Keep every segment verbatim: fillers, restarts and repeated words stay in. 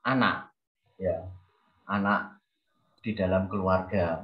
anak, ya, anak di dalam keluarga.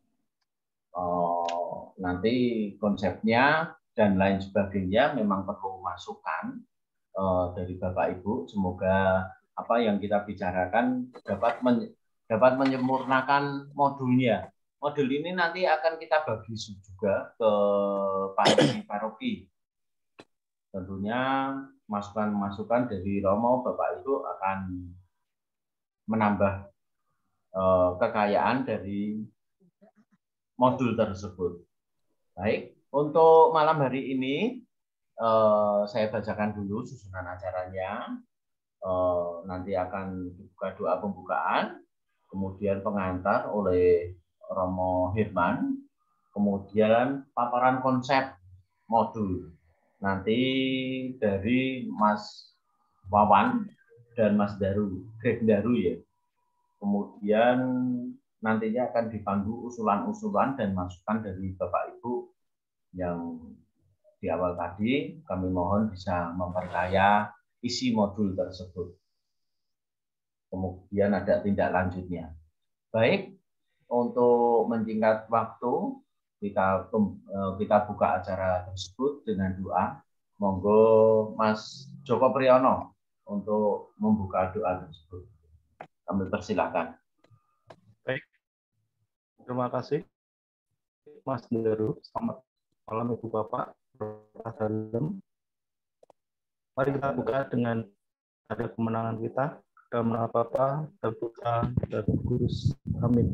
Oh, nanti konsepnya dan lain sebagainya memang perlu masukan uh, dari Bapak Ibu. Semoga apa yang kita bicarakan dapat men dapat menyempurnakan modulnya. Modul ini nanti akan kita bagi juga ke paroki-paroki. Tentunya masukan-masukan dari Romo Bapak Ibu akan menambah uh, kekayaan dari modul tersebut. Baik, untuk malam hari ini uh, saya bacakan dulu susunan acaranya. Uh, nanti akan dibuka doa pembukaan, kemudian pengantar oleh Romo Hirman, kemudian paparan konsep modul nanti dari Mas Wawan dan Mas Daru, Greg Daru ya. Kemudian nantinya akan dipandu usulan-usulan dan masukan dari Bapak Ibu yang di awal tadi. Kami mohon bisa memperkaya isi modul tersebut. Kemudian ada tindak lanjutnya. Baik, untuk menyingkat waktu, kita kita buka acara tersebut dengan doa. Monggo Mas Joko Priyono untuk membuka doa tersebut. Kami persilakan. Baik, terima kasih Mas Daru. Selamat malam Ibu Bapak, Dalam. Mari kita buka dengan ada kemenangan kita. Dalam nama Bapa dan Putra dan Kudus. Amin.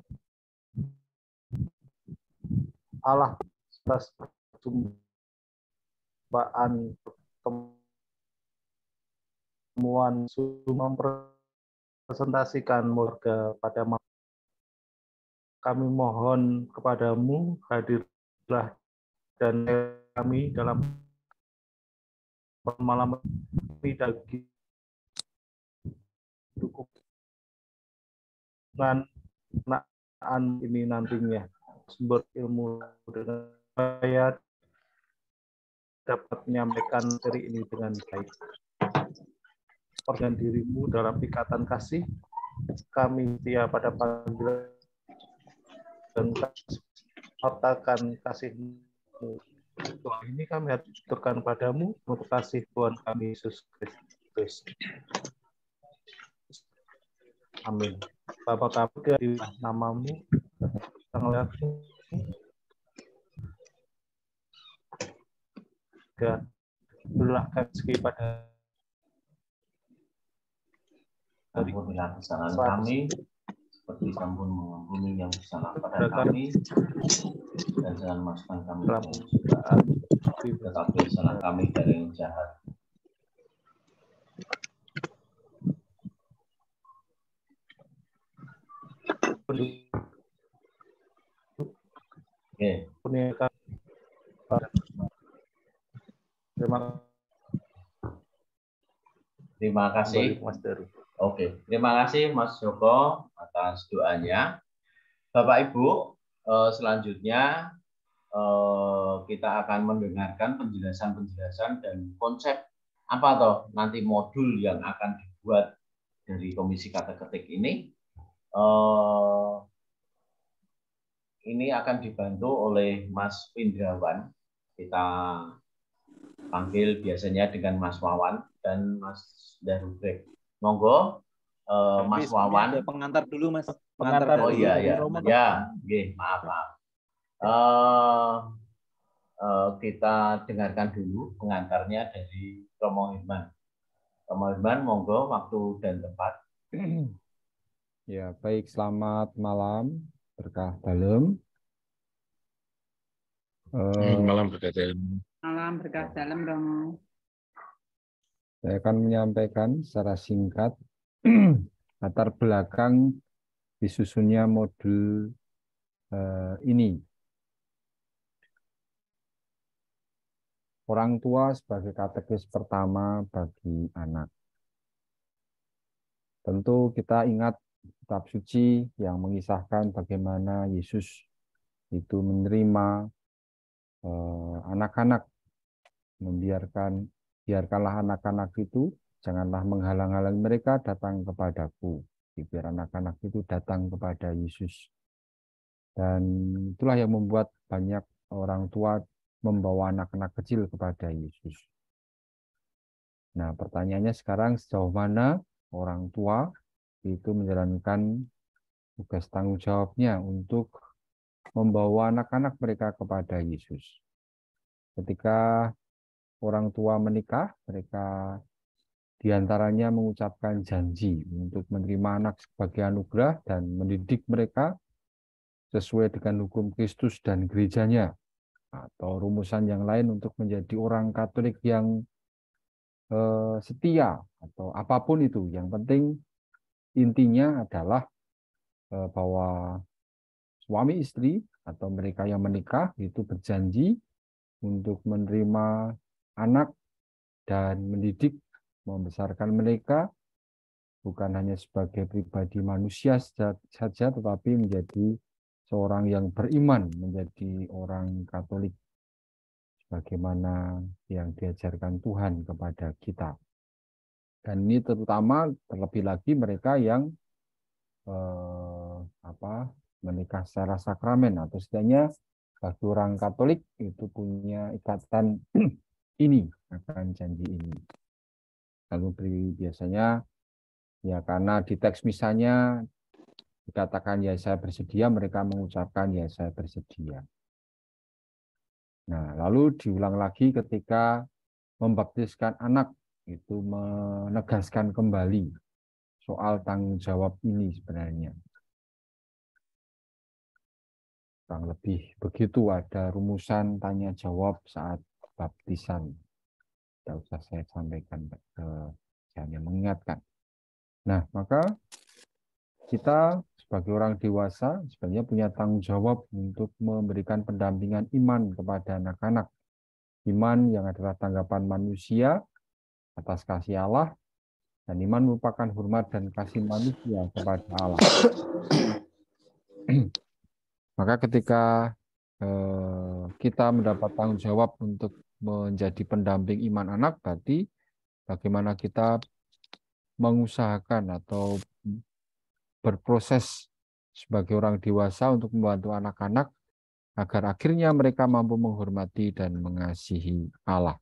Allah atas perjumpaan pertemuan mempresentasikan warga pada malam. Kami mohon kepadamu, hadirlah dan kami dalam malam ini dagi dukungan ini nantinya sumber ilmu dengan saya dapat menyampaikan materi ini dengan baik. Percaya dirimu dalam ikatan kasih, kami setia pada panggilan dan sertakan kasih-Mu. Doa ini kami haturkan padamu untuk kasih Tuhan kami Yesus Kristus. Amin. Bapa kami di namamu, yang laku, dan berilah rezeki pada ampunilah kesalahan kami, seperti sampun mengampuni yang bersalah pada kami, dan jangan masukkan kami dalam cobaan, tetapi salah kami dari yang jahat. Oke. Terima Terima kasih. Mas Daru. Oke, terima kasih Mas Joko atas doanya. Bapak Ibu, selanjutnya kita akan mendengarkan penjelasan-penjelasan dan konsep apa toh nanti modul yang akan dibuat dari Komisi Kata Ketik ini. Ini akan dibantu oleh Mas Windrawan. Kita panggil biasanya dengan Mas Wawan dan Mas Darubrek. Monggo, uh, Mas Wawan. Pengantar dulu, Mas. Pengantar. Oh iya, ya, ya, ya, maaf, maaf. Uh, uh, kita dengarkan dulu pengantarnya dari Romo Hirman. Romo Hirman, monggo, waktu dan tempat. Ya, baik. Selamat malam, berkah dalam. Uh, malam berkah dalam. Malam berkah dalam, Romo. Saya akan menyampaikan secara singkat latar belakang disusunnya modul uh, ini. Orang tua sebagai katekis pertama bagi anak. Tentu kita ingat kitab suci yang mengisahkan bagaimana Yesus itu menerima anak-anak, uh, membiarkan biarkanlah anak-anak itu Janganlah menghalang-halangi mereka datang kepadaku. Biar anak-anak itu datang kepada Yesus. Dan itulah yang membuat banyak orang tua membawa anak-anak kecil kepada Yesus. Nah, pertanyaannya sekarang sejauh mana orang tua itu menjalankan tugas tanggung jawabnya untuk membawa anak-anak mereka kepada Yesus. Ketika orang tua menikah, mereka diantaranya mengucapkan janji untuk menerima anak sebagai anugerah dan mendidik mereka sesuai dengan hukum Kristus dan gerejanya, atau rumusan yang lain untuk menjadi orang Katolik yang eh, setia, atau apapun itu. Yang penting intinya adalah eh, bahwa suami istri atau mereka yang menikah itu berjanji untuk menerima anak dan mendidik, membesarkan mereka bukan hanya sebagai pribadi manusia saja, tetapi menjadi seorang yang beriman, menjadi orang Katolik sebagaimana yang diajarkan Tuhan kepada kita. Dan ini terutama terlebih lagi mereka yang eh, apa menikah secara sakramen, atau setidaknya bagi orang Katolik itu punya ikatan ini, akan janji ini. Lalu biasanya ya karena di teks misalnya dikatakan ya saya bersedia, mereka mengucapkan ya saya bersedia. Nah, lalu diulang lagi ketika membaptiskan anak, itu menegaskan kembali soal tanggung jawab ini sebenarnya. Kurang lebih begitu, ada rumusan tanya jawab saat baptisan. Tidak usah saya sampaikan, eh, hanya mengingatkan. Nah, maka kita sebagai orang dewasa sebenarnya punya tanggung jawab untuk memberikan pendampingan iman kepada anak-anak. Iman yang adalah tanggapan manusia atas kasih Allah, dan iman merupakan hormat dan kasih manusia kepada Allah. Maka ketika eh, kita mendapat tanggung jawab untuk menjadi pendamping iman anak, berarti bagaimana kita mengusahakan atau berproses sebagai orang dewasa untuk membantu anak-anak agar akhirnya mereka mampu menghormati dan mengasihi Allah.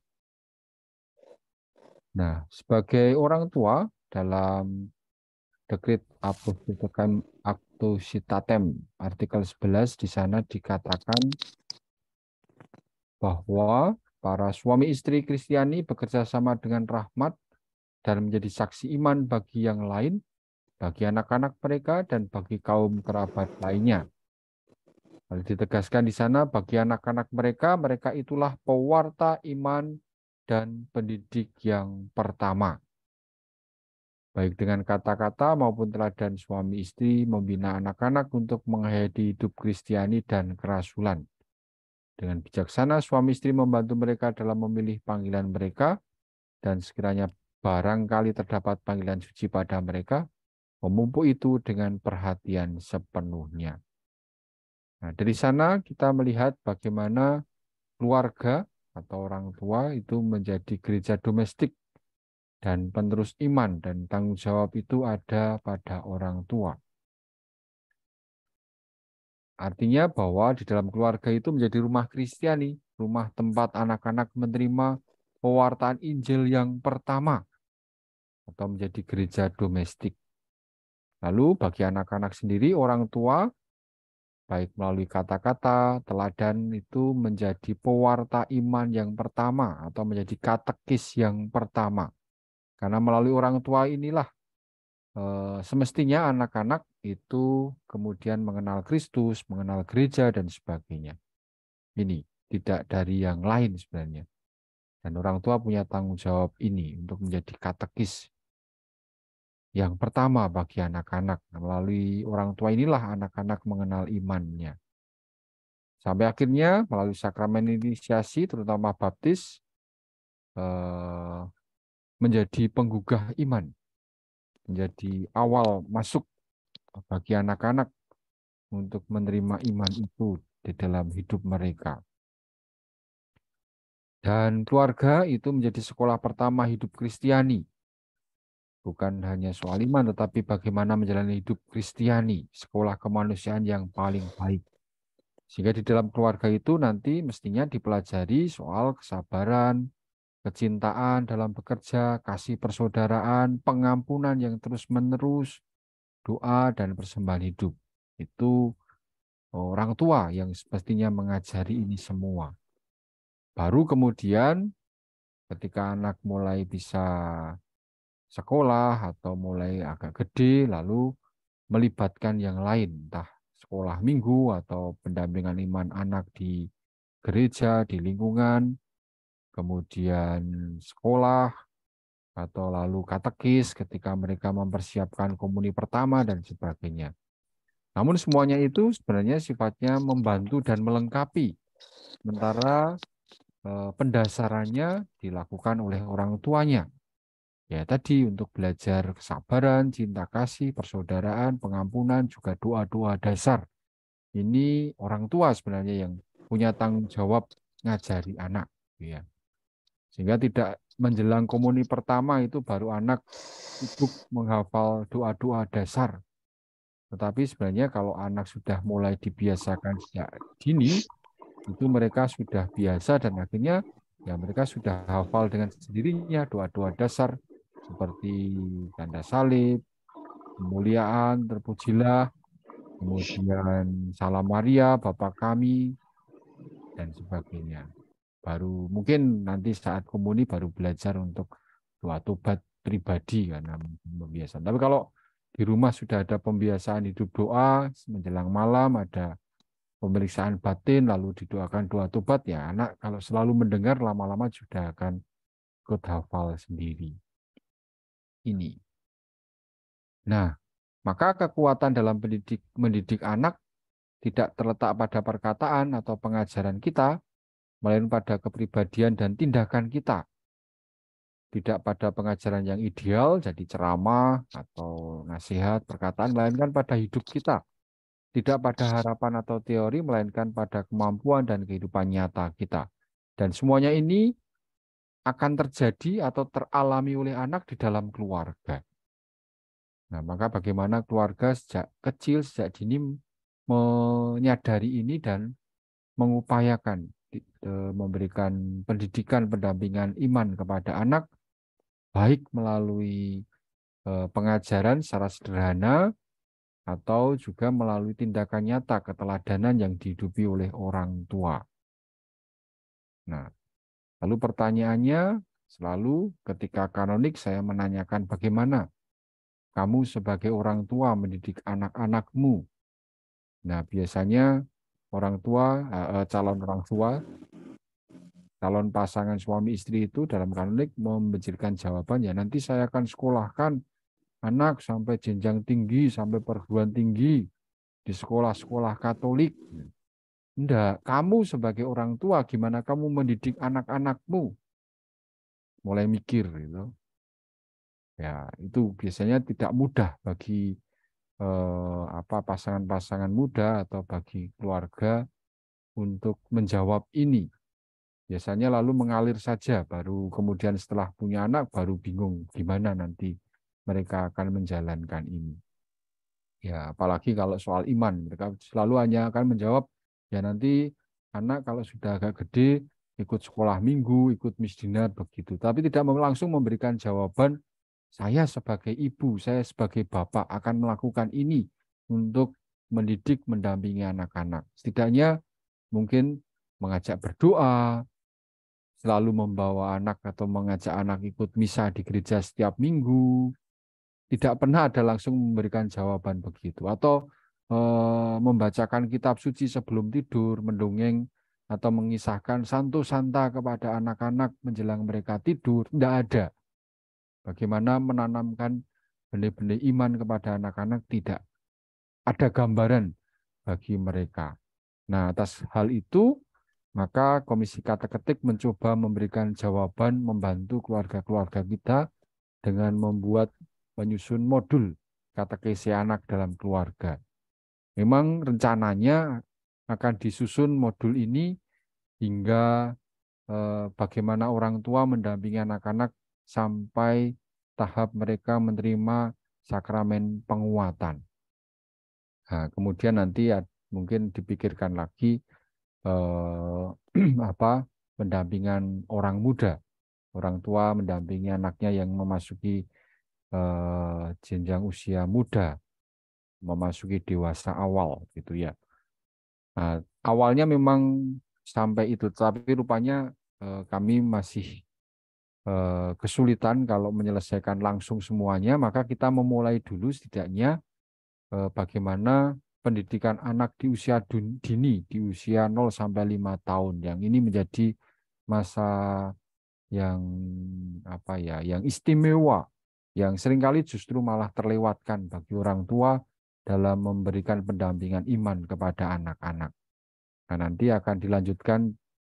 Nah, sebagai orang tua dalam Dekret Actuositatem artikel sebelas di sana dikatakan bahwa para suami istri Kristiani bekerja sama dengan rahmat dan menjadi saksi iman bagi yang lain, bagi anak-anak mereka dan bagi kaum kerabat lainnya. Lalu ditegaskan di sana bagi anak-anak mereka, mereka itulah pewarta iman dan pendidik yang pertama. Baik dengan kata-kata maupun teladan suami istri membina anak-anak untuk menghayati hidup Kristiani dan kerasulan. Dengan bijaksana suami istri membantu mereka dalam memilih panggilan mereka, dan sekiranya barangkali terdapat panggilan suci pada mereka, memupuk itu dengan perhatian sepenuhnya. Nah, dari sana kita melihat bagaimana keluarga atau orang tua itu menjadi gereja domestik, dan penerus iman dan tanggung jawab itu ada pada orang tua. Artinya bahwa di dalam keluarga itu menjadi rumah Kristiani, rumah tempat anak-anak menerima pewartaan Injil yang pertama, atau menjadi gereja domestik. Lalu bagi anak-anak sendiri, orang tua, baik melalui kata-kata, teladan itu menjadi pewarta iman yang pertama, atau menjadi katekis yang pertama. Karena melalui orang tua inilah eh, semestinya anak-anak itu kemudian mengenal Kristus, mengenal gereja, dan sebagainya. Ini tidak dari yang lain sebenarnya. Dan orang tua punya tanggung jawab ini untuk menjadi katekis yang pertama bagi anak-anak. Melalui orang tua inilah anak-anak mengenal imannya. Sampai akhirnya melalui sakramen inisiasi, terutama baptis, eh, menjadi penggugah iman, menjadi awal masuk bagi anak-anak untuk menerima iman itu di dalam hidup mereka. Dan keluarga itu menjadi sekolah pertama hidup Kristiani, bukan hanya soal iman, tetapi bagaimana menjalani hidup Kristiani, sekolah kemanusiaan yang paling baik. Sehingga di dalam keluarga itu nanti mestinya dipelajari soal kesabaran, kecintaan dalam bekerja, kasih persaudaraan, pengampunan yang terus-menerus, doa, dan persembahan hidup. Itu orang tua yang semestinya mengajari ini semua. Baru kemudian ketika anak mulai bisa sekolah atau mulai agak gede, lalu melibatkan yang lain, entah sekolah minggu atau pendampingan iman anak di gereja, di lingkungan, kemudian sekolah, atau lalu katekis ketika mereka mempersiapkan komuni pertama dan sebagainya. Namun semuanya itu sebenarnya sifatnya membantu dan melengkapi, sementara eh, pendasarannya dilakukan oleh orang tuanya. Ya tadi untuk belajar kesabaran, cinta kasih, persaudaraan, pengampunan, juga doa-doa dasar. Ini orang tua sebenarnya yang punya tanggung jawab ngajari anak. Ya. Sehingga tidak menjelang komuni pertama itu baru anak sibuk menghafal doa-doa dasar. Tetapi sebenarnya kalau anak sudah mulai dibiasakan sejak dini, itu mereka sudah biasa dan akhirnya ya mereka sudah hafal dengan sendirinya doa-doa dasar seperti tanda salib, kemuliaan, terpujilah, kemudian salam Maria, Bapa kami, dan sebagainya. Baru mungkin nanti saat komuni baru belajar untuk doa tobat pribadi karena pembiasaan. Tapi kalau di rumah sudah ada pembiasaan hidup doa, menjelang malam ada pemeriksaan batin, lalu didoakan doa tobat, ya anak kalau selalu mendengar lama-lama sudah akan ikut hafal sendiri. Ini. Nah, maka kekuatan dalam pendidik, mendidik anak tidak terletak pada perkataan atau pengajaran kita, melainkan pada kepribadian dan tindakan kita. Tidak pada pengajaran yang ideal, jadi ceramah atau nasihat, perkataan, melainkan pada hidup kita. Tidak pada harapan atau teori, melainkan pada kemampuan dan kehidupan nyata kita. Dan semuanya ini akan terjadi atau teralami oleh anak di dalam keluarga. Nah, maka bagaimana keluarga sejak kecil, sejak dini menyadari ini dan mengupayakan memberikan pendidikan, pendampingan iman kepada anak, baik melalui pengajaran secara sederhana atau juga melalui tindakan nyata keteladanan yang dihidupi oleh orang tua. Nah, lalu pertanyaannya selalu ketika kanonik saya menanyakan bagaimana kamu sebagai orang tua mendidik anak-anakmu. Nah, biasanya orang tua, calon orang tua, calon pasangan suami istri itu dalam kanonik memberikan jawaban, ya nanti saya akan sekolahkan anak sampai jenjang tinggi, sampai perguruan tinggi di sekolah-sekolah Katolik. Enggak, kamu sebagai orang tua gimana kamu mendidik anak-anakmu? Mulai mikir gitu. Ya, itu biasanya tidak mudah bagi eh, apa pasangan-pasangan muda atau bagi keluarga untuk menjawab ini. Biasanya lalu mengalir saja, baru kemudian setelah punya anak baru bingung gimana nanti mereka akan menjalankan ini. Ya, apalagi kalau soal iman, mereka selalu hanya akan menjawab, ya nanti anak kalau sudah agak gede ikut sekolah minggu, ikut misdinar begitu. Tapi tidak langsung memberikan jawaban, saya sebagai ibu, saya sebagai bapak akan melakukan ini untuk mendidik, mendampingi anak-anak. Setidaknya mungkin mengajak berdoa, selalu membawa anak atau mengajak anak ikut misa di gereja setiap minggu. Tidak pernah ada langsung memberikan jawaban begitu. Atau eh, membacakan kitab suci sebelum tidur, mendongeng atau mengisahkan santo santa kepada anak-anak menjelang mereka tidur. Tidak ada. Bagaimana menanamkan benih-benih iman kepada anak-anak, tidak ada gambaran bagi mereka. Nah, atas hal itu, maka Komisi Kateketik mencoba memberikan jawaban, membantu keluarga-keluarga kita dengan membuat menyusun modul katekesi anak dalam keluarga. Memang rencananya akan disusun modul ini hingga eh, bagaimana orang tua mendampingi anak-anak sampai tahap mereka menerima sakramen penguatan. Nah, kemudian nanti ya, mungkin dipikirkan lagi eh, apa pendampingan orang muda, orang tua mendampingi anaknya yang memasuki eh, jenjang usia muda, memasuki dewasa awal, gitu ya. Nah, awalnya memang sampai itu, tapi rupanya eh, kami masih eh, kesulitan kalau menyelesaikan langsung semuanya, maka kita memulai dulu setidaknya eh, bagaimana pendidikan anak di usia dini, di usia nol sampai lima tahun, yang ini menjadi masa yang apa ya, yang istimewa, yang seringkali justru malah terlewatkan bagi orang tua dalam memberikan pendampingan iman kepada anak-anak. Nah, nanti akan dilanjutkan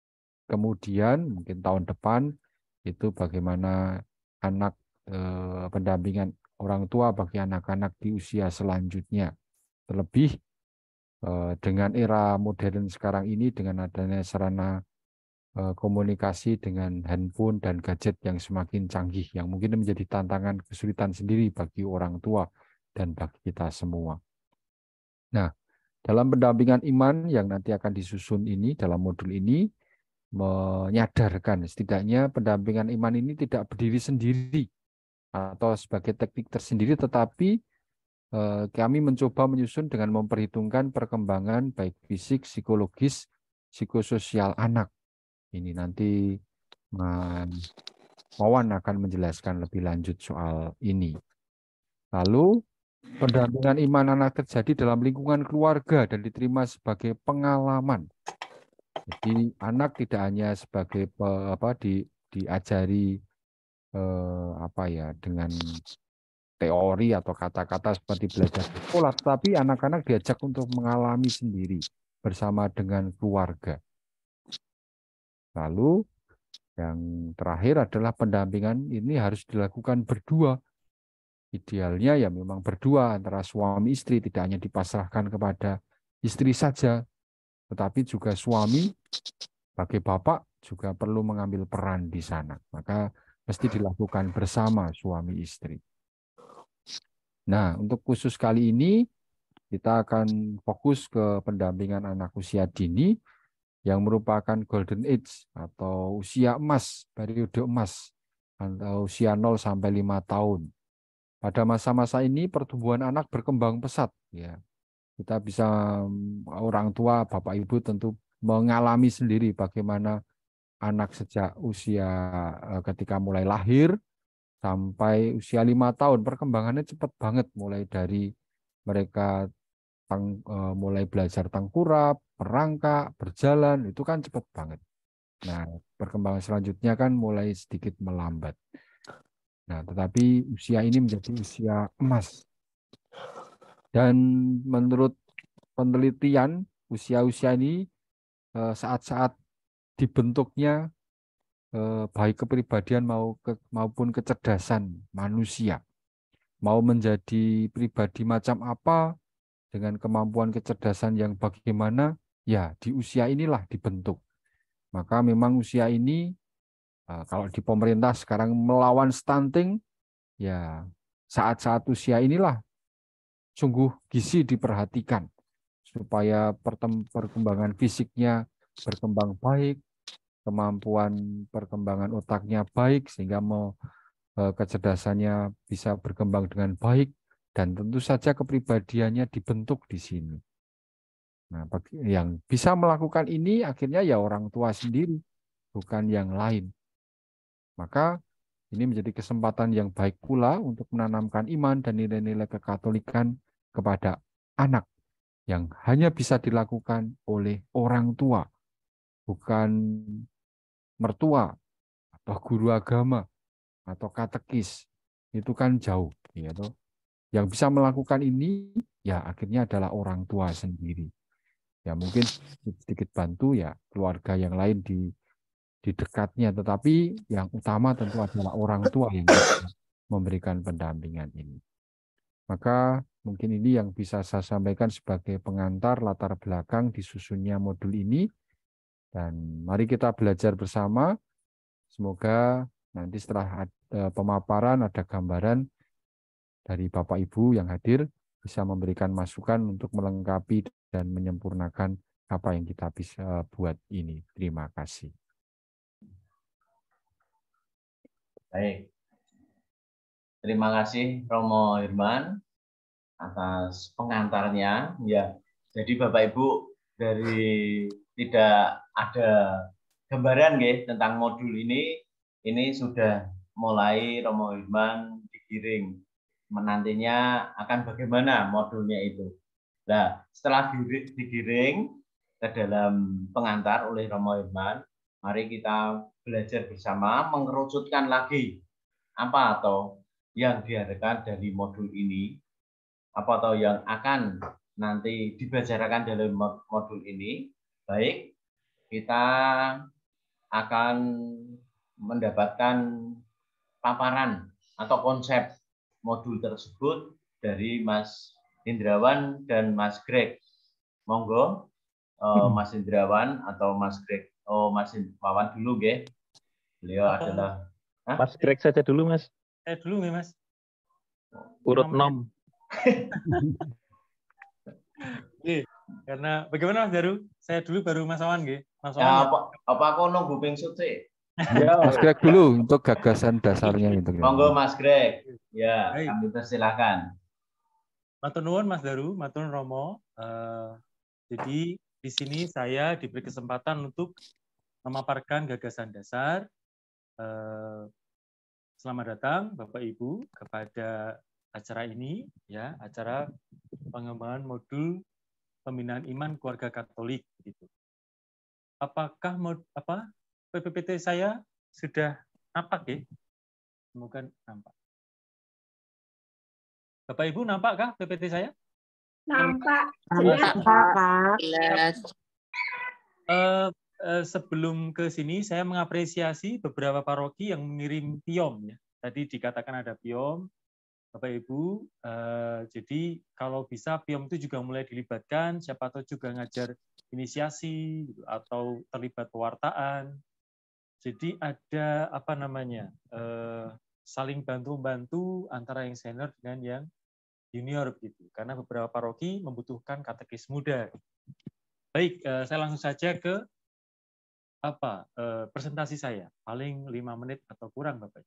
kemudian mungkin tahun depan itu bagaimana anak eh, pendampingan orang tua bagi anak-anak di usia selanjutnya. Terlebih eh, dengan era modern sekarang ini, dengan adanya sarana eh, komunikasi dengan handphone dan gadget yang semakin canggih, yang mungkin menjadi tantangan kesulitan sendiri bagi orang tua dan bagi kita semua. Nah, dalam pendampingan iman yang nanti akan disusun ini, dalam modul ini, menyadarkan setidaknya pendampingan iman ini tidak berdiri sendiri atau sebagai teknik tersendiri, tetapi eh, kami mencoba menyusun dengan memperhitungkan perkembangan baik fisik, psikologis, psikososial anak. Ini nanti Mas Wawan akan menjelaskan lebih lanjut soal ini. Lalu pendampingan iman anak terjadi dalam lingkungan keluarga dan diterima sebagai pengalaman. Jadi anak tidak hanya sebagai apa di diajari eh, apa ya dengan teori atau kata-kata seperti belajar di sekolah, tetapi anak-anak diajak untuk mengalami sendiri bersama dengan keluarga. Lalu yang terakhir adalah pendampingan ini harus dilakukan berdua. Idealnya ya memang berdua antara suami istri, tidak hanya dipasrahkan kepada istri saja, tetapi juga suami sebagai bapak juga perlu mengambil peran di sana. Maka mesti dilakukan bersama suami istri. Nah, untuk khusus kali ini kita akan fokus ke pendampingan anak usia dini yang merupakan golden age atau usia emas, periode emas atau usia nol sampai lima tahun. Pada masa-masa ini pertumbuhan anak berkembang pesat ya. Kita bisa orang tua, Bapak Ibu tentu mengalami sendiri bagaimana anak sejak usia ketika mulai lahir sampai usia lima tahun perkembangannya cepat banget, mulai dari mereka tang, uh, mulai belajar tengkurap, merangkak, berjalan, itu kan cepat banget. Nah, perkembangan selanjutnya kan mulai sedikit melambat. Nah, tetapi usia ini menjadi usia emas. Dan menurut penelitian, usia-usia ini saat-saat uh, dibentuknya baik kepribadian maupun kecerdasan manusia. Mau menjadi pribadi macam apa, dengan kemampuan kecerdasan yang bagaimana, ya di usia inilah dibentuk. Maka memang usia ini, kalau di pemerintah sekarang melawan stunting, ya saat-saat usia inilah sungguh gizi diperhatikan, supaya perkembangan fisiknya berkembang baik, kemampuan perkembangan otaknya baik, sehingga mau kecerdasannya bisa berkembang dengan baik, dan tentu saja kepribadiannya dibentuk di sini. Nah, yang bisa melakukan ini akhirnya ya orang tua sendiri, bukan yang lain. Maka ini menjadi kesempatan yang baik pula untuk menanamkan iman dan nilai-nilai kekatolikan kepada anak, yang hanya bisa dilakukan oleh orang tua, bukan mertua atau guru agama atau katekis. Itu kan jauh, ya toh. Yang bisa melakukan ini ya akhirnya adalah orang tua sendiri. Ya mungkin sedikit bantu ya keluarga yang lain di di dekatnya, tetapi yang utama tentu adalah orang tua yang bisa memberikan pendampingan ini. Maka mungkin ini yang bisa saya sampaikan sebagai pengantar latar belakang disusunnya modul ini, dan mari kita belajar bersama. Semoga Nanti setelah ada pemaparan, ada gambaran dari Bapak Ibu yang hadir, bisa memberikan masukan untuk melengkapi dan menyempurnakan apa yang kita bisa buat ini. Terima kasih. Baik. Terima kasih Romo Herman atas pengantarnya. Ya, jadi Bapak Ibu dari tidak ada gambaran ya, tentang modul ini, ini sudah mulai Romo Herman digiring. Menantinya akan bagaimana modulnya itu. Nah, setelah digiring ke dalam pengantar oleh Romo Herman, mari kita belajar bersama mengerucutkan lagi apa atau yang diharapkan dari modul ini, apa atau yang akan nanti dibicarakan dalam modul ini. Baik, kita akan mendapatkan paparan atau konsep modul tersebut dari Mas Indrawan dan Mas Greg. Monggo, uh, Mas Indrawan atau Mas Greg. Oh, Mas Wawan dulu, ya. Beliau Apa? adalah... Hah? Mas Greg saja dulu, Mas. Saya dulu, ya, Mas. Urut enam. Karena bagaimana Mas Daru? Saya dulu baru Mas Wawan, nggih. Mas Wawan. Ya, apa apa aku nunggu ping suci? Ya, Mas Greg dulu untuk gagasan dasarnya itu. Monggo Mas Greg. Ya, Hai. Kami persilakan. Matur nuwun Mas Daru, matur nuwun Romo. Uh, jadi di sini saya diberi kesempatan untuk memaparkan gagasan dasar. Uh, selamat datang Bapak Ibu kepada acara ini, ya, acara pengembangan modul pembinaan iman keluarga Katolik. Gitu. Apakah mod, apa P P P T saya sudah nampak ya? Semoga nampak. Bapak Ibu nampakkah P P T saya? Nampak. Jelas. Uh, uh, sebelum ke sini saya mengapresiasi beberapa paroki yang mengirim piom ya. Tadi dikatakan ada piom, Bapak Ibu. Uh, jadi kalau bisa piom itu juga mulai dilibatkan. Siapa tahu juga ngajar inisiasi gitu, atau terlibat pewartaan. Jadi ada apa namanya uh, saling bantu-bantu antara yang senior dengan yang junior begitu. Karena beberapa paroki membutuhkan katekis muda. Baik, uh, saya langsung saja ke apa uh, presentasi saya. Paling lima menit atau kurang, Bapak.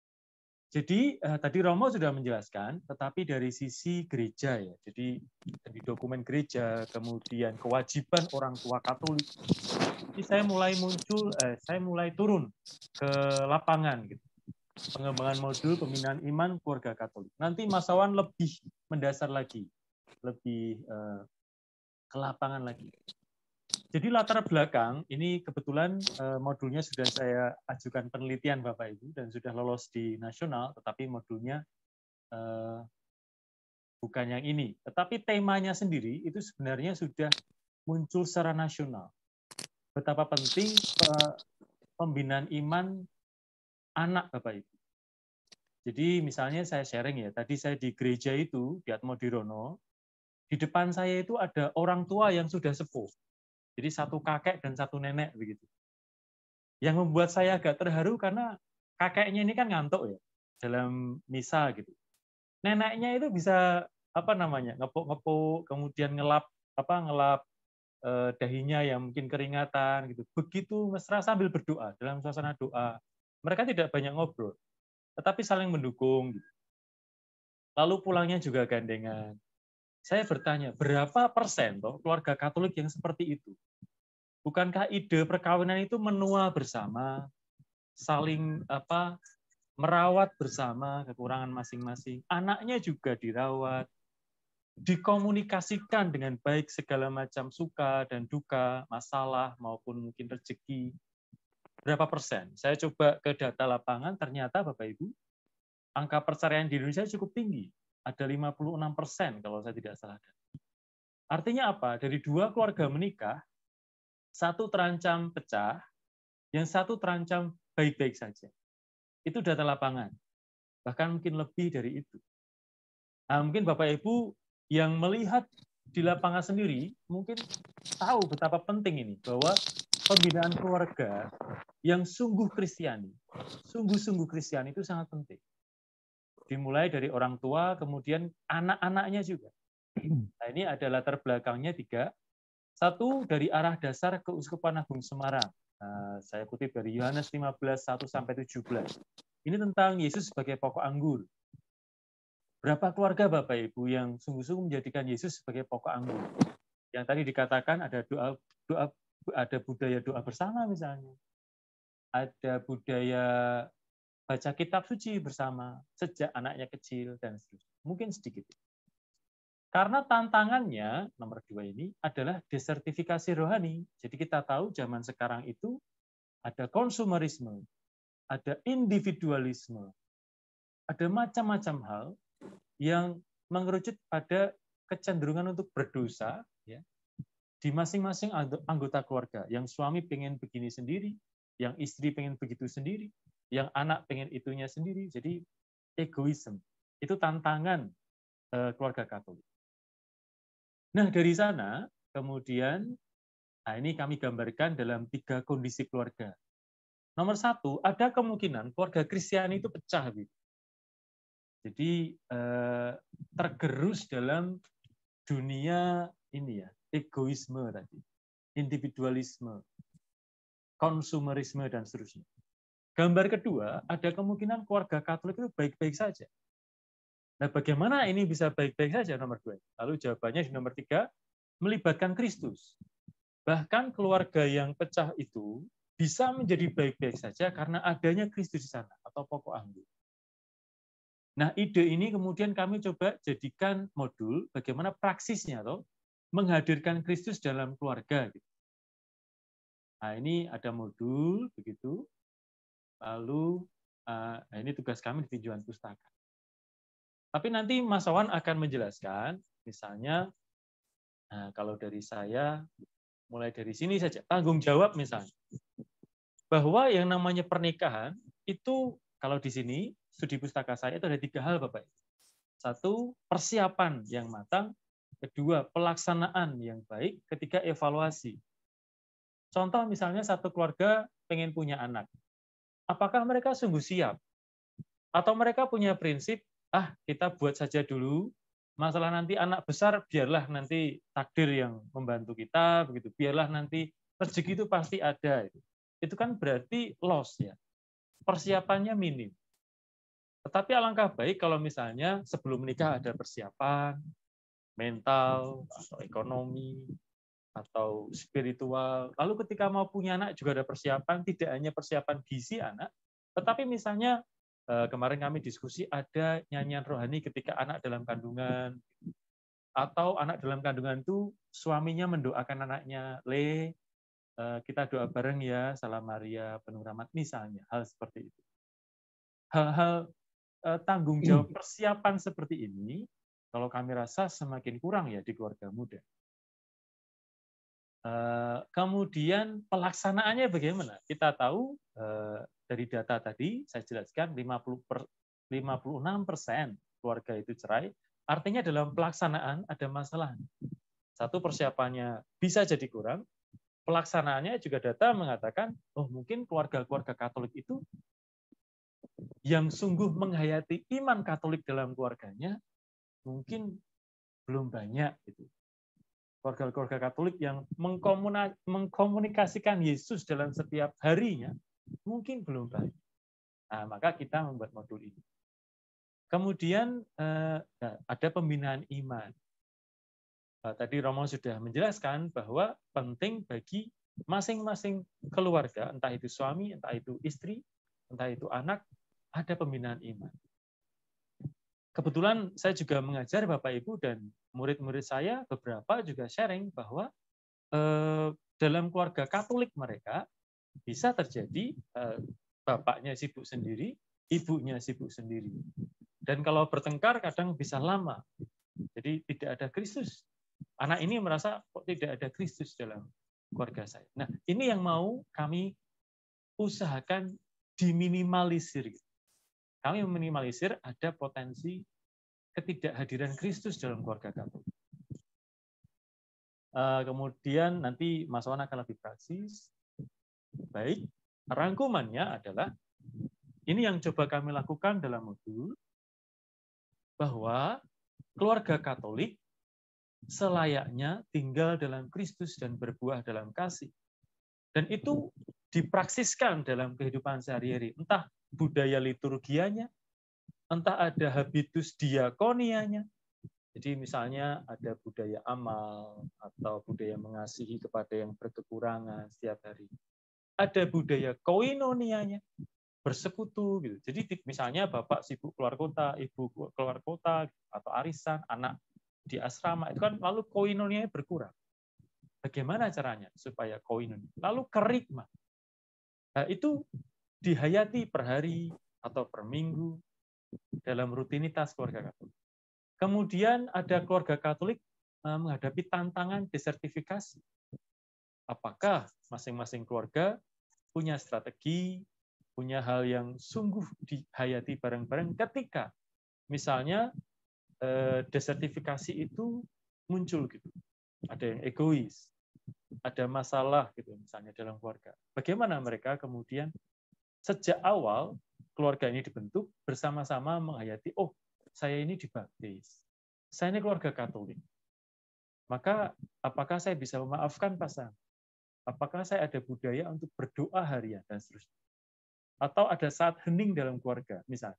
Jadi uh, tadi Romo sudah menjelaskan, tetapi dari sisi gereja ya. Jadi di dokumen gereja, kemudian kewajiban orang tua Katolik. Jadi saya mulai muncul, eh, saya mulai turun ke lapangan gitu. Pengembangan modul pembinaan iman keluarga Katolik. Nanti Mas Wawan lebih mendasar lagi, lebih uh, ke lapangan lagi. Jadi latar belakang ini kebetulan uh, modulnya sudah saya ajukan penelitian Bapak Ibu dan sudah lolos di nasional, tetapi modulnya uh, bukan yang ini. Tetapi temanya sendiri itu sebenarnya sudah muncul secara nasional. Betapa penting uh, pembinaan iman anak Bapak Ibu. Jadi misalnya saya sharing ya, tadi saya di gereja itu, di Atmodirono, di depan saya itu ada orang tua yang sudah sepuh. Jadi satu kakek dan satu nenek begitu. Yang membuat saya agak terharu karena kakeknya ini kan ngantuk ya dalam misa gitu. Neneknya itu bisa apa namanya ngepuk-ngepuk, kemudian ngelap apa ngelap eh, dahinya yang mungkin keringatan gitu. Begitu mesra sambil berdoa dalam suasana doa. Mereka tidak banyak ngobrol, tetapi saling mendukung. Gitu. Lalu pulangnya juga gandengan. Saya bertanya, berapa persen toh keluarga Katolik yang seperti itu? Bukankah ide perkawinan itu menua bersama, saling apa merawat bersama kekurangan masing-masing, anaknya juga dirawat, dikomunikasikan dengan baik segala macam suka dan duka, masalah maupun mungkin rezeki. Berapa persen? Saya coba ke data lapangan, ternyata Bapak Ibu, angka perceraian di Indonesia cukup tinggi. Ada lima puluh enam persen kalau saya tidak salah. Artinya apa? Dari dua keluarga menikah, satu terancam pecah, yang satu terancam baik-baik saja. Itu data lapangan. Bahkan mungkin lebih dari itu. Nah, mungkin Bapak Ibu yang melihat di lapangan sendiri, mungkin tahu betapa penting ini, bahwa pembinaan keluarga yang sungguh Kristiani, sungguh-sungguh Kristiani itu sangat penting. Dimulai dari orang tua, kemudian anak-anaknya juga. Nah, ini ada latar belakangnya tiga. Satu, dari arah dasar Keuskupan Agung Semarang. Nah, saya kutip dari Yohanes lima belas, satu sampai tujuh belas. Ini tentang Yesus sebagai pokok anggur. Berapa keluarga Bapak Ibu yang sungguh-sungguh menjadikan Yesus sebagai pokok anggur? Yang tadi dikatakan ada doa, doa ada budaya doa bersama misalnya. Ada budaya baca kitab suci bersama sejak anaknya kecil dan seterusnya. Mungkin sedikit. Karena tantangannya nomor dua ini adalah desertifikasi rohani. Jadi kita tahu zaman sekarang itu ada konsumerisme, ada individualisme, ada macam-macam hal yang mengerucut pada kecenderungan untuk berdosa ya, di masing-masing anggota keluarga. Yang suami pengen begini sendiri, yang istri pengen begitu sendiri, yang anak pengen itunya sendiri. Jadi egoisme. Itu tantangan eh, keluarga Katolik. Nah, dari sana, kemudian, nah ini kami gambarkan dalam tiga kondisi keluarga. Nomor satu, ada kemungkinan keluarga Kristiani itu pecah. Gitu. Jadi, eh, tergerus dalam dunia ini ya, egoisme tadi, individualisme, konsumerisme, dan seterusnya. Gambar kedua, ada kemungkinan keluarga Katolik itu baik-baik saja. Nah, bagaimana ini bisa baik-baik saja nomor dua? Lalu jawabannya di nomor tiga, melibatkan Kristus. Bahkan keluarga yang pecah itu bisa menjadi baik-baik saja karena adanya Kristus di sana atau pokok anggur. Nah, ide ini kemudian kami coba jadikan modul bagaimana praksisnya atau menghadirkan Kristus dalam keluarga. Nah, ini ada modul begitu. Lalu nah ini tugas kami di tinjauan pustaka. Tapi nanti Mas Wawan akan menjelaskan, misalnya, nah kalau dari saya, mulai dari sini saja, tanggung jawab misalnya. Bahwa yang namanya pernikahan, itu kalau di sini, studi pustaka saya itu ada tiga hal Bapak. Satu, persiapan yang matang. Kedua, pelaksanaan yang baik. Ketiga, evaluasi. Contoh misalnya satu keluarga pengen punya anak. Apakah mereka sungguh siap? Atau mereka punya prinsip, ah kita buat saja dulu, masalah nanti anak besar biarlah nanti takdir yang membantu kita, begitu. Biarlah nanti rezeki itu pasti ada. Itu kan berarti loss ya. Persiapannya minim. Tetapi alangkah baik kalau misalnya sebelum menikah ada persiapan mental atau ekonomi atau spiritual. Lalu ketika mau punya anak juga ada persiapan, tidak hanya persiapan gizi anak, tetapi misalnya kemarin kami diskusi ada nyanyian rohani ketika anak dalam kandungan, atau anak dalam kandungan itu suaminya mendoakan anaknya, Le, kita doa bareng ya, Salam Maria, penuh rahmat, misalnya, hal seperti itu. Hal-hal tanggung jawab persiapan seperti ini, kalau kami rasa semakin kurang ya di keluarga muda. Kemudian pelaksanaannya bagaimana? Kita tahu dari data tadi, saya jelaskan lima puluh enam persen keluarga itu cerai, artinya dalam pelaksanaan ada masalah. Satu, persiapannya bisa jadi kurang, pelaksanaannya juga data mengatakan, oh mungkin keluarga-keluarga Katolik itu yang sungguh menghayati iman Katolik dalam keluarganya, mungkin belum banyak. Gitu. Keluarga-keluarga Katolik yang mengkomunikasikan Yesus dalam setiap harinya, mungkin belum banyak. Nah, maka kita membuat modul ini. Kemudian ada pembinaan iman. Tadi Romo sudah menjelaskan bahwa penting bagi masing-masing keluarga, entah itu suami, entah itu istri, entah itu anak, ada pembinaan iman. Kebetulan saya juga mengajar Bapak Ibu dan murid-murid saya beberapa juga sharing bahwa eh, dalam keluarga Katolik mereka bisa terjadi eh, bapaknya sibuk sendiri, ibunya sibuk sendiri. Dan kalau bertengkar kadang bisa lama. Jadi tidak ada Kristus. Anak ini merasa kok tidak ada Kristus dalam keluarga saya. Nah, ini yang mau kami usahakan diminimalisir. Kami meminimalisir ada potensi ketidakhadiran Kristus dalam keluarga Katolik. Kemudian nanti Mas Wan akan lebih praksis. Baik, rangkumannya adalah ini yang coba kami lakukan dalam modul, bahwa keluarga Katolik selayaknya tinggal dalam Kristus dan berbuah dalam kasih. Dan itu dipraksiskan dalam kehidupan sehari-hari. Entah budaya liturgianya, entah ada habitus diakonianya. Jadi misalnya ada budaya amal atau budaya mengasihi kepada yang berkekurangan setiap hari. Ada budaya koinonianya, bersekutu gitu. Jadi misalnya bapak sibuk keluar kota, ibu keluar kota atau arisan, anak di asrama itu kan lalu koinonianya berkurang. Bagaimana caranya supaya koinonia? Lalu kerikma. Nah, itu dihayati per hari atau per minggu dalam rutinitas keluarga Katolik. Kemudian ada keluarga Katolik menghadapi tantangan desertifikasi. Apakah masing-masing keluarga punya strategi, punya hal yang sungguh dihayati bareng-bareng ketika misalnya desertifikasi itu muncul gitu. Ada yang egois, ada masalah gitu misalnya dalam keluarga. Bagaimana mereka kemudian sejak awal keluarga ini dibentuk bersama-sama menghayati, oh saya ini dibaptis, saya ini keluarga Katolik. Maka apakah saya bisa memaafkan pasangan? Apakah saya ada budaya untuk berdoa harian dan seterusnya? Atau ada saat hening dalam keluarga, misalnya.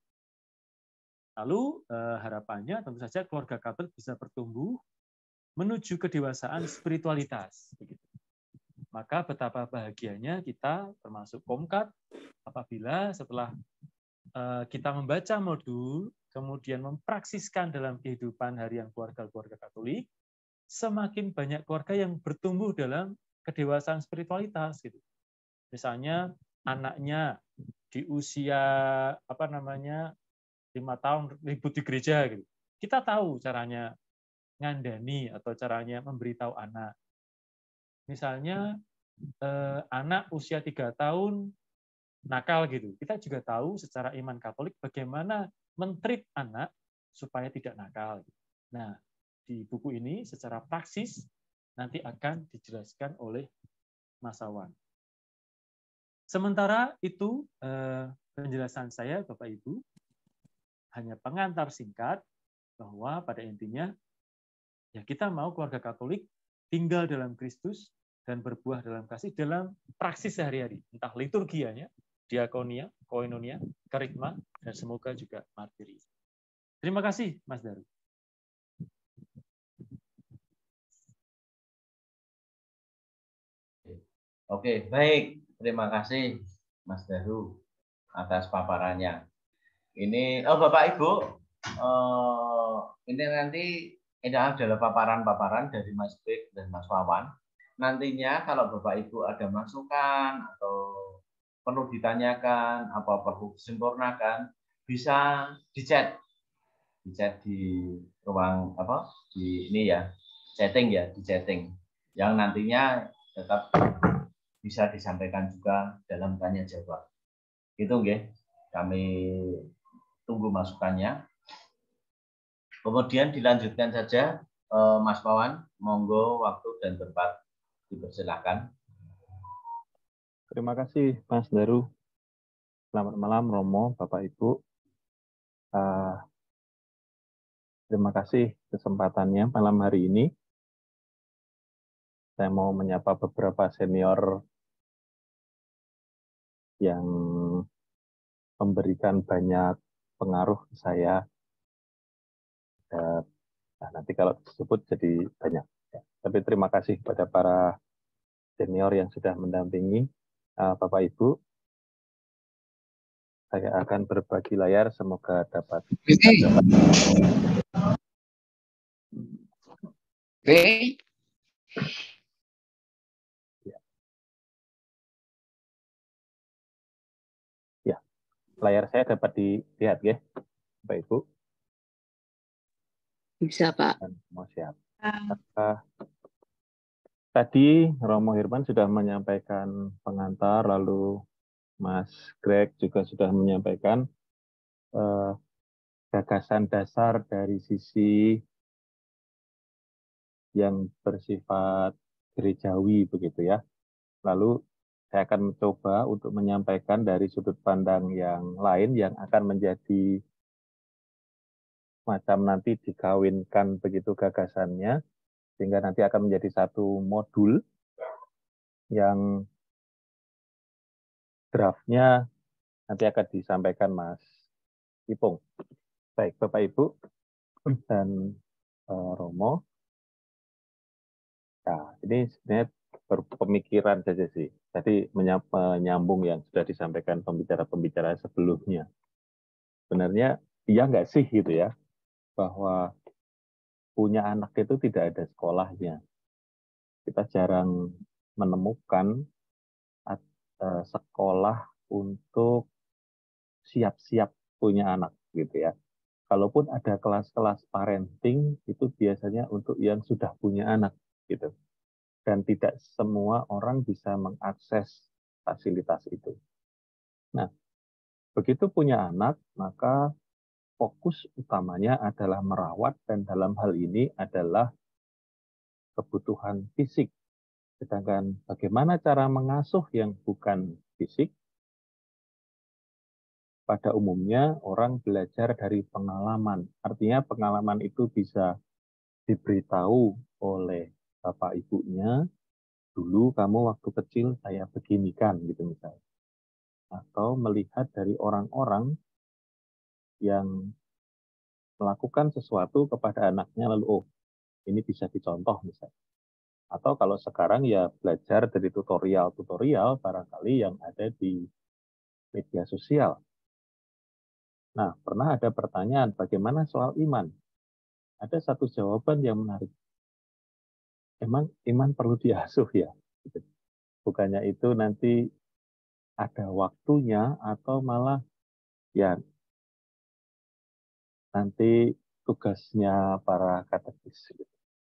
Lalu eh, harapannya tentu saja keluarga Katolik bisa bertumbuh menuju kedewasaan spiritualitas. Begitu. Maka betapa bahagianya kita termasuk Komkat apabila setelah eh, kita membaca modul, kemudian mempraksiskan dalam kehidupan harian keluarga-keluarga Katolik, semakin banyak keluarga yang bertumbuh dalam kedewasaan spiritualitas. Gitu. Misalnya anaknya di usia apa namanya lima tahun ribut di gereja gitu. Kita tahu caranya ngandani atau caranya memberitahu anak. Misalnya eh, anak usia tiga tahun nakal gitu. Kita juga tahu secara iman Katolik bagaimana men-treat anak supaya tidak nakal. Nah, di buku ini secara praksis nanti akan dijelaskan oleh Mas Awan. Sementara itu eh, penjelasan saya Bapak Ibu hanya pengantar singkat bahwa pada intinya ya kita mau keluarga Katolik tinggal dalam Kristus dan berbuah dalam kasih dalam praksis sehari-hari, entah liturgianya, diakonia, koinonia, kerikma, dan semoga juga martiri. Terima kasih Mas Daru. Oke, baik. Terima kasih Mas Daru atas paparannya. Ini, oh Bapak Ibu, eh, ini nanti ini adalah paparan-paparan dari Mas Bek dan Mas Wawan. Nantinya kalau Bapak Ibu ada masukan atau perlu ditanyakan, apa perlu disempurnakan, bisa di-chat, di-chat di ruang apa di ini ya, chatting ya, di chatting. Yang nantinya tetap bisa disampaikan juga dalam tanya jawab. Itu nggih, kami tunggu masukannya. Kemudian dilanjutkan saja, eh, Mas Wawan, monggo waktu dan tempat dipersilakan. Terima kasih Mas Daru. Selamat malam Romo, Bapak Ibu. Uh, terima kasih kesempatannya malam hari ini. Saya mau menyapa beberapa senior yang memberikan banyak pengaruh ke saya. Dan, nah, nanti kalau disebut jadi banyak. Ya. Tapi terima kasih kepada para senior yang sudah mendampingi uh, Bapak Ibu. Saya akan berbagi layar, semoga dapat. Oke. Ya. Ya, layar saya dapat dilihat ya, Bapak Ibu. Bisa Pak. Dan mau siap. Uh, tadi Romo Hirman sudah menyampaikan pengantar, lalu Mas Greg juga sudah menyampaikan uh, gagasan dasar dari sisi yang bersifat gerejawi begitu ya. Lalu saya akan mencoba untuk menyampaikan dari sudut pandang yang lain yang akan menjadi macam nanti dikawinkan begitu gagasannya, sehingga nanti akan menjadi satu modul yang draftnya nanti akan disampaikan Mas Ipung. Baik, Bapak Ibu dan uh, Romo. Nah, ini sebenarnya berpemikiran saja sih. Tadi menyambung yang sudah disampaikan pembicara-pembicara sebelumnya. Sebenarnya iya nggak sih gitu ya, bahwa punya anak itu tidak ada sekolahnya. Kita jarang menemukan uh, sekolah untuk siap-siap punya anak gitu ya. Kalaupun ada kelas-kelas parenting, itu biasanya untuk yang sudah punya anak, gitu. Dan tidak semua orang bisa mengakses fasilitas itu. Nah, begitu punya anak, maka fokus utamanya adalah merawat, dan dalam hal ini adalah kebutuhan fisik. Sedangkan bagaimana cara mengasuh yang bukan fisik, pada umumnya orang belajar dari pengalaman. Artinya pengalaman itu bisa diberitahu oleh bapak ibunya, dulu kamu waktu kecil saya beginikan gitu misalnya. Atau melihat dari orang-orang yang melakukan sesuatu kepada anaknya lalu oh ini bisa dicontoh misalnya. Atau kalau sekarang ya belajar dari tutorial-tutorial barangkali yang ada di media sosial. Nah, pernah ada pertanyaan bagaimana soal iman? Ada satu jawaban yang menarik. Emang iman perlu diasuh ya? Bukannya itu nanti ada waktunya atau malah ya nanti tugasnya para katekis.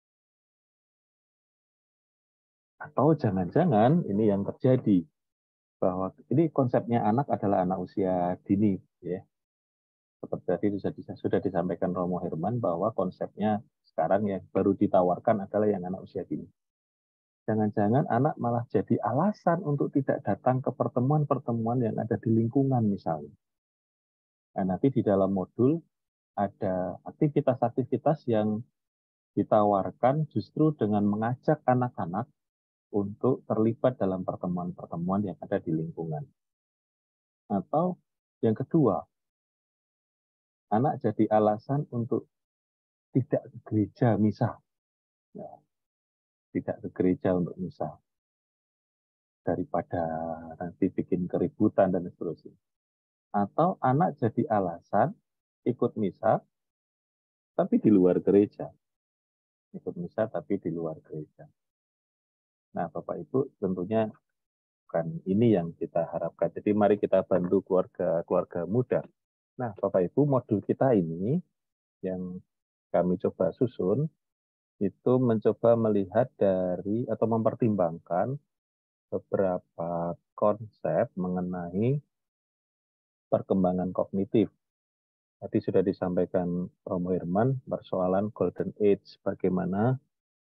Atau jangan-jangan ini yang terjadi bahwa ini konsepnya anak adalah anak usia dini, ya. Seperti tadi sudah, sudah disampaikan Romo Herman bahwa konsepnya sekarang yang baru ditawarkan adalah yang anak usia dini. Jangan-jangan anak malah jadi alasan untuk tidak datang ke pertemuan-pertemuan yang ada di lingkungan misalnya. Nah, nanti di dalam modul ada aktivitas-aktivitas yang ditawarkan justru dengan mengajak anak-anak untuk terlibat dalam pertemuan-pertemuan yang ada di lingkungan. Atau yang kedua, anak jadi alasan untuk tidak ke gereja misa. Ya, tidak ke gereja untuk misa. Daripada nanti bikin keributan dan seterusnya. Atau anak jadi alasan ikut misa, tapi di luar gereja. Ikut misa, tapi di luar gereja. Nah, Bapak Ibu tentunya bukan ini yang kita harapkan. Jadi mari kita bantu keluarga-keluarga muda. Nah, Bapak Ibu, modul kita ini yang kami coba susun, itu mencoba melihat dari atau mempertimbangkan beberapa konsep mengenai perkembangan kognitif. Tadi sudah disampaikan Romo Herman, persoalan Golden Age, bagaimana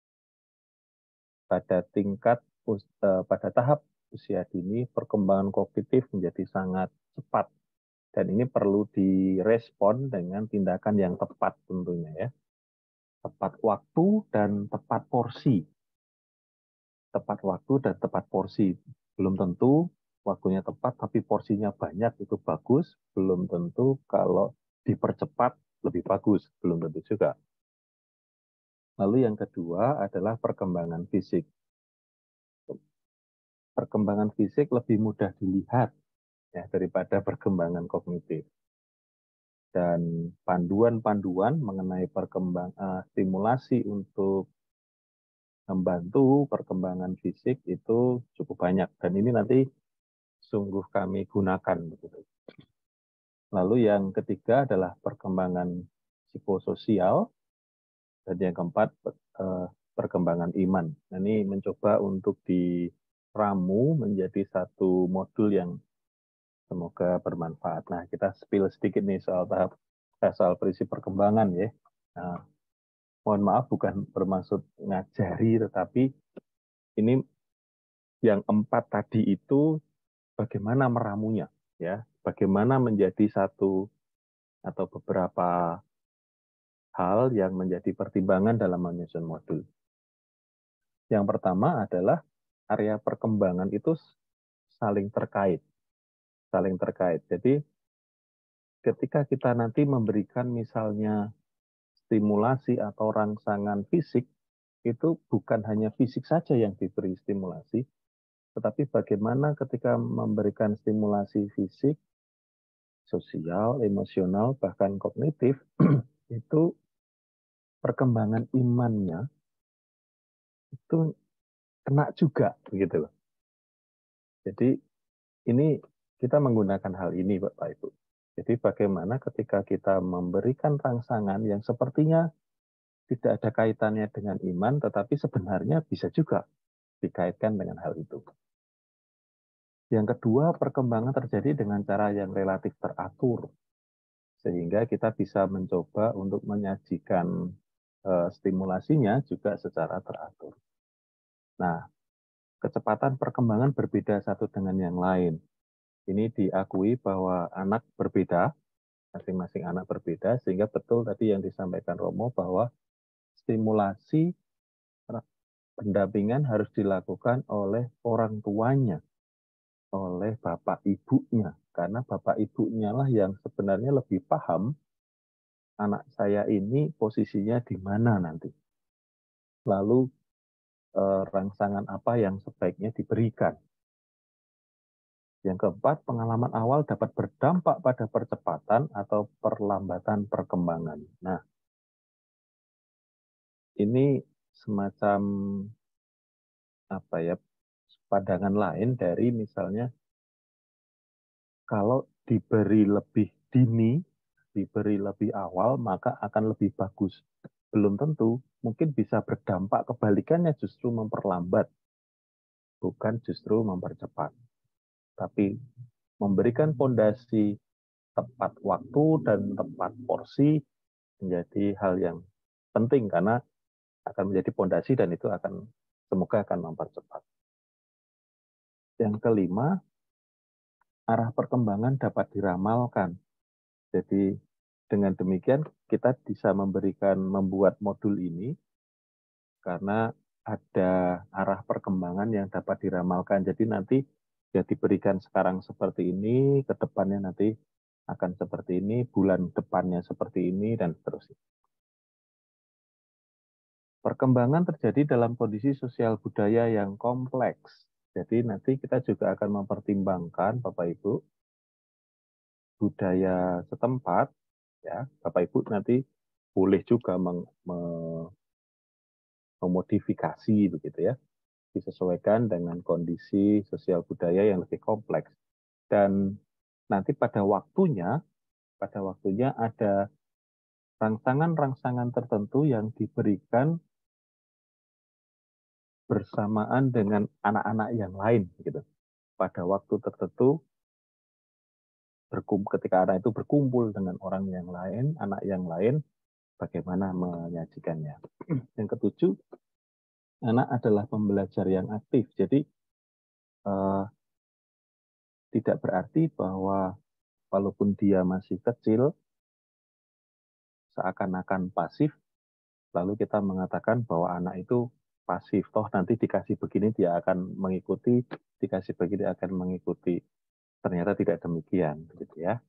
pada tingkat, pada tahap usia dini, perkembangan kognitif menjadi sangat cepat. Dan ini perlu direspon dengan tindakan yang tepat tentunya ya. Tepat waktu dan tepat porsi. Tepat waktu dan tepat porsi. Belum tentu waktunya tepat, tapi porsinya banyak itu bagus. Belum tentu kalau dipercepat lebih bagus. Belum tentu juga. Lalu yang kedua adalah perkembangan fisik. Perkembangan fisik lebih mudah dilihat ya, daripada perkembangan kognitif. Dan panduan-panduan mengenai perkembang uh, stimulasi untuk membantu perkembangan fisik itu cukup banyak. Dan ini nanti sungguh kami gunakan. Begitu. Lalu yang ketiga adalah perkembangan psikososial. Dan yang keempat, uh, perkembangan iman. Nah, ini mencoba untuk diramu menjadi satu modul yang semoga bermanfaat. Nah, kita spill sedikit nih soal tahap soal prinsip perkembangan ya. Nah, mohon maaf bukan bermaksud ngajari, tetapi ini yang empat tadi itu bagaimana meramunya, ya, bagaimana menjadi satu atau beberapa hal yang menjadi pertimbangan dalam menyusun modul. Yang pertama adalah area perkembangan itu saling terkait, saling terkait. Jadi ketika kita nanti memberikan misalnya stimulasi atau rangsangan fisik, itu bukan hanya fisik saja yang diberi stimulasi, tetapi bagaimana ketika memberikan stimulasi fisik, sosial, emosional, bahkan kognitif, itu perkembangan imannya itu kena juga, begitu loh. Jadi ini kita menggunakan hal ini, Bapak Ibu. Jadi bagaimana ketika kita memberikan rangsangan yang sepertinya tidak ada kaitannya dengan iman, tetapi sebenarnya bisa juga dikaitkan dengan hal itu. Yang kedua, perkembangan terjadi dengan cara yang relatif teratur, sehingga kita bisa mencoba untuk menyajikan uh, stimulasinya juga secara teratur. Nah, kecepatan perkembangan berbeda satu dengan yang lain. Ini diakui bahwa anak berbeda, masing-masing anak berbeda, sehingga betul tadi yang disampaikan Romo bahwa stimulasi pendampingan harus dilakukan oleh orang tuanya, oleh bapak ibunya, karena bapak ibunya lah yang sebenarnya lebih paham anak saya ini posisinya di mana nanti. Lalu eh, rangsangan apa yang sebaiknya diberikan. Yang keempat, pengalaman awal dapat berdampak pada percepatan atau perlambatan perkembangan. Nah, ini semacam apa ya, pandangan lain dari misalnya kalau diberi lebih dini, diberi lebih awal, maka akan lebih bagus. Belum tentu, mungkin bisa berdampak kebalikannya justru memperlambat, bukan justru mempercepat. Tapi memberikan fondasi tepat waktu dan tepat porsi menjadi hal yang penting karena akan menjadi fondasi dan itu akan semoga akan mempercepat. Yang kelima, arah perkembangan dapat diramalkan. Jadi dengan demikian kita bisa memberikan membuat modul ini karena ada arah perkembangan yang dapat diramalkan. Jadi nanti ya diberikan sekarang seperti ini, ke depannya nanti akan seperti ini, bulan depannya seperti ini, dan seterusnya. Perkembangan terjadi dalam kondisi sosial budaya yang kompleks. Jadi nanti kita juga akan mempertimbangkan, Bapak Ibu, budaya setempat, ya Bapak Ibu nanti boleh juga meng, me, memodifikasi begitu ya, disesuaikan dengan kondisi sosial budaya yang lebih kompleks. Dan nanti pada waktunya, pada waktunya ada rangsangan-rangsangan tertentu yang diberikan bersamaan dengan anak-anak yang lain, gitu. Pada waktu tertentu, berkumpul, ketika anak itu berkumpul dengan orang yang lain, anak yang lain, bagaimana menyajikannya. Yang ketujuh, anak adalah pembelajar yang aktif. Jadi eh, tidak berarti bahwa walaupun dia masih kecil, seakan-akan pasif, lalu kita mengatakan bahwa anak itu pasif. Toh nanti dikasih begini dia akan mengikuti, dikasih begini akan mengikuti. Ternyata tidak demikian, gitu ya.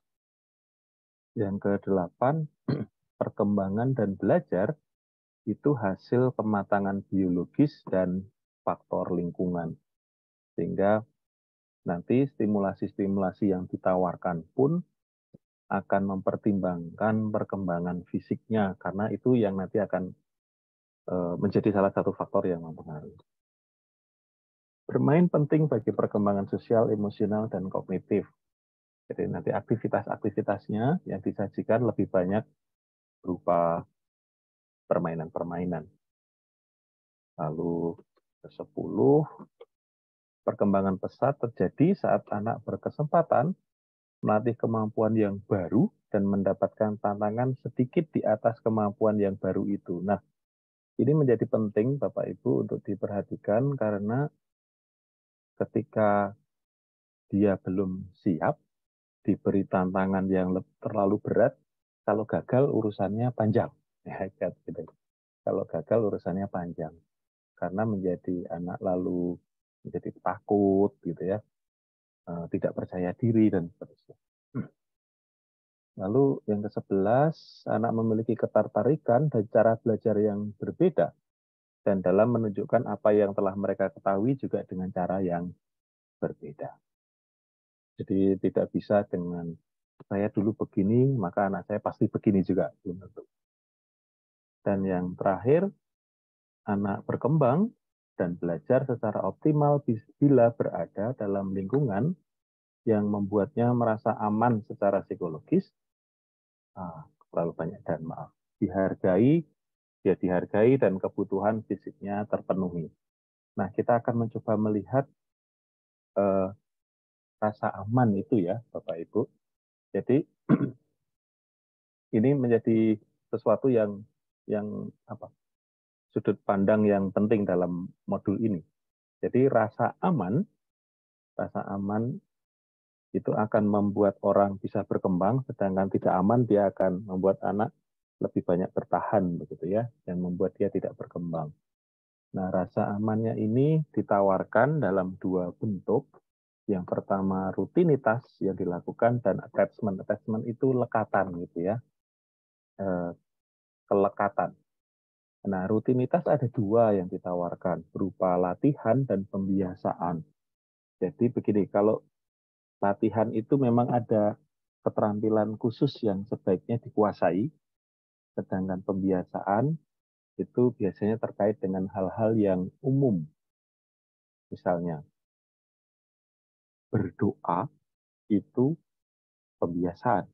Yang kedelapan, perkembangan dan belajar itu hasil kematangan biologis dan faktor lingkungan. Sehingga nanti stimulasi-stimulasi yang ditawarkan pun akan mempertimbangkan perkembangan fisiknya, karena itu yang nanti akan menjadi salah satu faktor yang mempengaruhi. Bermain penting bagi perkembangan sosial, emosional, dan kognitif. Jadi nanti aktivitas-aktivitasnya yang disajikan lebih banyak berupa permainan-permainan. Lalu kesepuluh, perkembangan pesat terjadi saat anak berkesempatan melatih kemampuan yang baru dan mendapatkan tantangan sedikit di atas kemampuan yang baru itu. Nah, ini menjadi penting Bapak Ibu untuk diperhatikan karena ketika dia belum siap, diberi tantangan yang terlalu berat, kalau gagal urusannya panjang. Ya, gitu. Kalau gagal urusannya panjang. Karena menjadi anak lalu menjadi takut, gitu ya, tidak percaya diri, dan seterusnya. Lalu yang ke sebelas, anak memiliki ketertarikan dan cara belajar yang berbeda. Dan dalam menunjukkan apa yang telah mereka ketahui juga dengan cara yang berbeda. Jadi tidak bisa dengan saya dulu begini, maka anak saya pasti begini juga. Belum tentu. Dan yang terakhir, anak berkembang dan belajar secara optimal bila berada dalam lingkungan yang membuatnya merasa aman secara psikologis, ah, terlalu banyak dan maaf, dihargai, dia dihargai dan kebutuhan fisiknya terpenuhi. Nah, kita akan mencoba melihat eh, rasa aman itu ya, Bapak Ibu. Jadi ini menjadi sesuatu yang yang apa? Sudut pandang yang penting dalam modul ini. Jadi rasa aman, rasa aman itu akan membuat orang bisa berkembang, sedangkan tidak aman dia akan membuat anak lebih banyak bertahan, begitu ya, yang membuat dia tidak berkembang. Nah, rasa amannya ini ditawarkan dalam dua bentuk. Yang pertama rutinitas yang dilakukan dan attachment. Attachment itu lekatan, gitu ya, e, kelekatan. Nah, rutinitas ada dua yang ditawarkan, berupa latihan dan pembiasaan. Jadi begini, kalau latihan itu memang ada keterampilan khusus yang sebaiknya dikuasai, sedangkan pembiasaan itu biasanya terkait dengan hal-hal yang umum. Misalnya, berdoa itu pembiasaan.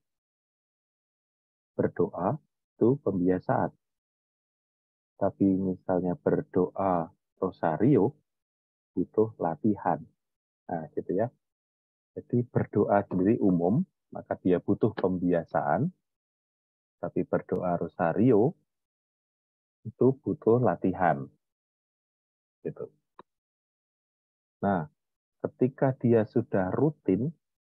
Berdoa itu pembiasaan. Tapi misalnya berdoa rosario, butuh latihan. Nah, gitu ya. Jadi berdoa sendiri umum, maka dia butuh pembiasaan. Tapi berdoa rosario itu butuh latihan. Gitu. Nah, ketika dia sudah rutin,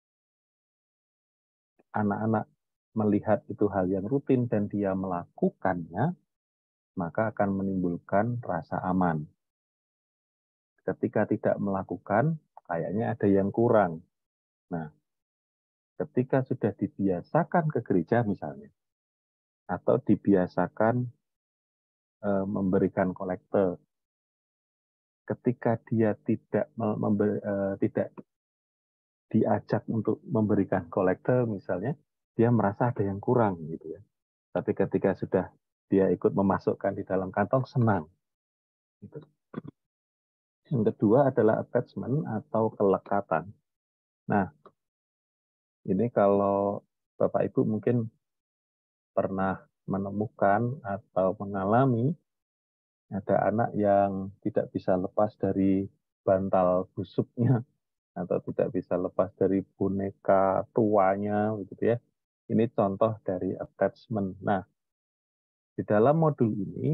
anak-anak melihat itu hal yang rutin dan dia melakukannya, maka akan menimbulkan rasa aman. Ketika tidak melakukan, kayaknya ada yang kurang. Nah, ketika sudah dibiasakan ke gereja misalnya, atau dibiasakan e, memberikan kolekte, ketika dia tidak memberi, e, tidak diajak untuk memberikan kolekte misalnya, dia merasa ada yang kurang, gitu ya. Tapi ketika sudah dia ikut memasukkan di dalam kantong, senang. Gitu. Yang kedua adalah attachment atau kelekatan. Nah, ini kalau Bapak Ibu mungkin pernah menemukan atau mengalami ada anak yang tidak bisa lepas dari bantal busuknya atau tidak bisa lepas dari boneka tuanya, gitu ya. Ini contoh dari attachment. Nah, di dalam modul ini,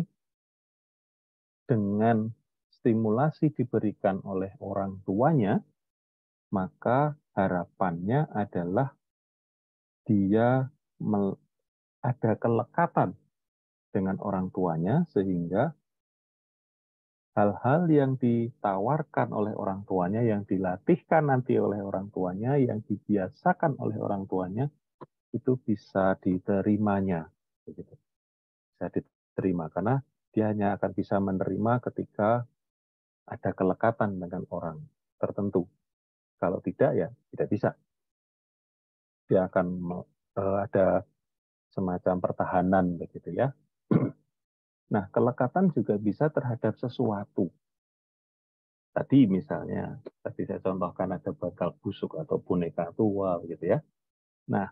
dengan stimulasi diberikan oleh orang tuanya, maka harapannya adalah dia ada kelekatan dengan orang tuanya, sehingga hal-hal yang ditawarkan oleh orang tuanya, yang dilatihkan nanti oleh orang tuanya, yang dibiasakan oleh orang tuanya, itu bisa diterimanya. Bisa diterima, karena dia hanya akan bisa menerima ketika ada kelekatan dengan orang tertentu. Kalau tidak, ya tidak bisa. Dia akan uh, ada semacam pertahanan, begitu ya. Nah, kelekatan juga bisa terhadap sesuatu. Tadi misalnya, tadi saya contohkan ada bantal busuk atau boneka tua, begitu ya. Nah,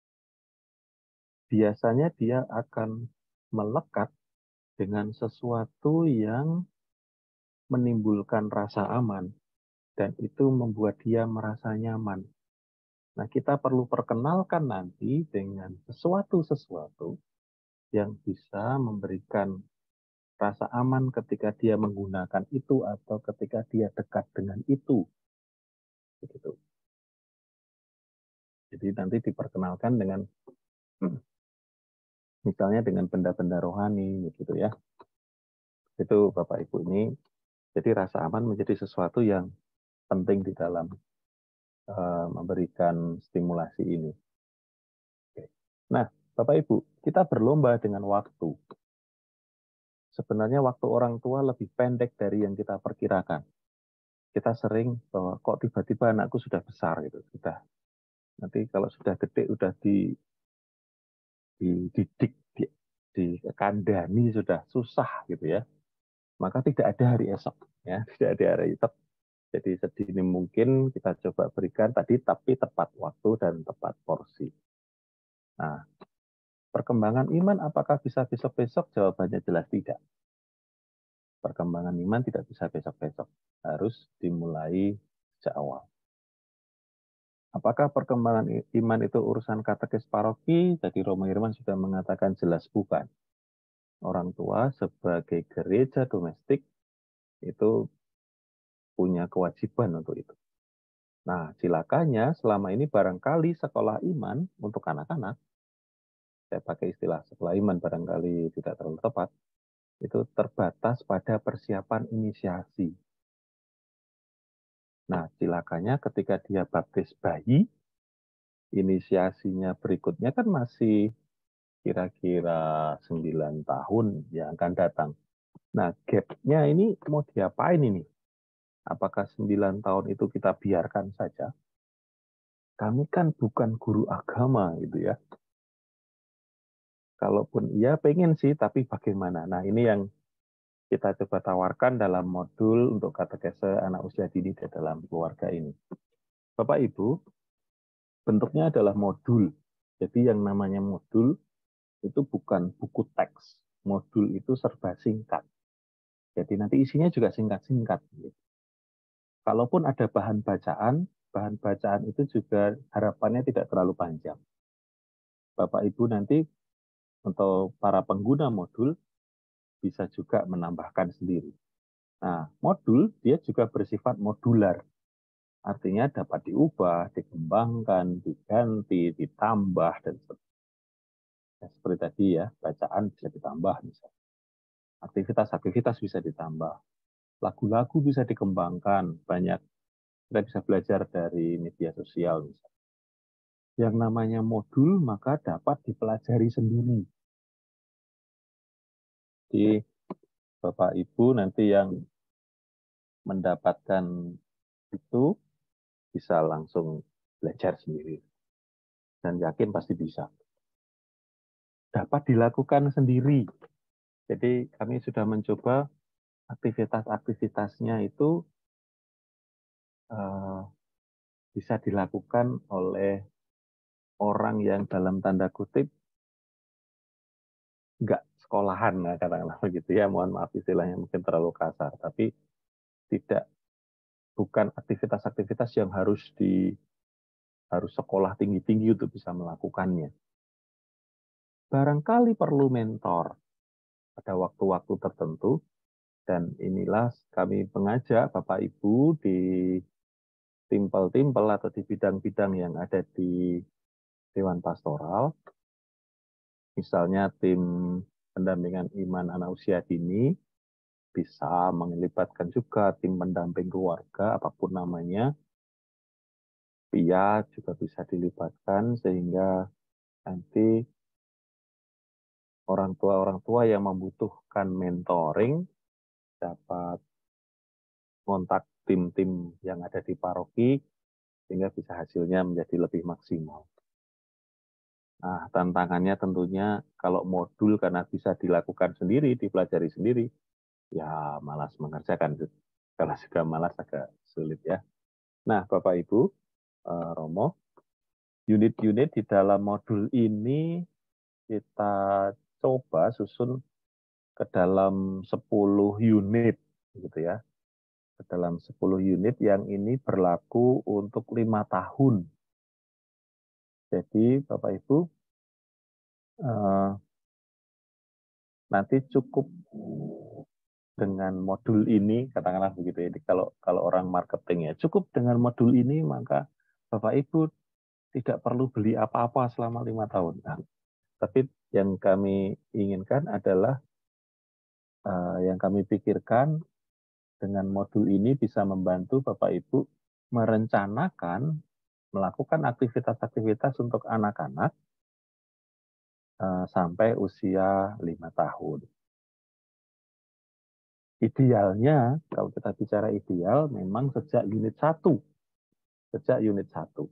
biasanya dia akan melekat dengan sesuatu yang menimbulkan rasa aman, dan itu membuat dia merasa nyaman. Nah, kita perlu perkenalkan nanti dengan sesuatu-sesuatu yang bisa memberikan rasa aman ketika dia menggunakan itu atau ketika dia dekat dengan itu. begitu. Jadi nanti diperkenalkan dengan misalnya dengan benda-benda rohani gitu ya. Itu Bapak Ibu ini. Jadi rasa aman menjadi sesuatu yang penting di dalam uh, memberikan stimulasi ini. Oke. Nah, Bapak Ibu, kita berlomba dengan waktu. Sebenarnya waktu orang tua lebih pendek dari yang kita perkirakan. Kita sering bahwa kok tiba-tiba anakku sudah besar gitu, sudah. Nanti kalau sudah gede udah di dididik, di, dikandani sudah susah gitu ya. Maka tidak ada hari esok ya, tidak ada hari esok. Jadi sedini mungkin kita coba berikan tadi tapi tepat waktu dan tepat porsi. Nah, perkembangan iman apakah bisa besok-besok? Jawabannya jelas tidak. Perkembangan iman tidak bisa besok-besok. Harus dimulai sejak awal. Apakah perkembangan iman itu urusan katekis paroki? Jadi Romo Herman sudah mengatakan jelas bukan. Orang tua sebagai gereja domestik itu punya kewajiban untuk itu. Nah, silakannya selama ini barangkali sekolah iman untuk anak-anak, saya pakai istilah sekolah iman barangkali tidak terlalu tepat, itu terbatas pada persiapan inisiasi. Nah, silakannya ketika dia baptis bayi, inisiasinya berikutnya kan masih kira-kira sembilan tahun yang akan datang. Nah, gap-nya ini mau diapain ini? Apakah sembilan tahun itu kita biarkan saja? Kami kan bukan guru agama gitu ya. Kalaupun iya pengen sih, tapi bagaimana? Nah, ini yang kita coba tawarkan dalam modul untuk katekese anak usia dini di dalam keluarga ini. Bapak Ibu, bentuknya adalah modul. Jadi yang namanya modul itu bukan buku teks. Modul itu serba singkat. Jadi nanti isinya juga singkat-singkat. Kalaupun ada bahan bacaan, bahan bacaan itu juga harapannya tidak terlalu panjang. Bapak Ibu nanti untuk para pengguna modul bisa juga menambahkan sendiri. Nah, modul dia juga bersifat modular. Artinya dapat diubah, dikembangkan, diganti, ditambah, dan seterusnya. Ya, seperti tadi ya, bacaan bisa ditambah misalnya. Aktivitas-aktivitas bisa ditambah. Lagu-lagu bisa dikembangkan, banyak. Kita bisa belajar dari media sosial misalnya. Yang namanya modul maka dapat dipelajari sendiri. Jadi Bapak Ibu nanti yang mendapatkan itu bisa langsung belajar sendiri. Dan yakin pasti bisa. Dapat dilakukan sendiri. Jadi kami sudah mencoba aktivitas-aktivitasnya itu uh, bisa dilakukan oleh orang yang dalam tanda kutip nggak sekolahan, nah, katakanlah begitu ya. Mohon maaf istilahnya mungkin terlalu kasar, tapi tidak bukan aktivitas-aktivitas yang harus di harus sekolah tinggi-tinggi untuk bisa melakukannya. Barangkali perlu mentor pada waktu-waktu tertentu, dan inilah kami mengajak Bapak Ibu di timpel-timpel atau di bidang-bidang yang ada di Dewan Pastoral, misalnya tim pendampingan iman anak usia dini, bisa melibatkan juga tim pendamping keluarga, apapun namanya, pria juga bisa dilibatkan, sehingga nanti orang tua-orang tua yang membutuhkan mentoring dapat kontak tim-tim yang ada di paroki, sehingga bisa hasilnya menjadi lebih maksimal. Nah, tantangannya tentunya kalau modul karena bisa dilakukan sendiri, dipelajari sendiri, ya malas mengerjakan. Kalau sudah malas agak sulit ya. Nah, Bapak Ibu, Romo, unit-unit di dalam modul ini kita coba susun ke dalam sepuluh unit, gitu ya. Ke dalam sepuluh unit yang ini berlaku untuk lima tahun. Jadi, Bapak Ibu, eh, nanti cukup dengan modul ini, katakanlah begitu. Jadi kalau kalau orang marketing ya, cukup dengan modul ini maka Bapak Ibu tidak perlu beli apa-apa selama lima tahun. Nah, tapi yang kami inginkan adalah uh, yang kami pikirkan dengan modul ini bisa membantu Bapak Ibu merencanakan melakukan aktivitas-aktivitas untuk anak-anak uh, sampai usia lima tahun. Idealnya, kalau kita bicara ideal, memang sejak unit satu. Sejak unit satu.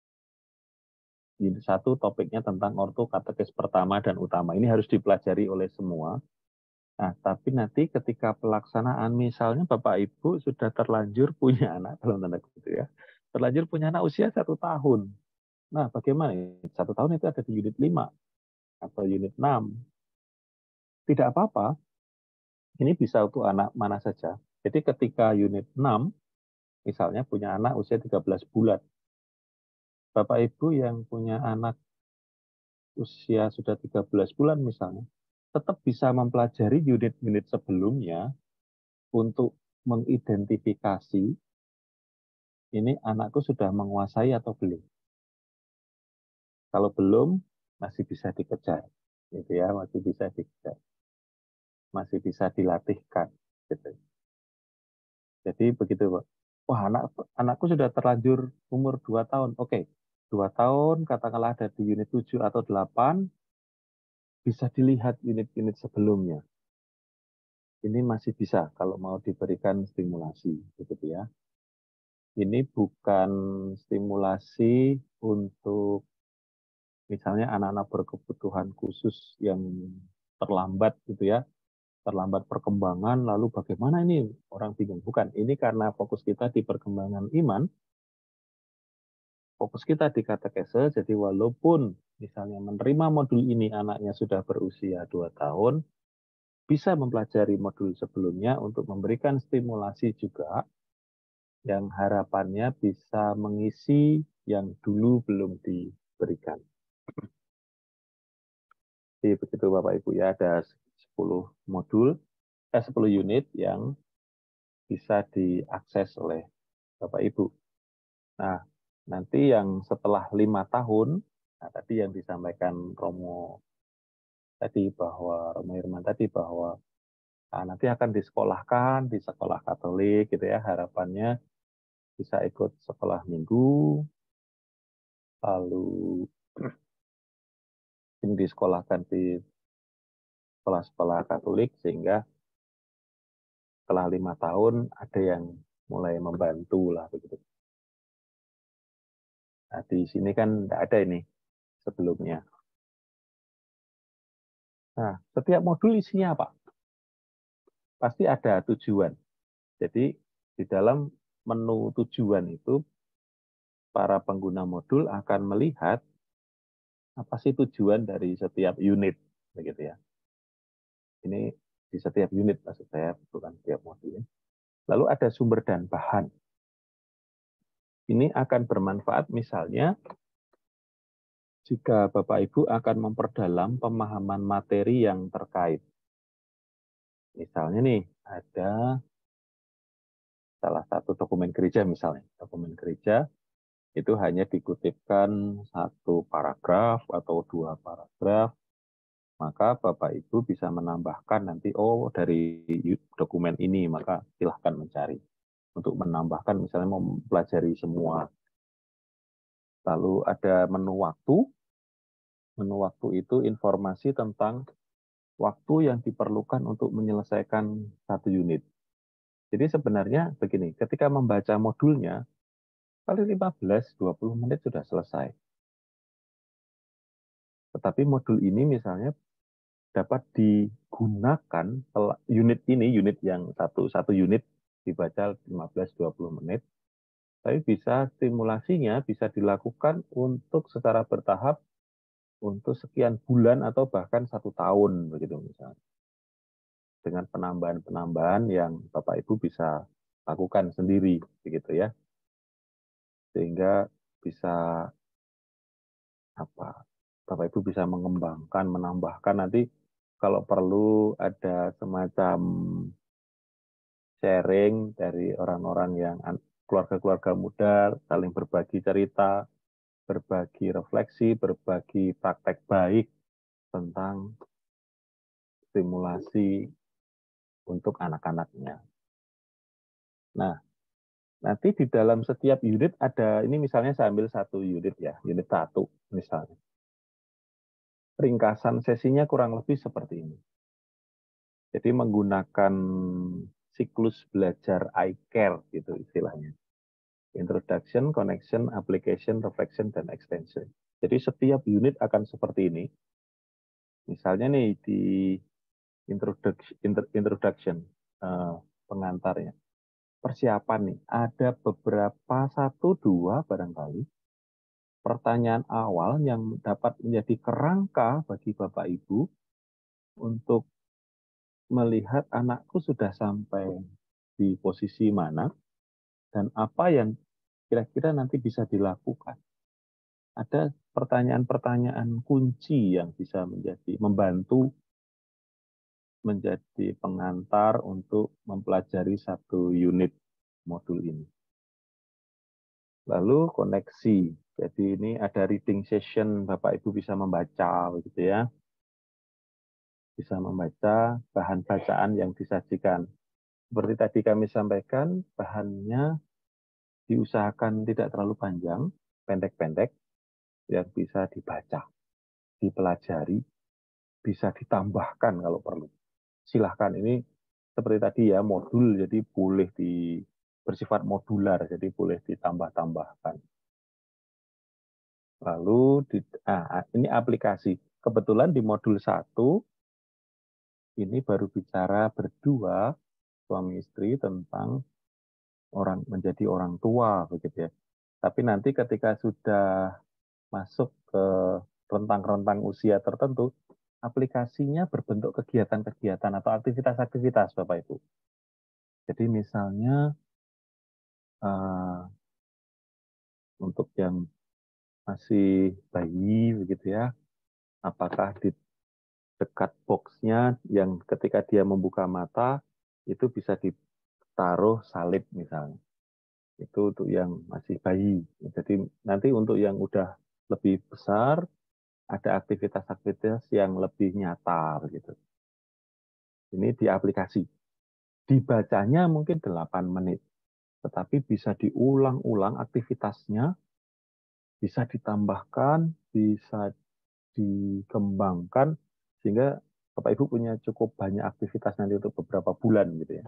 Unit satu topiknya tentang orto katekes pertama dan utama. Ini harus dipelajari oleh semua. Nah, tapi nanti ketika pelaksanaan, misalnya Bapak Ibu sudah terlanjur punya anak, dalam tanda kutip ya, terlanjur punya anak usia satu tahun. Nah, bagaimana? Satu tahun itu ada di unit lima atau unit enam. Tidak apa-apa. Ini bisa untuk anak mana saja. Jadi ketika unit enam, misalnya punya anak usia tiga belas bulan. Bapak Ibu yang punya anak usia sudah tiga belas bulan misalnya, tetap bisa mempelajari unit-unit sebelumnya untuk mengidentifikasi ini anakku sudah menguasai atau belum. Kalau belum, masih bisa dikejar. Gitu ya, masih bisa dikejar. Masih bisa dilatihkan. Gitu. Jadi begitu, Pak. Wah, anak anakku sudah terlanjur umur dua tahun. Oke, dua tahun, katakanlah ada di unit tujuh atau delapan, bisa dilihat unit-unit sebelumnya. Ini masih bisa kalau mau diberikan stimulasi. Begitu ya. Ini bukan stimulasi untuk misalnya anak-anak berkebutuhan khusus yang terlambat gitu ya. Terlambat perkembangan, lalu bagaimana ini? Orang bingung. Bukan, ini karena fokus kita di perkembangan iman, fokus kita di katekese, jadi walaupun misalnya menerima modul ini anaknya sudah berusia dua tahun, bisa mempelajari modul sebelumnya untuk memberikan stimulasi juga yang harapannya bisa mengisi yang dulu belum diberikan. Jadi begitu Bapak Ibu ya, ada sepuluh modul, eh, sepuluh unit yang bisa diakses oleh Bapak Ibu. Nah, nanti yang setelah lima tahun, nah tadi yang disampaikan Romo tadi bahwa Romo Irman tadi bahwa nah, nanti akan disekolahkan di sekolah Katolik gitu ya, harapannya bisa ikut sekolah minggu, lalu ini disekolahkan di sekolah-sekolah Katolik sehingga setelah lima tahun ada yang mulai membantu lah begitu. Nah di sini kan tidak ada ini sebelumnya. Nah setiap modul isinya apa? Pasti ada tujuan. Jadi di dalam menu tujuan itu para pengguna modul akan melihat apa sih tujuan dari setiap unit begitu ya. Ini di setiap unit maksud saya, bukan setiap modul. Lalu ada sumber dan bahan. Ini akan bermanfaat misalnya jika Bapak Ibu akan memperdalam pemahaman materi yang terkait. Misalnya nih, ada salah satu dokumen gereja misalnya. Dokumen gereja itu hanya dikutipkan satu paragraf atau dua paragraf, maka Bapak Ibu bisa menambahkan nanti, oh dari dokumen ini, maka silahkan mencari. Untuk menambahkan misalnya mempelajari semua. Lalu ada menu waktu. Menu waktu itu informasi tentang waktu yang diperlukan untuk menyelesaikan satu unit. Jadi sebenarnya begini, ketika membaca modulnya, paling lima belas sampai dua puluh menit sudah selesai. Tetapi modul ini misalnya dapat digunakan unit ini, unit yang satu, satu unit dibaca lima belas sampai dua puluh menit, tapi bisa stimulasinya bisa dilakukan untuk secara bertahap untuk sekian bulan atau bahkan satu tahun begitu misalnya. Dengan penambahan-penambahan yang Bapak Ibu bisa lakukan sendiri begitu ya. Sehingga bisa apa? Bapak Ibu bisa mengembangkan, menambahkan nanti kalau perlu ada semacam sharing dari orang-orang yang keluarga-keluarga muda, saling berbagi cerita, berbagi refleksi, berbagi praktek baik tentang stimulasi untuk anak-anaknya. Nah, nanti di dalam setiap unit ada, ini misalnya saya ambil satu unit ya, unit satu misalnya. Ringkasan sesinya kurang lebih seperti ini. Jadi menggunakan siklus belajar I care gitu istilahnya. Introduction, connection, application, reflection, dan extension. Jadi setiap unit akan seperti ini. Misalnya nih di introduction, introduction uh, pengantarnya. Persiapan nih, ada beberapa satu dua barangkali pertanyaan awal yang dapat menjadi kerangka bagi Bapak Ibu untuk melihat anakku sudah sampai di posisi mana dan apa yang kira-kira nanti bisa dilakukan. Ada pertanyaan-pertanyaan kunci yang bisa menjadi membantu menjadi pengantar untuk mempelajari satu unit modul ini. Lalu koneksi. Jadi ini ada reading session, Bapak Ibu bisa membaca begitu ya. Bisa membaca bahan bacaan yang disajikan. Seperti tadi kami sampaikan, bahannya diusahakan tidak terlalu panjang, pendek-pendek, yang bisa dibaca, dipelajari, bisa ditambahkan kalau perlu. Silahkan, ini seperti tadi ya, modul, jadi boleh di, bersifat modular, jadi boleh ditambah-tambahkan. Lalu, di, ah, ini aplikasi. Kebetulan di modul satu, ini baru bicara berdua, suami istri, tentang orang menjadi orang tua begitu ya. Tapi nanti ketika sudah masuk ke rentang-rentang usia tertentu, aplikasinya berbentuk kegiatan-kegiatan atau aktivitas-aktivitas Bapak Ibu. Jadi misalnya uh, untuk yang masih bayi begitu ya, apakah di dekat boxnya yang ketika dia membuka mata itu bisa ditaruh salib misalnya. Itu untuk yang masih bayi. Jadi nanti untuk yang udah lebih besar, ada aktivitas-aktivitas yang lebih nyata begitu. Ini di aplikasi. Dibacanya mungkin delapan menit, tetapi bisa diulang-ulang aktivitasnya, bisa ditambahkan, bisa dikembangkan, sehingga Bapak Ibu punya cukup banyak aktivitas nanti untuk beberapa bulan gitu ya.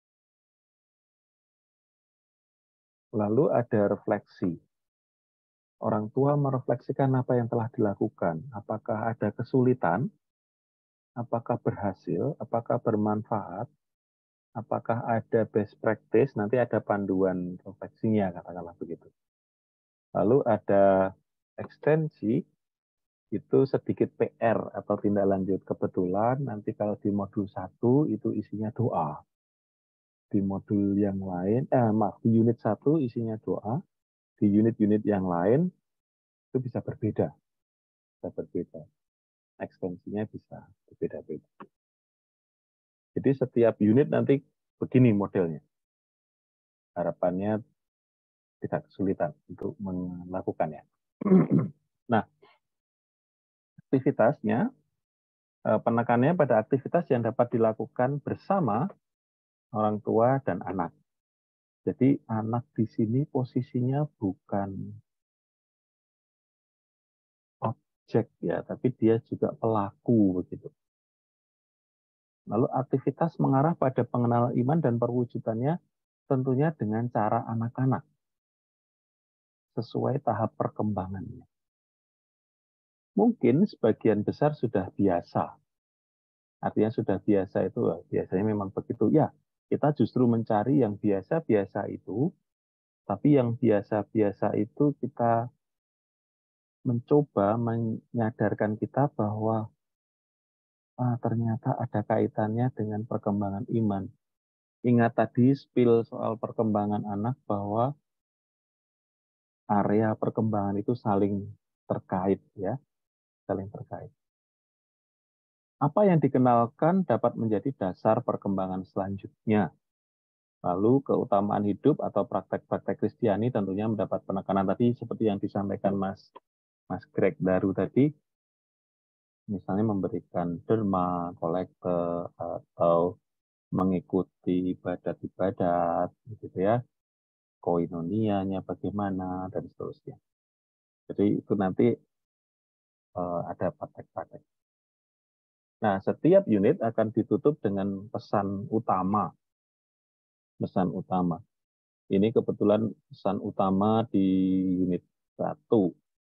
Lalu ada refleksi. Orang tua merefleksikan apa yang telah dilakukan. Apakah ada kesulitan? Apakah berhasil? Apakah bermanfaat? Apakah ada best practice? Nanti ada panduan refleksinya, katakanlah begitu. Lalu ada ekstensi, itu sedikit P R atau tindak lanjut. Kebetulan nanti kalau di modul satu itu isinya doa. Di modul yang lain, eh maaf, di unit satu isinya doa. Di unit-unit yang lain itu bisa berbeda. Bisa berbeda. Ekstensinya bisa berbeda-beda. Jadi setiap unit nanti begini modelnya. Harapannya tidak kesulitan untuk melakukannya. Nah, aktivitasnya, penekanannya pada aktivitas yang dapat dilakukan bersama orang tua dan anak. Jadi anak di sini posisinya bukan objek ya, tapi dia juga pelaku begitu. Lalu aktivitas mengarah pada pengenalan iman dan perwujudannya tentunya dengan cara anak-anak sesuai tahap perkembangannya. Mungkin sebagian besar sudah biasa. Artinya sudah biasa itu biasanya memang begitu. Ya, kita justru mencari yang biasa-biasa itu, tapi yang biasa-biasa itu kita mencoba menyadarkan kita bahwa ah, ternyata ada kaitannya dengan perkembangan iman. Ingat tadi spill soal perkembangan anak bahwa area perkembangan itu saling terkait ya, saling terkait. Apa yang dikenalkan dapat menjadi dasar perkembangan selanjutnya. Lalu keutamaan hidup atau praktek-praktek Kristiani tentunya mendapat penekanan tadi seperti yang disampaikan Mas Mas Greg Daru tadi, misalnya memberikan derma, kolekte, atau mengikuti ibadat-ibadat, gitu ya, koinonianya bagaimana, dan seterusnya. Jadi itu nanti uh, ada praktek-praktek. Nah, setiap unit akan ditutup dengan pesan utama. Pesan utama. Ini kebetulan pesan utama di unit satu.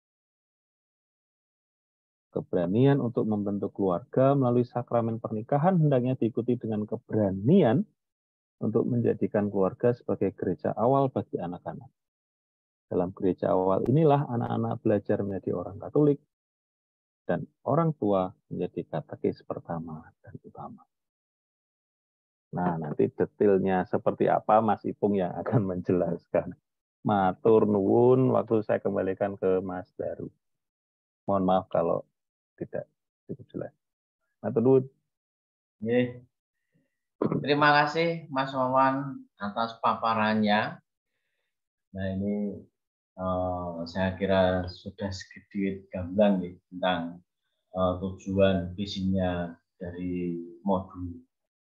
Keberanian untuk membentuk keluarga melalui sakramen pernikahan hendaknya diikuti dengan keberanian untuk menjadikan keluarga sebagai gereja awal bagi anak-anak. Dalam gereja awal inilah anak-anak belajar menjadi orang Katolik dan orang tua menjadi katekis pertama dan utama. Nah, nanti detailnya seperti apa Mas Ipung yang akan menjelaskan. Matur nuwun, waktu saya kembalikan ke Mas Daru. Mohon maaf kalau tidak cukup jelas. Matur nuwun. Yeah. Terima kasih Mas Wawan atas paparannya. Nah ini uh, saya kira sudah sedikit gamblang nih, tentang uh, tujuan visinya dari modul.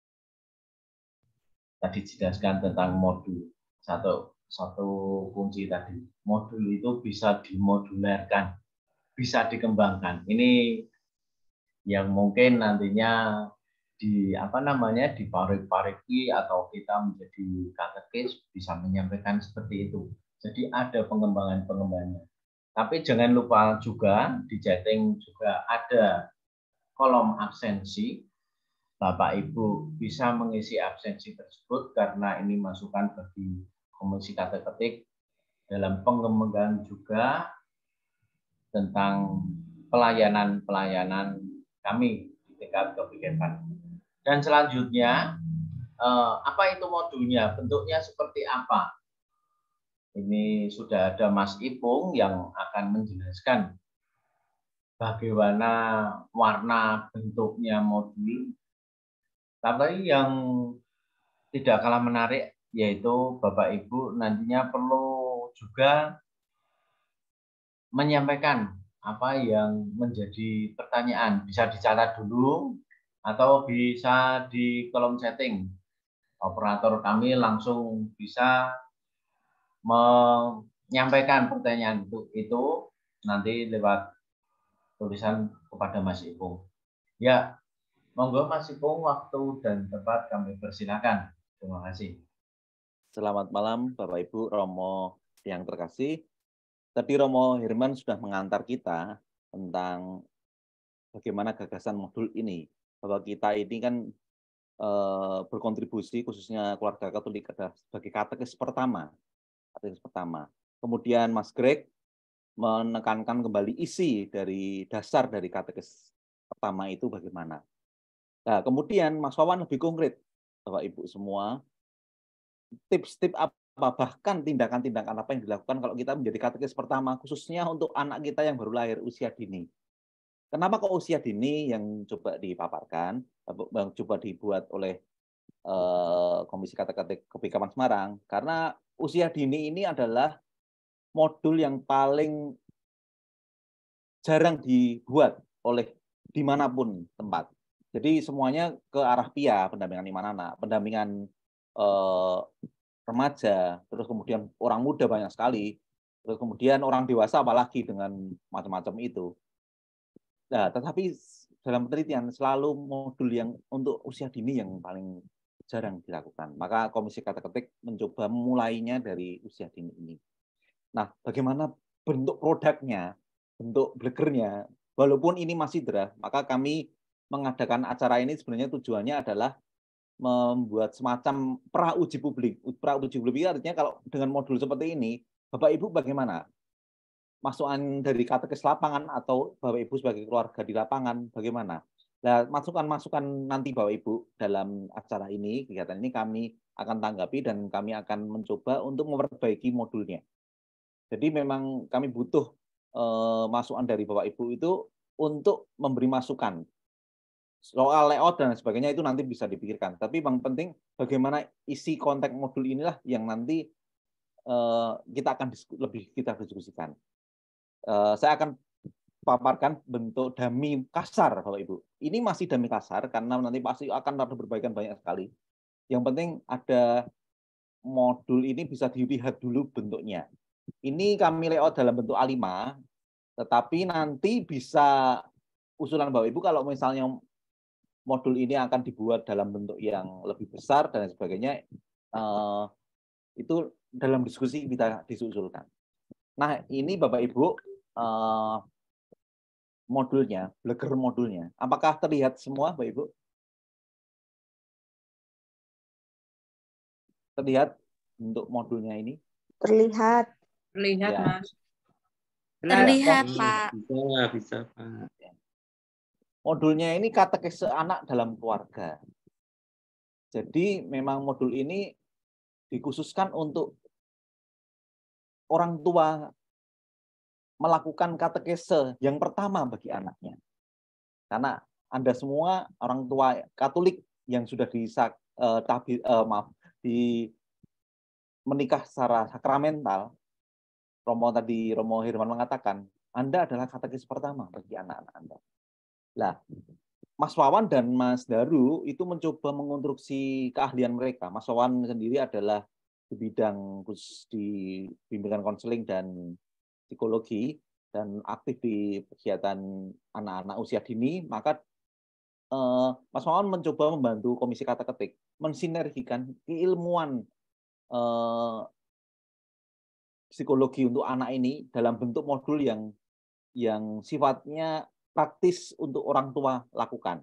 Tadi dijelaskan tentang modul. Satu, satu kunci tadi. Modul itu bisa dimodulerkan, bisa dikembangkan. Ini yang mungkin nantinya di apa namanya di parik-pariki atau kita menjadi katekis bisa menyampaikan seperti itu. Jadi ada pengembangan-pengembangan. Tapi jangan lupa juga di chatting juga ada kolom absensi. Bapak Ibu bisa mengisi absensi tersebut karena ini masukan bagi komisi kateketik dalam pengembangan juga tentang pelayanan-pelayanan kami di tingkat kebijakan. Dan selanjutnya, eh, apa itu modulnya? Bentuknya seperti apa? Ini sudah ada Mas Ipung yang akan menjelaskan bagaimana warna bentuknya modul. Tapi yang tidak kalah menarik yaitu Bapak Ibu nantinya perlu juga menyampaikan apa yang menjadi pertanyaan. Bisa dicatat dulu atau bisa di kolom chatting. Operator kami langsung bisa menyampaikan pertanyaan itu, itu nanti lewat tulisan kepada Mas Ipung. Ya, monggo Mas Ipung, waktu dan tempat kami persilakan. Terima kasih. Selamat malam Bapak Ibu, Romo yang terkasih. Tadi Romo Herman sudah mengantar kita tentang bagaimana gagasan modul ini. Bahwa kita ini kan e, berkontribusi khususnya keluarga Katolik adalah sebagai katekis pertama. Katekis pertama. Kemudian Mas Greg menekankan kembali isi dari dasar dari katekis pertama itu bagaimana. Nah, kemudian Mas Wawan lebih konkret, Bapak Ibu semua, tips-tips apa, bahkan tindakan-tindakan apa yang dilakukan kalau kita menjadi katekis pertama, khususnya untuk anak kita yang baru lahir usia dini. Kenapa kok usia dini yang coba dipaparkan, yang coba dibuat oleh uh, Komisi Katekis K P I Kapan Semarang? Karena usia dini ini adalah modul yang paling jarang dibuat oleh dimanapun tempat. Jadi semuanya ke arah P I A, pendampingan iman anak, pendampingan eh, remaja, terus kemudian orang muda banyak sekali, terus kemudian orang dewasa apalagi dengan macam-macam itu. Nah, tetapi dalam penelitian selalu modul yang untuk usia dini yang paling jarang dilakukan. Maka Komisi Kateketik mencoba memulainya dari usia dini ini. Nah, bagaimana bentuk produknya, bentuk blegernya, walaupun ini masih draft, maka kami mengadakan acara ini sebenarnya tujuannya adalah membuat semacam pra uji publik. Pra uji publik artinya kalau dengan modul seperti ini, Bapak Ibu bagaimana? Masukan dari katekis lapangan atau Bapak Ibu sebagai keluarga di lapangan bagaimana? Nah, masukan-masukan nanti Bapak Ibu dalam acara ini, kegiatan ini kami akan tanggapi dan kami akan mencoba untuk memperbaiki modulnya. Jadi memang kami butuh eh, masukan dari Bapak Ibu itu untuk memberi masukan. soal layout dan sebagainya itu nanti bisa dipikirkan. Tapi yang penting bagaimana isi konteks modul inilah yang nanti uh, kita akan disku, lebih kita diskusikan. Uh, saya akan paparkan bentuk dummy kasar, Bapak Ibu. Ini masih dummy kasar karena nanti pasti akan ada perbaikan banyak sekali. Yang penting ada modul ini bisa dilihat dulu bentuknya. Ini kami layout dalam bentuk A lima, tetapi nanti bisa usulan Bapak Ibu kalau misalnya modul ini akan dibuat dalam bentuk yang lebih besar dan sebagainya, eh, itu dalam diskusi kita disusulkan. Nah, ini Bapak Ibu eh, modulnya, Blogger modulnya. Apakah terlihat semua Bapak Ibu? Terlihat bentuk modulnya ini? Terlihat. Terlihat, Ya. Mas. Terlihat, Ya. Pak. Bisa, bisa, Pak. Modulnya ini katekese anak dalam keluarga. Jadi memang modul ini dikhususkan untuk orang tua melakukan katekese yang pertama bagi anaknya. Karena Anda semua orang tua Katolik yang sudah disak, eh, tabi, eh, maaf, di menikah secara sakramental, Romo tadi Romo Herman mengatakan, Anda adalah katekis pertama bagi anak-anak Anda. Lah, Mas Wawan dan Mas Daru itu mencoba mengonstruksi keahlian mereka. Mas Wawan sendiri adalah di bidang khusus di bimbingan konseling dan psikologi dan aktif di kegiatan anak-anak usia dini, maka eh, Mas Wawan mencoba membantu Komisi Kata Ketik mensinergikan keilmuan eh, psikologi untuk anak ini dalam bentuk modul yang yang sifatnya praktis untuk orang tua lakukan.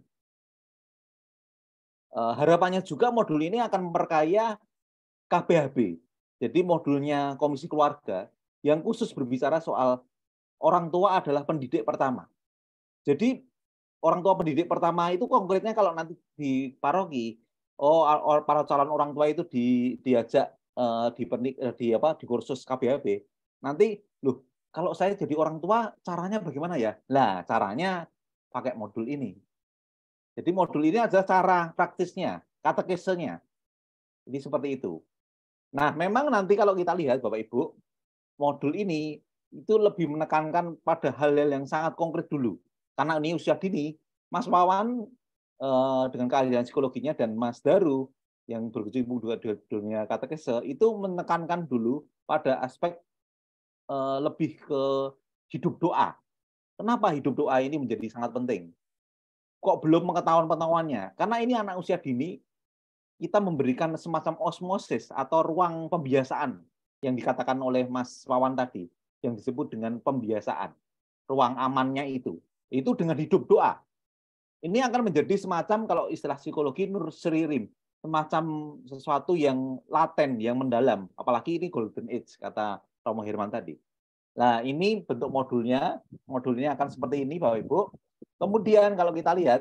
Eh, harapannya juga modul ini akan memperkaya K B H B. Jadi modulnya Komisi Keluarga yang khusus berbicara soal orang tua adalah pendidik pertama. Jadi orang tua pendidik pertama itu konkretnya kalau nanti di paroki, oh para calon orang tua itu di, diajak uh, di, di apa di kursus K B H B. Nanti loh, kalau saya jadi orang tua caranya bagaimana ya? Lah, caranya pakai modul ini. Jadi modul ini adalah cara praktisnya, katekesenya. Jadi seperti itu. Nah, memang nanti kalau kita lihat Bapak Ibu, modul ini itu lebih menekankan pada hal-hal yang sangat konkret dulu. Karena ini usia dini, Mas Wawan eh, dengan keahlian psikologinya dan Mas Daru yang berkecimpung di dunia katekese itu menekankan dulu pada aspek eh, lebih ke hidup doa. Kenapa hidup doa ini menjadi sangat penting? Kok belum pengetahuan-pengetahuannya? Karena ini anak usia dini, kita memberikan semacam osmosis atau ruang pembiasaan yang dikatakan oleh Mas Wawan tadi, yang disebut dengan pembiasaan. Ruang amannya itu. Itu dengan hidup doa. Ini akan menjadi semacam, kalau istilah psikologi, nurseririm. Semacam sesuatu yang laten, yang mendalam. Apalagi ini golden age, kata Romo Herman tadi. Nah, ini bentuk modulnya. Modulnya akan seperti ini, Bapak Ibu. Kemudian kalau kita lihat,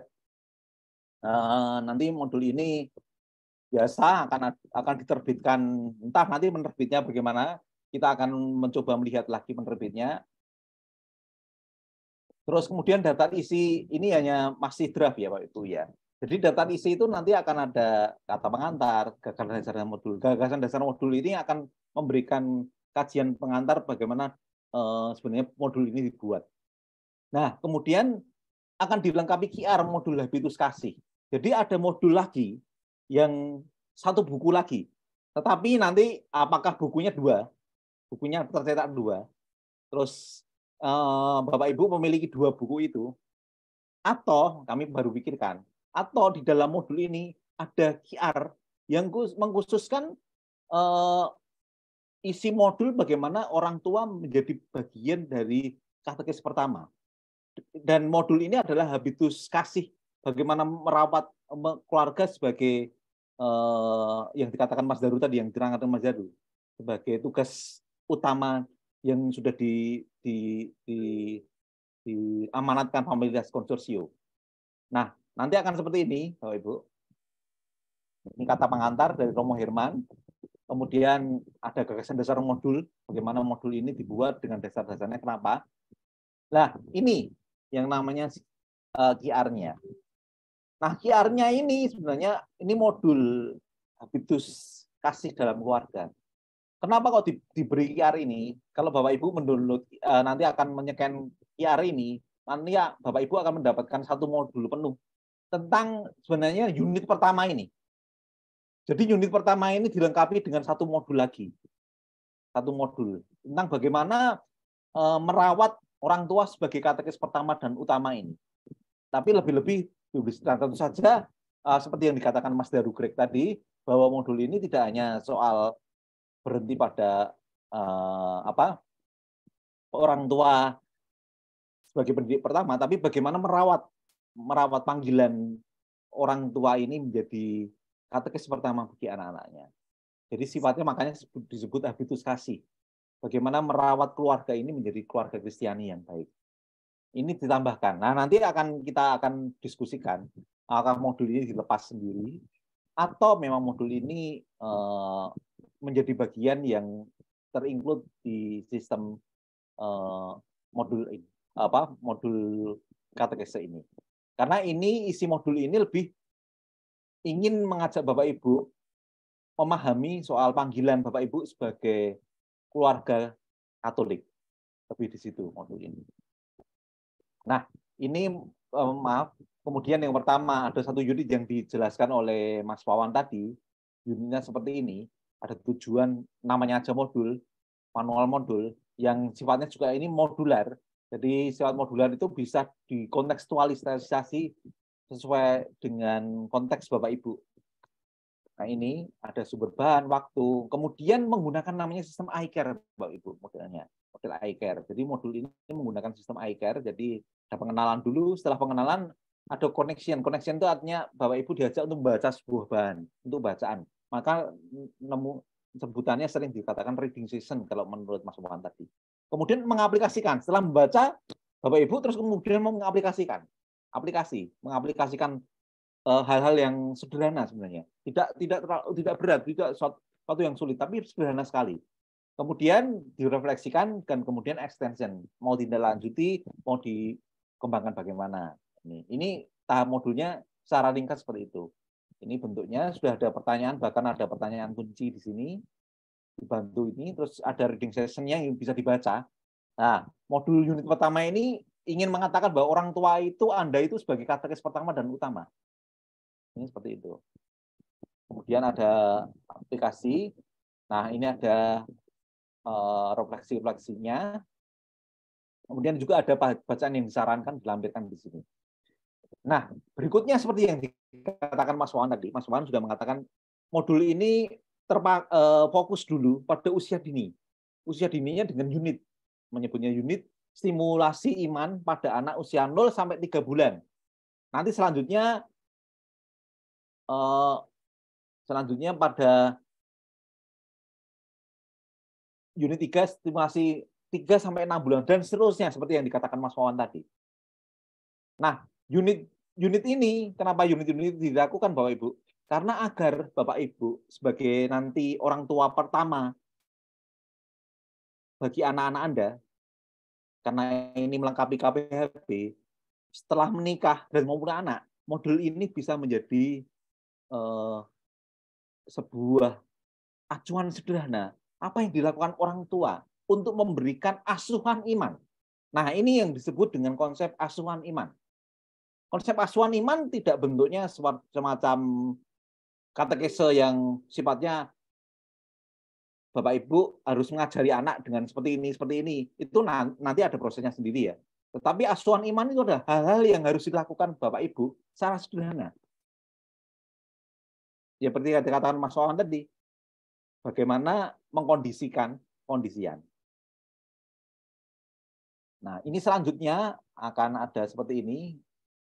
nanti modul ini biasa akan akan diterbitkan, entah nanti menerbitnya bagaimana, kita akan mencoba melihat lagi penerbitnya. Terus kemudian daftar isi ini hanya masih draft ya Pak Ibu ya. Jadi daftar isi itu nanti akan ada kata pengantar, gagasan dasar modul. Gagasan dasar modul ini akan memberikan kajian pengantar bagaimana eh, sebenarnya modul ini dibuat. Nah, kemudian akan dilengkapi Q R modul habitus kasih. Jadi ada modul lagi yang satu buku lagi. Tetapi nanti apakah bukunya dua? Bukunya tercetak dua. Terus eh, Bapak Ibu memiliki dua buku itu. Atau kami baru pikirkan. Atau di dalam modul ini ada Q R yang mengkhususkan eh, isi modul bagaimana orang tua menjadi bagian dari katekis pertama. Dan modul ini adalah habitus kasih. Bagaimana merawat keluarga sebagai eh, yang dikatakan Mas Daru tadi, yang diterangkan Mas Daru, sebagai tugas utama yang sudah di, di, di, diamanatkan Familias Consortio. Nah, nanti akan seperti ini, Bapak Ibu. Ini kata pengantar dari Romo Herman. Kemudian ada gagasan dasar modul, bagaimana modul ini dibuat dengan dasar-dasarnya, kenapa. Nah, ini yang namanya uh, Q R-nya. Nah, Q R-nya ini sebenarnya ini modul habitus kasih dalam keluarga. Kenapa kok di, diberi Q R ini? Kalau Bapak Ibu mendownload uh, nanti akan menyekan Q R ini, nanti ya Bapak Ibu akan mendapatkan satu modul penuh tentang sebenarnya unit pertama ini. Jadi unit pertama ini dilengkapi dengan satu modul lagi. Satu modul tentang bagaimana uh, merawat orang tua sebagai katekis pertama dan utama ini. Tapi lebih-lebih dan tentu saja uh, seperti yang dikatakan Mas Daru Greg tadi, bahwa modul ini tidak hanya soal berhenti pada uh, apa orang tua sebagai pendidik pertama, tapi bagaimana merawat merawat panggilan orang tua ini menjadi katekis pertama bagi anak-anaknya. Jadi sifatnya makanya disebut habitus kasih. Bagaimana merawat keluarga ini menjadi keluarga Kristiani yang baik. Ini ditambahkan. Nah, nanti akan kita akan diskusikan apakah modul ini dilepas sendiri atau memang modul ini uh, menjadi bagian yang terinclude di sistem uh, modul ini, apa modul katekese ini. Karena ini isi modul ini lebih ingin mengajak Bapak Ibu memahami soal panggilan Bapak Ibu sebagai keluarga Katolik. Lebih di situ modul ini. Nah, ini eh, maaf, kemudian yang pertama ada satu unit yang dijelaskan oleh Mas Wawan tadi, unitnya seperti ini, ada tujuan namanya aja modul, manual modul, yang sifatnya juga ini modular. Jadi sifat modular itu bisa dikontekstualisasi sesuai dengan konteks Bapak Ibu. Nah ini ada sumber bahan, waktu, kemudian menggunakan namanya sistem iCare Bapak Ibu modelnya. Model iCare. Jadi modul ini menggunakan sistem iCare. Jadi ada pengenalan dulu. Setelah pengenalan ada connection. Connection itu artinya Bapak Ibu diajak untuk membaca sebuah bahan, untuk bacaan. Maka nemu sebutannya sering dikatakan reading session kalau menurut Mas Wawan tadi. Kemudian mengaplikasikan. Setelah membaca Bapak Ibu terus kemudian mau mengaplikasikan. Aplikasi, mengaplikasikan hal-hal uh, yang sederhana sebenarnya. Tidak tidak terlalu, tidak berat, tidak suatu yang sulit, tapi sederhana sekali. Kemudian direfleksikan dan kemudian extension, mau ditindaklanjuti, mau dikembangkan bagaimana. Ini, ini tahap modulnya secara ringkas seperti itu. Ini bentuknya sudah ada pertanyaan, bahkan ada pertanyaan kunci di sini, dibantu ini, terus ada reading session-nya yang bisa dibaca. Nah, modul unit pertama ini ingin mengatakan bahwa orang tua itu Anda itu sebagai katekis pertama dan utama. Ini seperti itu. Kemudian ada aplikasi. Nah, ini ada uh, refleksi-refleksinya. Kemudian juga ada bacaan yang disarankan dilampirkan di sini. Nah, berikutnya seperti yang dikatakan Mas Wawan tadi. Mas Wawan sudah mengatakan modul ini terpa, uh, fokus dulu pada usia dini. Usia dininya dengan unit. Menyebutnya unit stimulasi iman pada anak usia nol sampai tiga bulan. Nanti selanjutnya Uh, selanjutnya pada unit tiga stimulasi tiga sampai enam bulan dan seterusnya seperti yang dikatakan Mas Wawan tadi. Nah, unit unit ini kenapa unit unit dilakukan Bapak Ibu? Karena agar Bapak Ibu sebagai nanti orang tua pertama bagi anak-anak Anda, karena ini melengkapi K P H B, setelah menikah dan mempunyai anak, modul ini bisa menjadi Uh, sebuah acuan sederhana apa yang dilakukan orang tua untuk memberikan asuhan iman. Nah, ini yang disebut dengan konsep asuhan iman. Konsep asuhan iman tidak bentuknya semacam katekese yang sifatnya Bapak Ibu harus mengajari anak dengan seperti ini, seperti ini. Itu nanti ada prosesnya sendiri ya. Tetapi asuhan iman itu adalah hal-hal yang harus dilakukan Bapak Ibu secara sederhana. Ya seperti dikatakan Mas Wawan tadi, bagaimana mengkondisikan kondisian. Nah, ini selanjutnya akan ada seperti ini.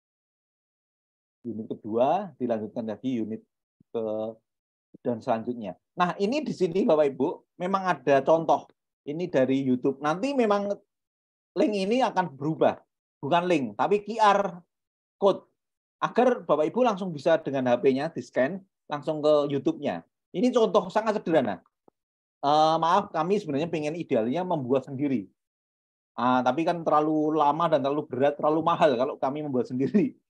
Unit kedua, dilanjutkan lagi unit ke dan selanjutnya. Nah, ini di sini Bapak Ibu, memang ada contoh. Ini dari YouTube. Nanti memang link ini akan berubah. Bukan link, tapi Q R code. Agar Bapak Ibu langsung bisa dengan H P-nya di-scan, langsung ke YouTube-nya. Ini contoh sangat sederhana. Uh, maaf, kami sebenarnya pengen idealnya membuat sendiri. Uh, tapi kan terlalu lama dan terlalu berat, terlalu mahal kalau kami membuat sendiri.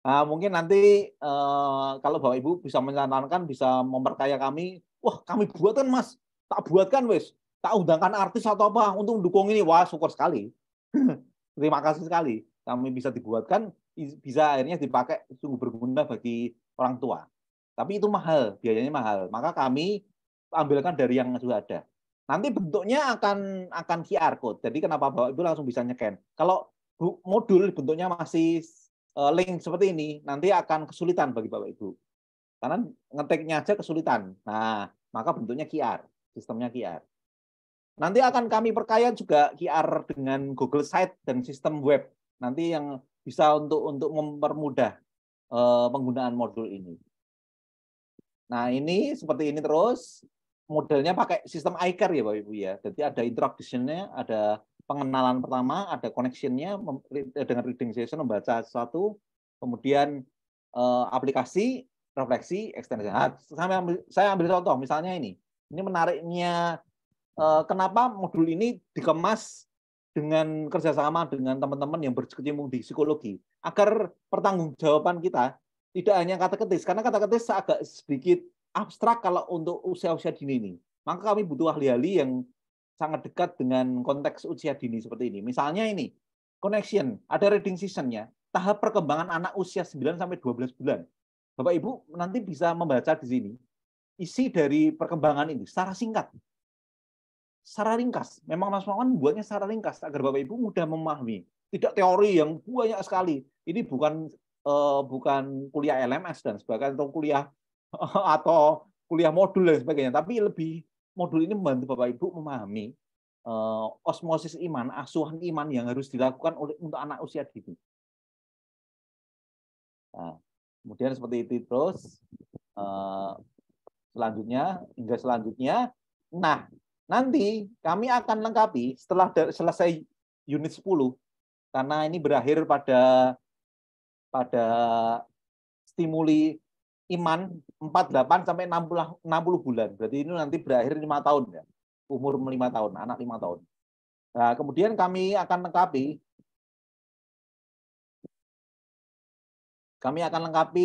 Nah, mungkin nanti eh, kalau Bapak Ibu bisa mencanangkan, bisa memperkaya kami, wah kami buatkan Mas, tak buatkan wes, tak undangkan artis atau apa untuk mendukung ini, wah syukur sekali. Terima kasih sekali, kami bisa dibuatkan, bisa akhirnya dipakai sungguh berguna bagi orang tua. Tapi itu mahal, biayanya mahal. Maka kami ambilkan dari yang sudah ada. Nanti bentuknya akan akan Q R code. Jadi kenapa Bapak Ibu langsung bisa nyekan? Kalau modul bentuknya masih link seperti ini, nanti akan kesulitan bagi Bapak Ibu. Karena ngetiknya aja kesulitan. Nah, maka bentuknya Q R, sistemnya Q R. Nanti akan kami perkaya juga Q R dengan Google Site dan sistem web. Nanti yang bisa untuk untuk mempermudah uh, penggunaan modul ini. Nah, ini seperti ini terus. Modelnya pakai sistem iCare ya Bapak Ibu ya. Jadi ada introduction-nya, ada pengenalan pertama, ada connection-nya dengan reading session, membaca sesuatu, kemudian eh, aplikasi, refleksi, extension. Nah, saya, ambil, saya ambil contoh, misalnya ini. Ini menariknya, eh, kenapa modul ini dikemas dengan kerjasama dengan teman-teman yang berkecimpung di psikologi. Agar pertanggungjawaban kita tidak hanya kata ketis, karena kata ketis agak sedikit abstrak kalau untuk usia-usia dini ini. Maka kami butuh ahli-ahli yang sangat dekat dengan konteks usia dini seperti ini. Misalnya ini, connection, ada reading season-nya, tahap perkembangan anak usia sembilan sampai dua belas bulan. Bapak Ibu nanti bisa membaca di sini isi dari perkembangan ini secara singkat. Secara ringkas. Memang Mas Mawan buatnya secara ringkas agar Bapak Ibu mudah memahami. Tidak teori yang banyak sekali. Ini bukan uh, bukan kuliah L M S dan sebagainya atau kuliah atau kuliah modul dan sebagainya, tapi lebih modul ini membantu Bapak Ibu memahami uh, osmosis iman, asuhan iman yang harus dilakukan oleh untuk anak usia dini. Nah, kemudian seperti itu terus uh, selanjutnya hingga selanjutnya. Nah, nanti kami akan lengkapi setelah selesai unit sepuluh, karena ini berakhir pada pada stimuli iman empat puluh delapan sampai enam puluh bulan. Berarti ini nanti berakhir lima tahun ya. Umur lima tahun, anak lima tahun. Nah, kemudian kami akan lengkapi kami akan lengkapi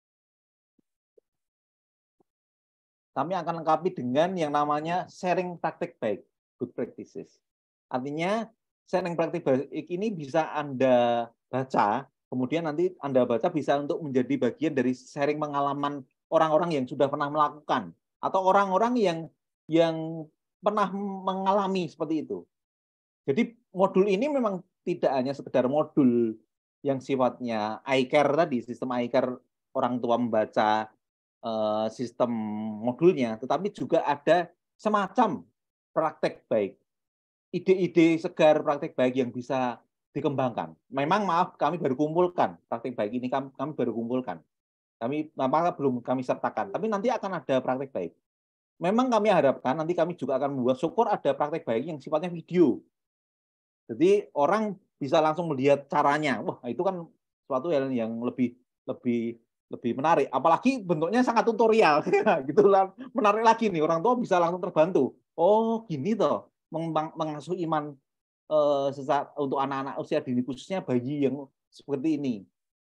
kami akan lengkapi dengan yang namanya sharing praktik baik, good practices. Artinya sharing praktik baik ini bisa Anda baca, kemudian nanti Anda baca bisa untuk menjadi bagian dari sharing pengalaman orang-orang yang sudah pernah melakukan atau orang-orang yang yang pernah mengalami seperti itu. Jadi modul ini memang tidak hanya sekedar modul yang sifatnya iCare tadi, sistem iCare orang tua membaca eh, sistem modulnya, tetapi juga ada semacam praktek baik, ide-ide segar praktek baik yang bisa dikembangkan. Memang maaf, kami baru kumpulkan praktek baik ini, kami, kami baru kumpulkan. Kami maka belum kami sertakan, tapi nanti akan ada praktek baik. Memang kami harapkan nanti kami juga akan membuat syukur ada praktek baik yang sifatnya video. Jadi orang bisa langsung melihat caranya. Wah, itu kan suatu hal yang lebih lebih lebih menarik. Apalagi bentuknya sangat tutorial, gitu lah. Menarik lagi nih, orang tua bisa langsung terbantu. Oh, gini toh, mengasuh iman eh, sesaat untuk anak-anak usia dini, khususnya bayi yang seperti ini.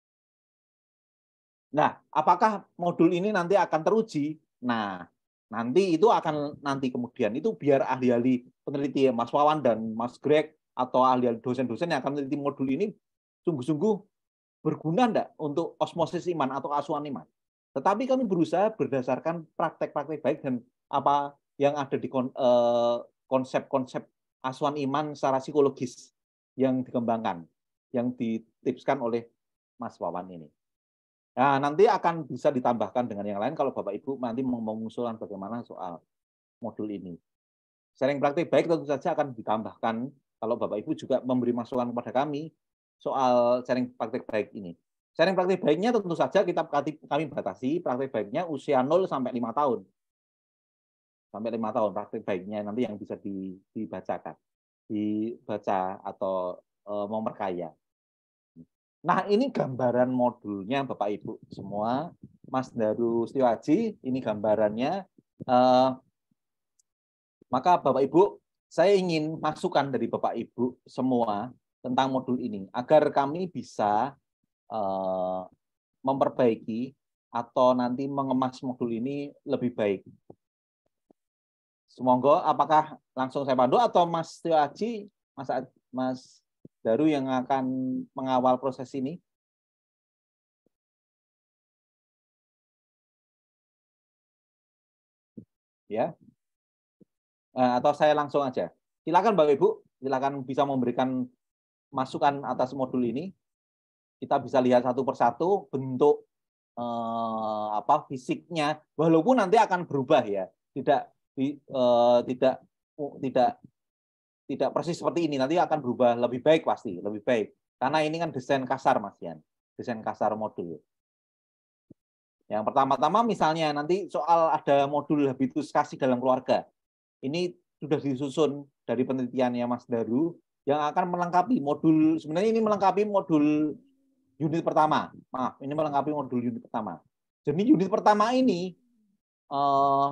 Nah, apakah modul ini nanti akan teruji? Nah, nanti itu akan nanti kemudian itu biar ahli-ahli peneliti Mas Wawan dan Mas Greg atau ahli-ahli dosen-dosen yang akan meneliti modul ini sungguh-sungguh berguna enggak untuk osmosis iman atau asuhan iman. Tetapi kami berusaha berdasarkan praktek-praktek baik dan apa yang ada di konsep-konsep asuhan iman secara psikologis yang dikembangkan, yang ditipskan oleh Mas Wawan ini. Nah, nanti akan bisa ditambahkan dengan yang lain kalau Bapak Ibu nanti mau mengusulkan bagaimana soal modul ini. Sharing praktik baik tentu saja akan ditambahkan kalau Bapak Ibu juga memberi masukan kepada kami soal sharing praktik baik ini. Sharing praktik baiknya tentu saja kita kami batasi praktik baiknya usia nol sampai lima tahun. Sampai lima tahun praktik baiknya nanti yang bisa dibacakan, dibaca atau e, memperkaya. Nah, ini gambaran modulnya Bapak Ibu semua. Mas Daru Setiawaji, ini gambarannya. Eh, maka Bapak Ibu, saya ingin masukan dari Bapak Ibu semua tentang modul ini, agar kami bisa eh, memperbaiki atau nanti mengemas modul ini lebih baik? Semoga apakah langsung saya pandu atau Mas Tio Aji, Mas Mas Daru yang akan mengawal proses ini? Ya. Atau saya langsung aja. Silakan Bapak Ibu, silakan bisa memberikan masukan atas modul ini. Kita bisa lihat satu persatu bentuk eh, apa fisiknya, walaupun nanti akan berubah ya. Tidak eh, tidak tidak tidak persis seperti ini, nanti akan berubah lebih baik pasti, lebih baik. Karena ini kan desain kasar Mas Yan, desain kasar modul. Yang pertama-tama misalnya nanti soal ada modul habitus kasih dalam keluarga. Ini sudah disusun dari penelitiannya Mas Daru yang akan melengkapi modul, sebenarnya ini melengkapi modul unit pertama. Maaf, ini melengkapi modul unit pertama. Jadi unit pertama ini eh,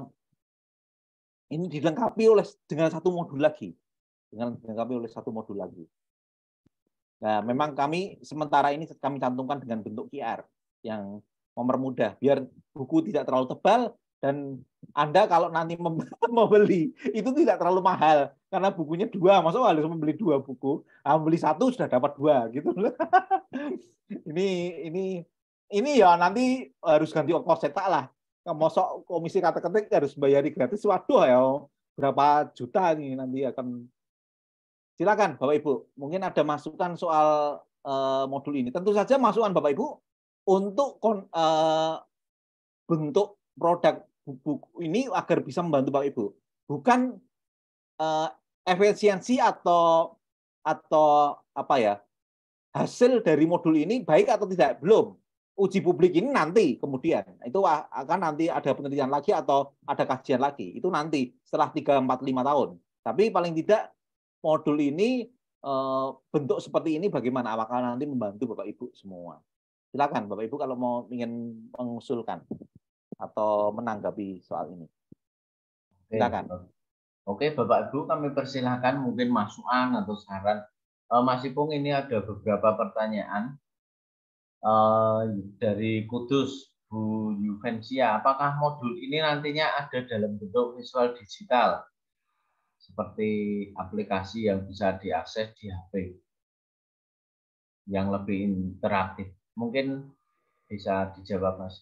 ini dilengkapi oleh dengan satu modul lagi. Dengan dilengkapi oleh satu modul lagi. Nah, memang kami sementara ini kami cantumkan dengan bentuk Q R yang mempermudah biar buku tidak terlalu tebal dan Anda kalau nanti membeli itu tidak terlalu mahal karena bukunya dua, maksudnya harus membeli dua buku, nah, membeli satu sudah dapat dua gitu. ini ini ini ya nanti harus ganti ongkos cetak lah. Mosok komisi kata ketik harus bayari gratis, waduh ya berapa juta nih nanti akan. Silakan Bapak Ibu, mungkin ada masukan soal uh, modul ini. Tentu saja masukan Bapak Ibu untuk uh, bentuk produk buku ini agar bisa membantu Bapak Ibu, bukan uh, efisiensi atau atau apa ya hasil dari modul ini baik atau tidak, belum. Uji publik ini nanti kemudian itu akan nanti ada penelitian lagi atau ada kajian lagi, itu nanti setelah tiga, empat, lima tahun. Tapi paling tidak modul ini uh, bentuk seperti ini bagaimana, apakah nanti membantu Bapak Ibu semua. Silakan Bapak Ibu kalau mau ingin mengusulkan atau menanggapi soal ini. Silakan. Oke, Bapak Ibu kami persilahkan mungkin masukan atau saran. Uh, Mas Ipung, ini ada beberapa pertanyaan uh, dari Kudus, Bu Juvencia. Apakah modul ini nantinya ada dalam bentuk visual digital seperti aplikasi yang bisa diakses di H P yang lebih interaktif? Mungkin bisa dijawab, Mas.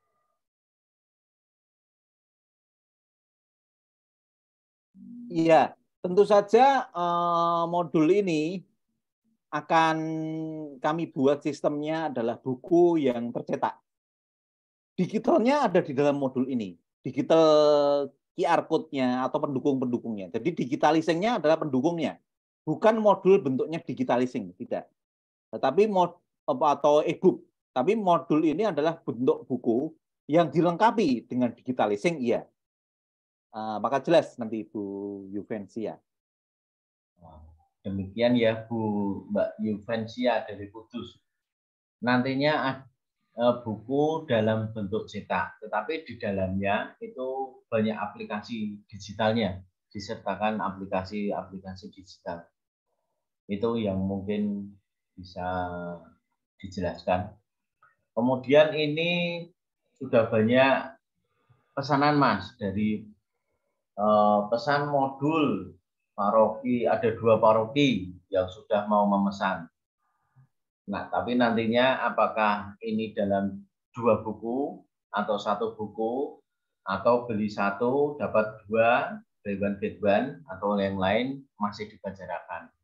Iya, tentu saja eh, modul ini akan kami buat sistemnya adalah buku yang tercetak. Digitalnya ada di dalam modul ini. Digital Q R code-nya atau pendukung-pendukungnya. Jadi digitalisingnya adalah pendukungnya. Bukan modul bentuknya digitalising, tidak. Tetapi mod atau e-book. Tapi modul ini adalah bentuk buku yang dilengkapi dengan digitalising, iya. Uh, maka jelas nanti Ibu Juvencia. Demikian ya Bu Mbak Juvencia dari Kudus. Nantinya uh, buku dalam bentuk cetak, tetapi di dalamnya itu banyak aplikasi digitalnya, disertakan aplikasi-aplikasi digital. Itu yang mungkin bisa dijelaskan. Kemudian ini sudah banyak pesanan Mas dari Uh, pesan modul paroki, ada dua paroki yang sudah mau memesan. Nah, tapi nantinya apakah ini dalam dua buku atau satu buku atau beli satu dapat dua, buy one get one atau yang lain masih dibicarakan.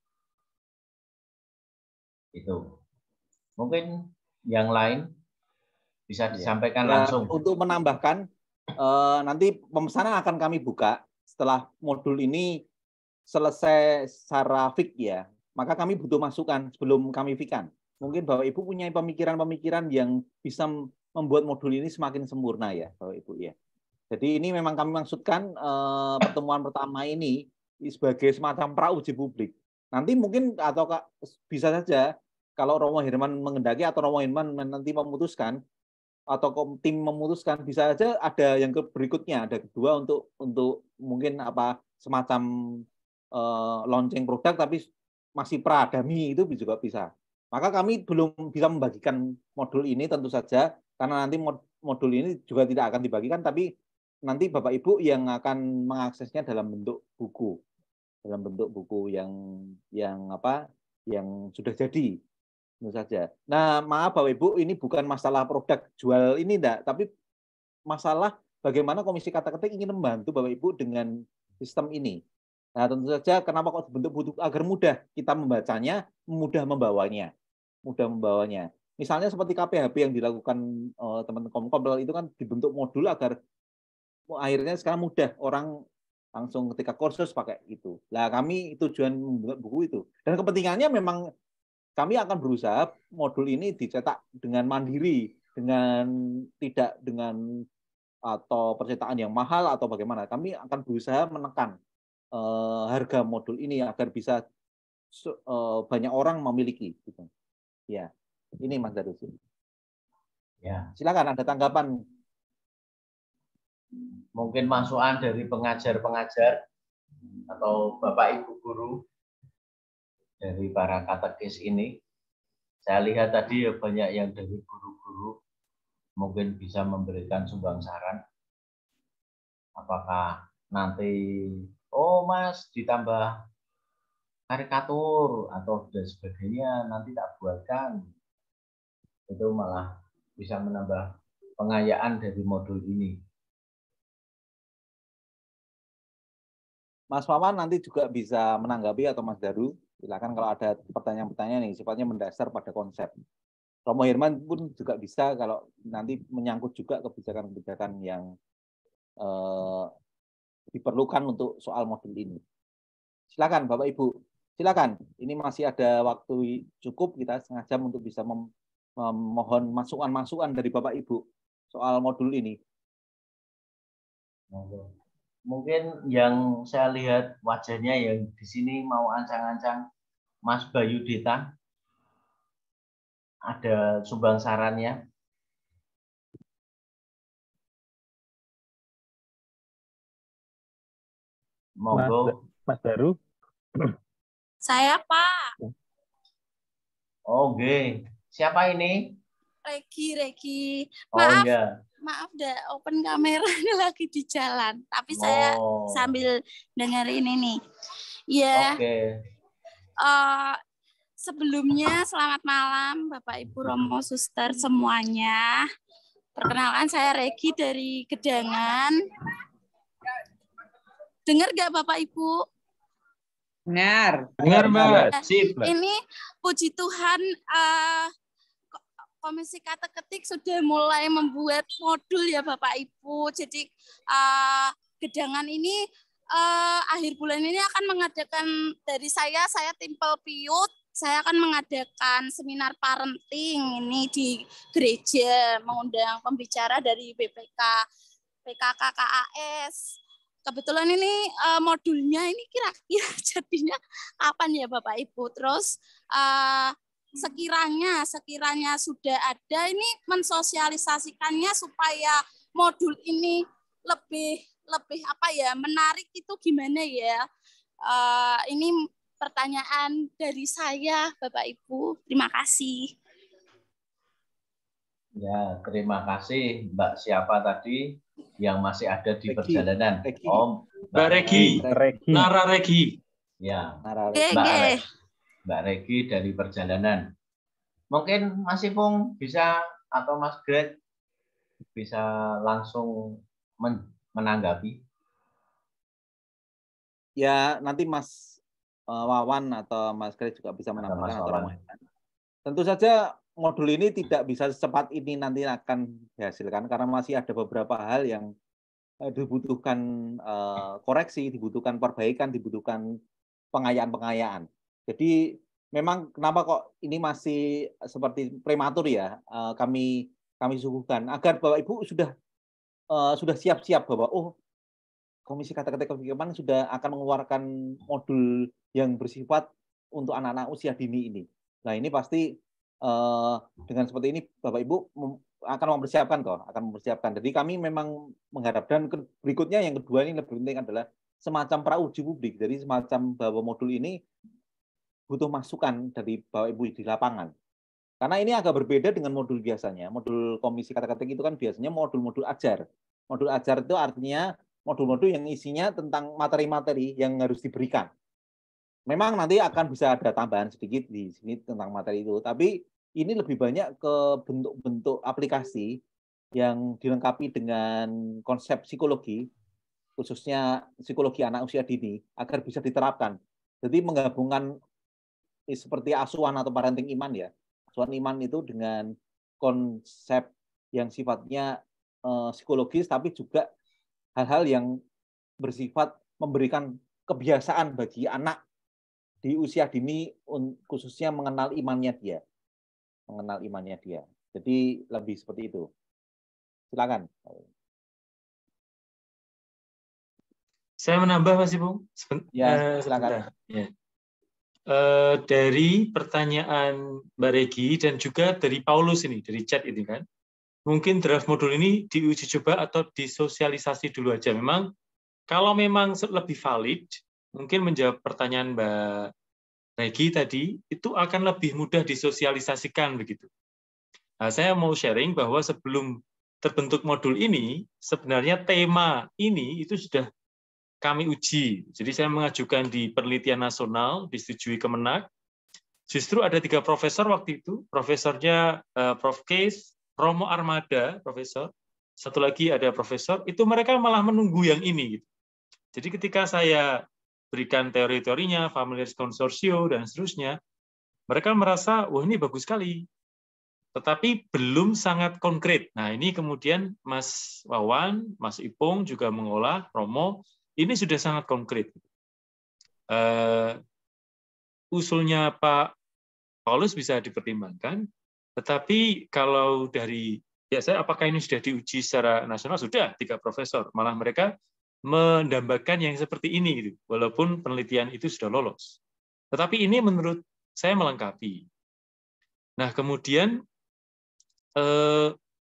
Itu. Mungkin yang lain bisa disampaikan ya, langsung. Untuk menambahkan, Uh, nanti pemesanan akan kami buka setelah modul ini selesai secara fix ya. Maka kami butuh masukan sebelum kami fikan. Mungkin Bapak Ibu punya pemikiran-pemikiran yang bisa membuat modul ini semakin sempurna ya, Bapak Ibu ya. Jadi ini memang kami maksudkan uh, pertemuan pertama ini sebagai semacam pra-uji publik. Nanti mungkin atau bisa saja kalau Romo Herman mengendaki atau Romo Herman nanti memutuskan atau tim memutuskan, bisa saja ada yang berikutnya, ada kedua untuk untuk mungkin apa semacam uh, launching produk tapi masih pradami, itu juga bisa. Maka kami belum bisa membagikan modul ini tentu saja, karena nanti modul ini juga tidak akan dibagikan, tapi nanti Bapak Ibu yang akan mengaksesnya dalam bentuk buku, dalam bentuk buku yang yang apa, yang sudah jadi, tentu saja. Nah, maaf Bapak Ibu, ini bukan masalah produk jual ini enggak, tapi masalah bagaimana Komisi Kata-Ketik ingin membantu Bapak Ibu dengan sistem ini. Nah, tentu saja kenapa kok dibentuk buku agar mudah kita membacanya, mudah membawanya. mudah membawanya. Misalnya seperti K P H P yang dilakukan uh, teman-teman Komkom itu kan dibentuk modul agar akhirnya sekarang mudah orang langsung ketika kursus pakai itu. Nah, kami tujuan membuat buku itu. Dan kepentingannya memang kami akan berusaha modul ini dicetak dengan mandiri, dengan tidak dengan atau percetakan yang mahal atau bagaimana. Kami akan berusaha menekan uh, harga modul ini agar bisa uh, banyak orang memiliki gitu. Ya, ini Mas Darus. Ya, silakan ada tanggapan. Mungkin masukan dari pengajar-pengajar atau Bapak Ibu guru dari para katekis ini. Saya lihat tadi ya banyak yang dari guru-guru mungkin bisa memberikan sumbang saran. Apakah nanti, oh Mas ditambah karikatur atau dan sebagainya nanti tak buatkan, itu malah bisa menambah pengayaan dari modul ini. Mas Wawan nanti juga bisa menanggapi atau Mas Daru, silakan kalau ada pertanyaan-pertanyaan yang sifatnya mendasar pada konsep. Romo Herman pun juga bisa kalau nanti menyangkut juga kebijakan-kebijakan yang eh, diperlukan untuk soal modul ini. Silakan Bapak Ibu. Silakan, ini masih ada waktu cukup, kita setengah jam untuk bisa mem memohon masukan-masukan dari Bapak Ibu soal modul ini. Mungkin yang saya lihat wajahnya yang di sini mau ancang-ancang Mas Bayu Dita, ada sumbang sarannya. Monggo. Mas Daru. Saya, Pak. Oh, oke. Siapa ini? Regi, Regi. Oh, Maaf, ya. maaf dah open kamera ini lagi di jalan. Tapi oh. saya sambil dengerin ini. Ya. Oke. Uh, sebelumnya selamat malam Bapak Ibu Romo Suster semuanya. Perkenalkan saya Regi dari Gedangan. Dengar gak Bapak Ibu? Dengar. Dengar Mbak. Sip. Ini puji Tuhan uh, Komisi Kata-Ketik sudah mulai membuat modul ya Bapak Ibu. Jadi uh, Gedangan ini uh, akhir bulan ini akan mengadakan dari saya, saya Timpel Piut, saya akan mengadakan seminar parenting ini di gereja, mengundang pembicara dari B P K, P K K K A S. Kebetulan ini uh, modulnya ini kira-kira jadinya kapan ya Bapak Ibu. Terus uh, sekiranya sekiranya sudah ada ini mensosialisasikannya supaya modul ini lebih lebih apa ya menarik itu gimana ya? Uh, ini pertanyaan dari saya Bapak Ibu. Terima kasih. Ya, terima kasih Mbak siapa tadi yang masih ada di Regi. perjalanan. Regi. Om, Mbak, Mbak Regi. Regi. Nara Regi. Ya, Nara Regi. Mbak, Re Mbak Regi dari perjalanan. Mungkin Mas Ipung bisa atau Mas Greg bisa langsung men menanggapi. Ya, nanti Mas Wawan atau Mas Greg juga bisa menambahkan. Atau Atau tentu saja modul ini tidak bisa secepat ini nanti akan dihasilkan karena masih ada beberapa hal yang dibutuhkan uh, koreksi, dibutuhkan perbaikan, dibutuhkan pengayaan-pengayaan. Jadi memang kenapa kok ini masih seperti prematur ya, uh, kami kami suguhkan agar Bapak Ibu sudah uh, sudah siap-siap bahwa oh Komisi Kata-Ketik Kebijakan sudah akan mengeluarkan modul yang bersifat untuk anak-anak usia dini ini. Nah ini pasti uh, dengan seperti ini Bapak Ibu akan mempersiapkan kok, akan mempersiapkan. Jadi kami memang mengharapkan berikutnya yang kedua ini lebih penting adalah semacam prauji publik. Jadi semacam bahwa modul ini butuh masukan dari Bapak Ibu di lapangan. Karena ini agak berbeda dengan modul biasanya. Modul komisi kata-ketik itu kan biasanya modul-modul ajar. Modul ajar itu artinya modul-modul yang isinya tentang materi-materi yang harus diberikan. Memang nanti akan bisa ada tambahan sedikit di sini tentang materi itu, tapi ini lebih banyak ke bentuk-bentuk aplikasi yang dilengkapi dengan konsep psikologi, khususnya psikologi anak usia dini, agar bisa diterapkan. Jadi menggabungkan seperti asuhan atau parenting iman ya. Asuhan iman itu dengan konsep yang sifatnya eh, psikologis, tapi juga hal-hal yang bersifat memberikan kebiasaan bagi anak di usia dini, khususnya mengenal imannya dia. Mengenal imannya dia. Jadi lebih seperti itu. Silakan. Saya menambah Mas Ipung. Ya, silakan. Ya. Uh, dari pertanyaan Mbak Regi dan juga dari Paulus ini, dari chat ini kan, mungkin draft modul ini diuji coba atau disosialisasi dulu aja. Memang kalau memang lebih valid, mungkin menjawab pertanyaan Mbak Regi tadi, itu akan lebih mudah disosialisasikan begitu. Nah, saya mau sharing bahwa sebelum terbentuk modul ini, sebenarnya tema ini itu sudah kami uji. Jadi saya mengajukan di penelitian nasional, disetujui Kemenak. Justru ada tiga profesor waktu itu, profesornya uh, Prof Case, Romo Armada, profesor, satu lagi ada profesor, itu mereka malah menunggu yang ini. Gitu. Jadi ketika saya berikan teori-teorinya, familiar consortio, dan seterusnya, mereka merasa, wah ini bagus sekali. Tetapi belum sangat konkret. Nah ini kemudian Mas Wawan, Mas Ipung juga mengolah, Romo, ini sudah sangat konkret. Uh, usulnya Pak Paulus bisa dipertimbangkan, tetapi kalau dari, ya saya apakah ini sudah diuji secara nasional? Sudah, tiga profesor. Malah mereka mendambakan yang seperti ini, gitu, walaupun penelitian itu sudah lolos. Tetapi ini menurut saya melengkapi. Nah, kemudian eh,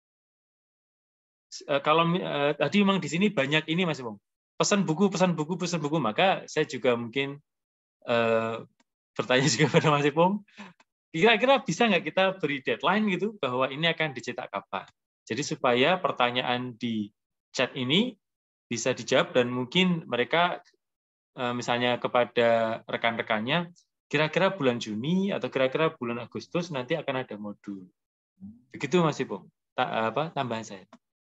kalau eh, tadi memang di sini banyak ini Mas Bung, pesan buku, pesan buku, pesan buku, maka saya juga mungkin eh, bertanya juga pada Mas Ipung, kira-kira bisa nggak kita beri deadline gitu bahwa ini akan dicetak kapan? Jadi supaya pertanyaan di chat ini bisa dijawab dan mungkin mereka misalnya kepada rekan-rekannya kira-kira bulan Juni atau kira-kira bulan Agustus nanti akan ada modul. Begitu Mas Ipung. Ta apa tambahan saya.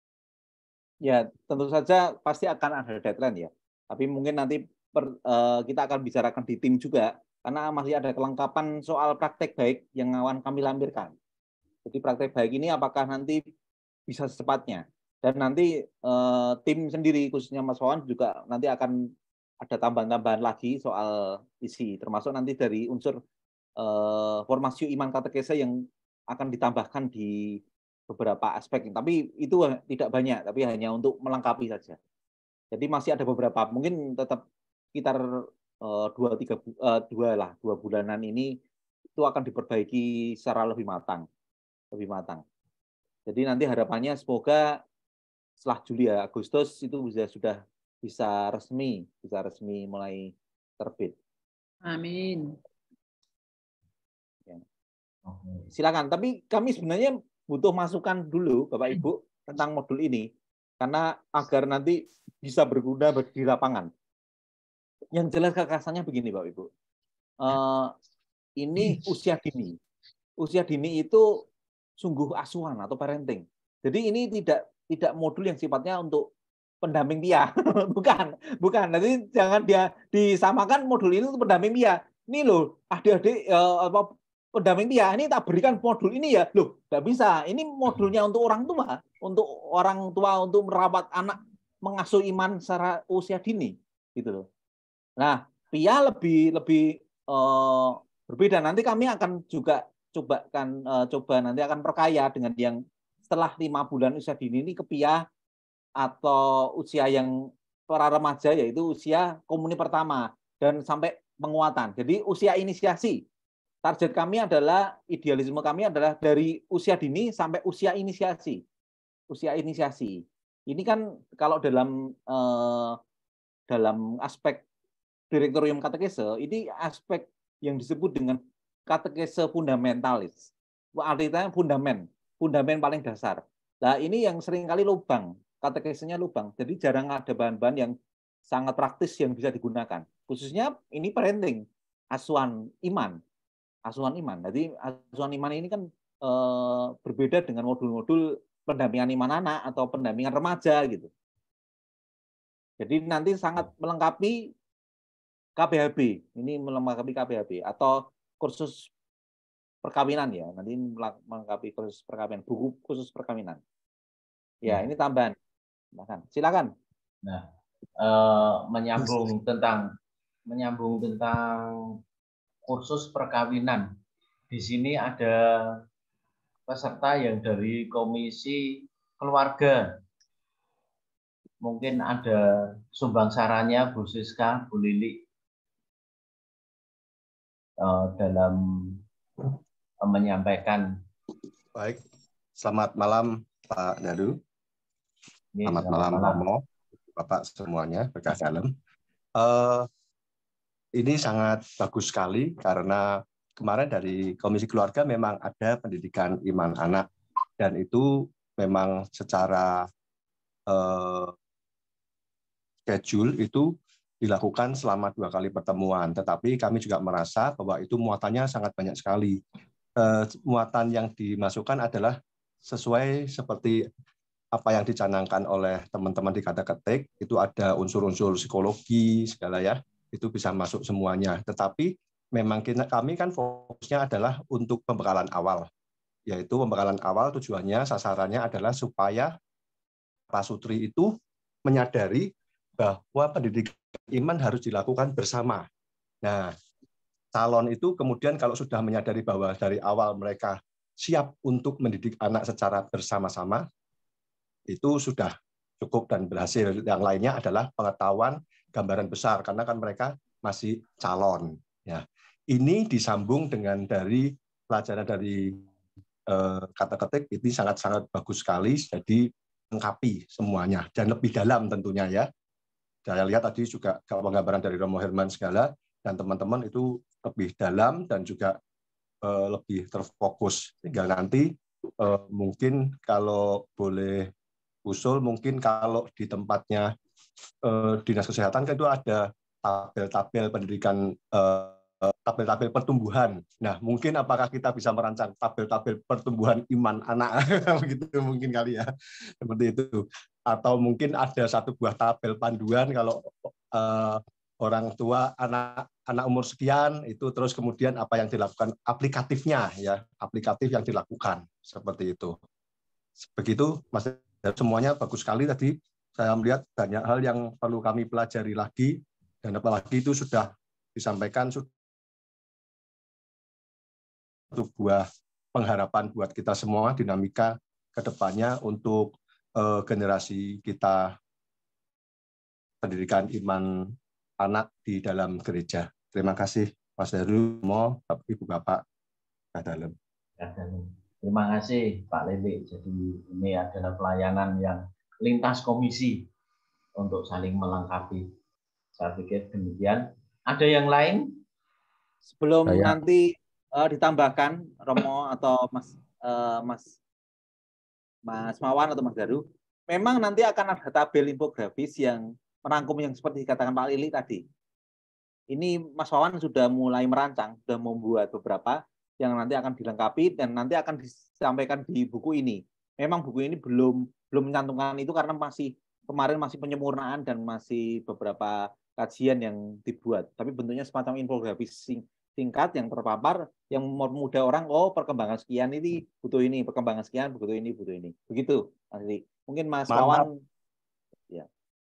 Ya, tentu saja pasti akan ada deadline ya. Tapi mungkin nanti per, uh, kita akan bicarakan di tim juga karena masih ada kelengkapan soal praktek baik yang akan kami lampirkan. Jadi praktek baik ini apakah nanti bisa secepatnya? Dan nanti eh, tim sendiri, khususnya Mas Wawan, juga nanti akan ada tambahan-tambahan lagi soal isi, termasuk nanti dari unsur eh, formasi iman katekese yang akan ditambahkan di beberapa aspek. Tapi itu tidak banyak, tapi hanya untuk melengkapi saja. Jadi masih ada beberapa, mungkin tetap sekitar eh, dua tiga eh, dua lah dua bulanan ini itu akan diperbaiki secara lebih matang, lebih matang. Jadi nanti harapannya semoga setelah Juli ya, Agustus itu bisa sudah bisa resmi, bisa resmi mulai terbit. Amin. Ya. Silakan. Tapi kami sebenarnya butuh masukan dulu, Bapak Ibu, tentang modul ini, karena agar nanti bisa berguna di lapangan. Yang jelas kekasannya begini, Bapak Ibu. Uh, ini usia dini. Usia dini itu sungguh asuhan atau parenting. Jadi ini tidak tidak modul yang sifatnya untuk pendamping pia, bukan, bukan. Nanti jangan dia disamakan modul ini untuk pendamping pia. Ini loh, adik-adik eh, apa pendamping pia, ini tak berikan modul ini ya, loh, nggak bisa. Ini modulnya untuk orang tua, untuk orang tua untuk merawat anak, mengasuh iman secara usia dini, gitu loh. Nah, pia lebih lebih eh, berbeda. Nanti kami akan juga coba kan uh, coba nanti akan perkaya dengan yang setelah lima bulan usia dini ini ke pia atau usia yang para remaja, yaitu usia komuni pertama dan sampai penguatan. Jadi usia inisiasi. Target kami adalah, idealisme kami adalah dari usia dini sampai usia inisiasi. Usia inisiasi. Ini kan kalau dalam eh, dalam aspek direktorium katekese, ini aspek yang disebut dengan katekese fundamentalis. Artinya fundamen, fundamen paling dasar. Nah, ini yang seringkali lubang, katekesenya lubang. Jadi jarang ada bahan-bahan yang sangat praktis yang bisa digunakan. Khususnya ini parenting, asuhan iman. Asuhan iman. Jadi asuhan iman ini kan e, berbeda dengan modul-modul pendampingan iman anak atau pendampingan remaja gitu. Jadi nanti sangat melengkapi K B H B. Ini melengkapi K B H B atau kursus perkawinan ya. Nanti melengkapi kursus perkawinan, buku khusus perkawinan. Ya, ini tambahan. Silakan. Silakan. Nah, eh, menyambung tentang menyambung tentang kursus perkawinan. Di sini ada peserta yang dari komisi keluarga. Mungkin ada sumbang sarannya Bu Siska, Bu Lili eh, dalam eh, menyampaikan. Baik, selamat malam Pak Dadu. Ini, selamat, selamat malam, malam Romo, Bapak semuanya, berkah dalam. Uh, ini sangat bagus sekali karena kemarin dari Komisi Keluarga memang ada pendidikan iman anak dan itu memang secara uh, schedule itu dilakukan selama dua kali pertemuan. Tetapi kami juga merasa bahwa itu muatannya sangat banyak sekali. Uh, muatan yang dimasukkan adalah sesuai seperti apa yang dicanangkan oleh teman-teman di Kata Ketik, itu ada unsur-unsur psikologi segala ya, itu bisa masuk semuanya. Tetapi memang kita, kami kan fokusnya adalah untuk pembekalan awal, yaitu pembekalan awal tujuannya, sasarannya adalah supaya pasutri itu menyadari bahwa pendidikan iman harus dilakukan bersama. Nah, calon itu kemudian kalau sudah menyadari bahwa dari awal mereka siap untuk mendidik anak secara bersama-sama, itu sudah cukup dan berhasil. Yang lainnya adalah pengetahuan gambaran besar karena kan mereka masih calon. Ya, ini disambung dengan dari pelajaran dari eh, Kata Ketik ini sangat-sangat bagus sekali. Jadi lengkapi semuanya dan lebih dalam tentunya ya. Saya lihat tadi juga gambaran dari Romo Herman segala dan teman-teman itu lebih dalam dan juga eh, lebih terfokus. Tinggal nanti eh, mungkin kalau boleh usul mungkin kalau di tempatnya eh, dinas kesehatan kan itu ada tabel-tabel pendidikan, eh, tabel-tabel pertumbuhan. Nah, mungkin apakah kita bisa merancang tabel-tabel pertumbuhan iman anak begitu mungkin kali ya, seperti itu. Atau mungkin ada satu buah tabel panduan kalau eh, orang tua anak anak umur sekian itu terus kemudian apa yang dilakukan aplikatifnya ya, aplikatif yang dilakukan seperti itu. Begitu Mas. Semuanya bagus sekali tadi. Saya melihat banyak hal yang perlu kami pelajari lagi dan apalagi itu sudah disampaikan satu buah pengharapan buat kita semua dinamika ke depannya untuk eh, generasi kita pendidikan iman anak di dalam gereja. Terima kasih Mas Heru, Ibu Bapak dalam. Terima kasih Pak Lili. Jadi ini adalah pelayanan yang lintas komisi untuk saling melengkapi. Saya pikir demikian. Ada yang lain? Sebelum Saya... nanti uh, ditambahkan Romo atau Mas uh, Mas Mas Mawan atau Mas Daru, memang nanti akan ada tabel infografis yang merangkum yang seperti dikatakan Pak Lili tadi. Ini Mas Mawan sudah mulai merancang, sudah membuat beberapa yang nanti akan dilengkapi dan nanti akan disampaikan di buku ini. Memang buku ini belum belum mencantumkan itu karena masih kemarin masih penyempurnaan dan masih beberapa kajian yang dibuat. Tapi bentuknya semacam infografis singkat yang terpapar, yang mudah orang, oh perkembangan sekian ini butuh ini, perkembangan sekian butuh ini, butuh ini. Begitu, Mas Lili. Mungkin Mas Wawan. Ya.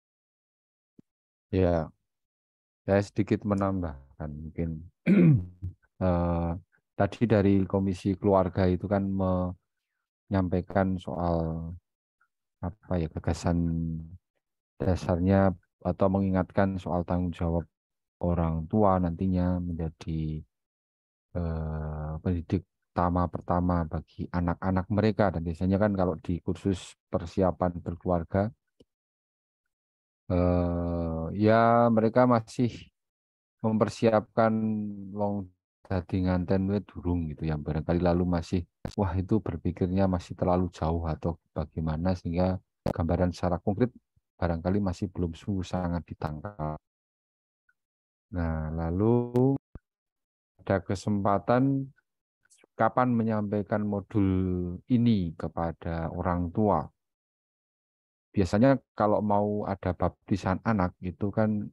Ya, saya sedikit menambahkan mungkin. uh, Tadi dari Komisi Keluarga itu kan menyampaikan soal apa ya gagasan dasarnya atau mengingatkan soal tanggung jawab orang tua nantinya menjadi eh, pendidik utama pertama bagi anak-anak mereka. Dan biasanya kan kalau di kursus persiapan berkeluarga eh, ya mereka masih mempersiapkan long tadi nganten we durung gitu ya, barangkali lalu masih wah itu berpikirnya masih terlalu jauh atau bagaimana sehingga gambaran secara konkret barangkali masih belum sungguh sangat ditangkap. Nah, lalu ada kesempatan kapan menyampaikan modul ini kepada orang tua. Biasanya kalau mau ada baptisan anak itu kan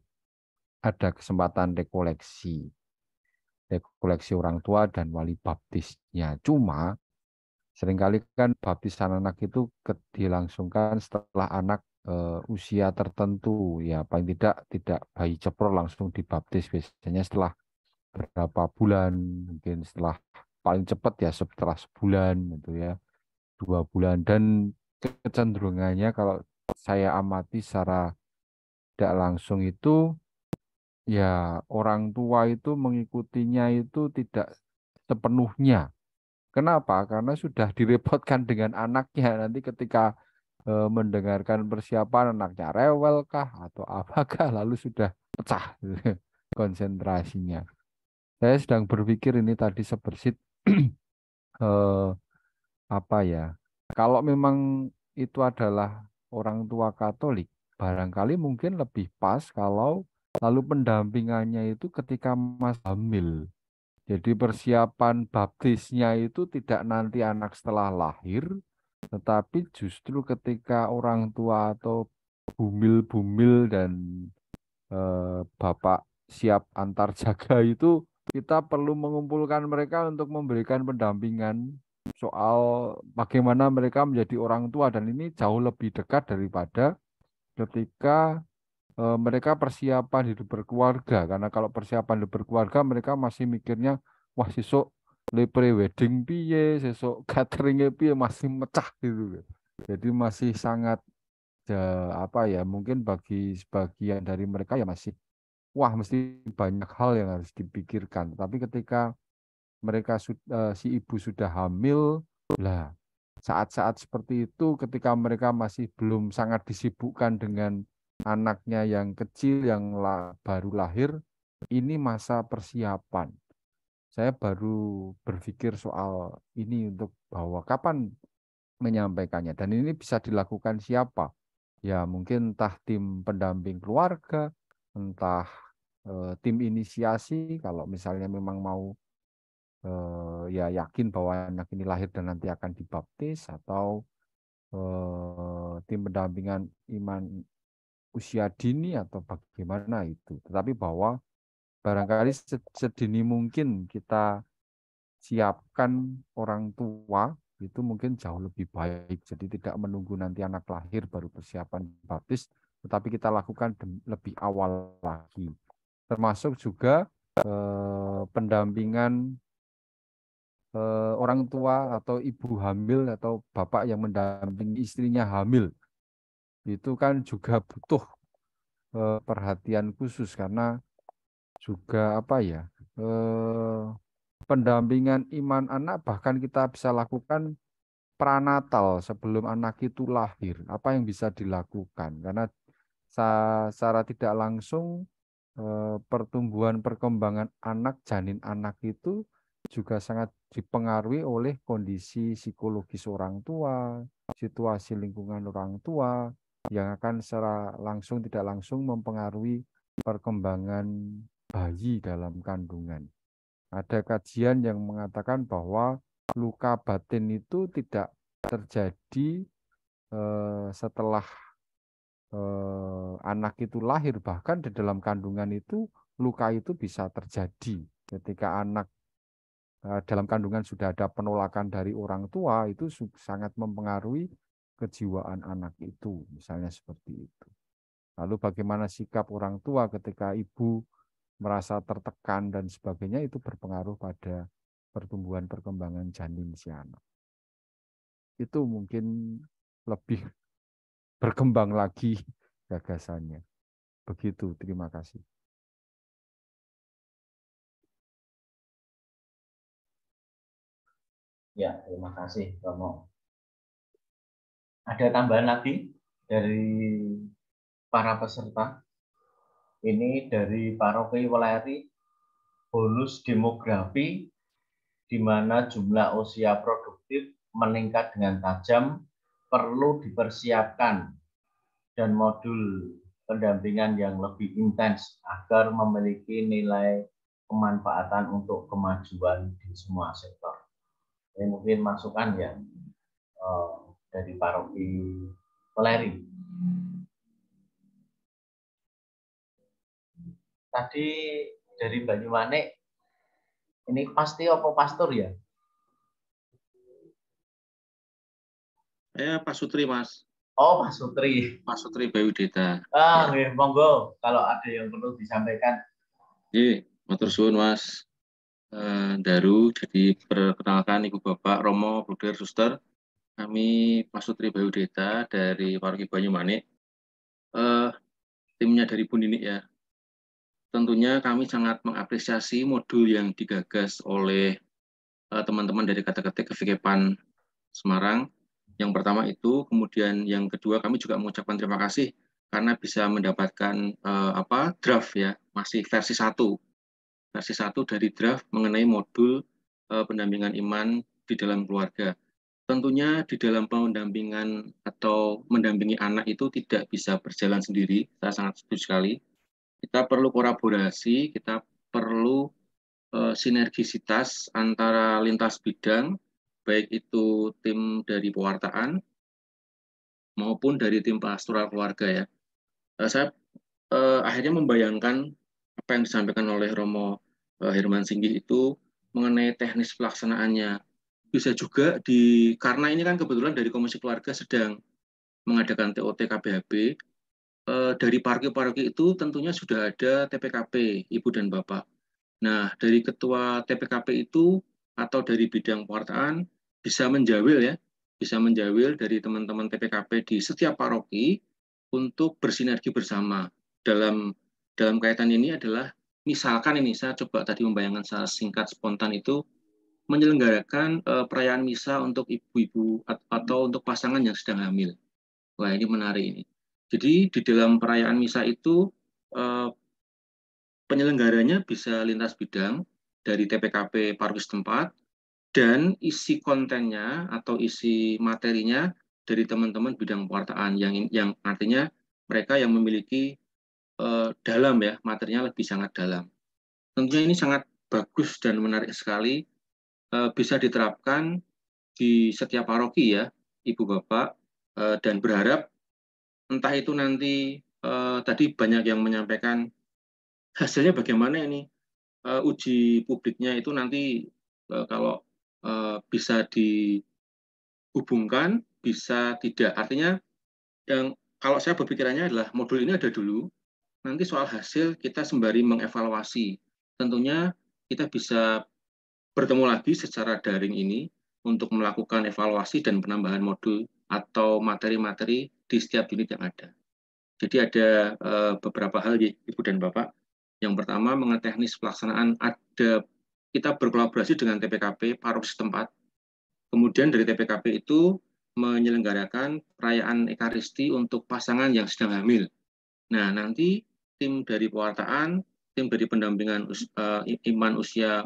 ada kesempatan rekoleksi. Rekoleksi orang tua dan wali baptisnya. Cuma seringkali kan baptisan anak itu dilangsungkan setelah anak e, usia tertentu. Ya paling tidak tidak bayi ceprot langsung dibaptis. Biasanya setelah berapa bulan, mungkin setelah paling cepat ya setelah sebulan gitu ya, dua bulan. Dan kecenderungannya kalau saya amati secara tidak langsung itu ya orang tua itu mengikutinya itu tidak sepenuhnya. Kenapa? Karena sudah direpotkan dengan anaknya. Nanti ketika e, mendengarkan persiapan anaknya rewel kah atau apakah lalu sudah pecah konsentrasinya. Saya sedang berpikir ini tadi sebersit eh, apa ya? Kalau memang itu adalah orang tua Katolik, barangkali mungkin lebih pas kalau lalu pendampingannya itu ketika mas hamil. Jadi persiapan baptisnya itu tidak nanti anak setelah lahir, tetapi justru ketika orang tua atau bumil-bumil dan eh, bapak siap antar jaga itu kita perlu mengumpulkan mereka untuk memberikan pendampingan soal bagaimana mereka menjadi orang tua, dan ini jauh lebih dekat daripada ketika e, mereka persiapan hidup berkeluarga. Karena kalau persiapan hidup berkeluarga mereka masih mikirnya wah sesuk le pre-wedding piye, sesuk catering piye, masih mecah gitu. Jadi masih sangat ya, apa ya, mungkin bagi sebagian dari mereka ya masih wah mesti banyak hal yang harus dipikirkan. Tapi ketika mereka sudah, si ibu sudah hamil, lah saat-saat seperti itu ketika mereka masih belum sangat disibukkan dengan anaknya yang kecil yang la, baru lahir, ini masa persiapan. Saya baru berpikir soal ini untuk bahwa kapan menyampaikannya, dan ini bisa dilakukan siapa? Ya mungkin entah tim pendamping keluarga, entah eh, tim inisiasi kalau misalnya memang mau eh, ya yakin bahwa anak ini lahir dan nanti akan dibaptis, atau eh, tim pendampingan iman usia dini atau bagaimana itu. Tetapi bahwa barangkali sedini mungkin kita siapkan orang tua itu mungkin jauh lebih baik. Jadi tidak menunggu nanti anak lahir baru persiapan baptis, tetapi kita lakukan lebih awal lagi. Termasuk juga eh, pendampingan eh, orang tua atau ibu hamil atau bapak yang mendampingi istrinya hamil. Itu kan juga butuh eh, perhatian khusus karena juga apa ya, eh, pendampingan iman anak bahkan kita bisa lakukan pranatal sebelum anak itu lahir. Apa yang bisa dilakukan? Karena secara tidak langsung eh, pertumbuhan perkembangan anak, janin anak itu juga sangat dipengaruhi oleh kondisi psikologis orang tua, situasi lingkungan orang tua yang akan secara langsung tidak langsung mempengaruhi perkembangan bayi dalam kandungan. Ada kajian yang mengatakan bahwa luka batin itu tidak terjadi eh, setelah eh, anak itu lahir, bahkan di dalam kandungan itu luka itu bisa terjadi ketika anak eh, dalam kandungan sudah ada penolakan dari orang tua, itu sangat mempengaruhi kejiwaan anak itu, misalnya seperti itu. Lalu bagaimana sikap orang tua ketika ibu merasa tertekan dan sebagainya, itu berpengaruh pada pertumbuhan perkembangan janin si anak. Itu mungkin lebih berkembang lagi gagasannya. Begitu, terima kasih. Ya, terima kasih, Romo. Ada tambahan lagi dari para peserta? Ini dari Paroki Weleri, bonus demografi di mana jumlah usia produktif meningkat dengan tajam, perlu dipersiapkan dan modul pendampingan yang lebih intens agar memiliki nilai pemanfaatan untuk kemajuan di semua sektor. Ini mungkin masukan ya eh, dari Paroki Peleri. Tadi dari Banyumanik, ini pasti apa pastor ya? Eh, Pak Sutri, Mas. Oh, Pak Sutri. Pak Sutri Bayudeta. Ah, ya. Monggo kalau ada yang perlu disampaikan. Iya, matur suwun, Mas. Uh, Daru, jadi perkenalkan Ibu Bapak Romo, Bruder, Suster. Kami Pak Sutri Bayudeta dari Paroki Banyumanik. Uh, timnya dari Bu Ninik ya. Tentunya kami sangat mengapresiasi modul yang digagas oleh teman-teman uh, dari Kata-Ketik Kevikepan Semarang. Yang pertama itu, kemudian yang kedua kami juga mengucapkan terima kasih karena bisa mendapatkan uh, apa draft ya, masih versi satu. Versi satu dari draft mengenai modul uh, pendampingan iman di dalam keluarga. Tentunya di dalam pendampingan atau mendampingi anak itu tidak bisa berjalan sendiri. Saya sangat setuju sekali. Kita perlu kolaborasi, kita perlu uh, sinergisitas antara lintas bidang, baik itu tim dari pewartaan maupun dari tim pastoral keluarga ya. Uh, saya uh, akhirnya membayangkan apa yang disampaikan oleh Romo uh, Herman Singgih itu mengenai teknis pelaksanaannya. Bisa juga di, karena ini kan kebetulan dari Komisi Keluarga sedang mengadakan T O T K B H B, eh, dari paroki-paroki itu tentunya sudah ada T P K P, Ibu dan Bapak. Nah, dari ketua T P K P itu atau dari bidang pewartaan bisa menjawil ya, bisa menjawil dari teman-teman T P K P di setiap paroki untuk bersinergi bersama. Dalam dalam kaitan ini adalah, misalkan ini saya coba tadi membayangkan secara singkat spontan itu, menyelenggarakan uh, perayaan misa untuk ibu-ibu atau untuk pasangan yang sedang hamil. Wah, ini menarik ini. Jadi di dalam perayaan misa itu uh, penyelenggaranya bisa lintas bidang dari T P K P paroki setempat dan isi kontennya atau isi materinya dari teman-teman bidang pewartaan yang yang artinya mereka yang memiliki uh, dalam ya, materinya lebih sangat dalam. Tentunya ini sangat bagus dan menarik sekali, bisa diterapkan di setiap paroki ya, Ibu Bapak, dan berharap entah itu nanti eh, tadi banyak yang menyampaikan hasilnya bagaimana ini, eh, uji publiknya itu nanti eh, kalau eh, bisa dihubungkan, bisa tidak. Artinya yang kalau saya berpikirannya adalah modul ini ada dulu, nanti soal hasil kita sembari mengevaluasi. Tentunya kita bisa bertemu lagi secara daring ini untuk melakukan evaluasi dan penambahan modul atau materi-materi di setiap unit yang ada. Jadi ada uh, beberapa hal ya, Ibu dan Bapak. Yang pertama mengenai teknis pelaksanaan, ada kita berkolaborasi dengan T P K P paroki setempat. Kemudian dari T P K P itu menyelenggarakan perayaan Ekaristi untuk pasangan yang sedang hamil. Nah, nanti tim dari pewartaan, tim dari pendampingan us, uh, iman usia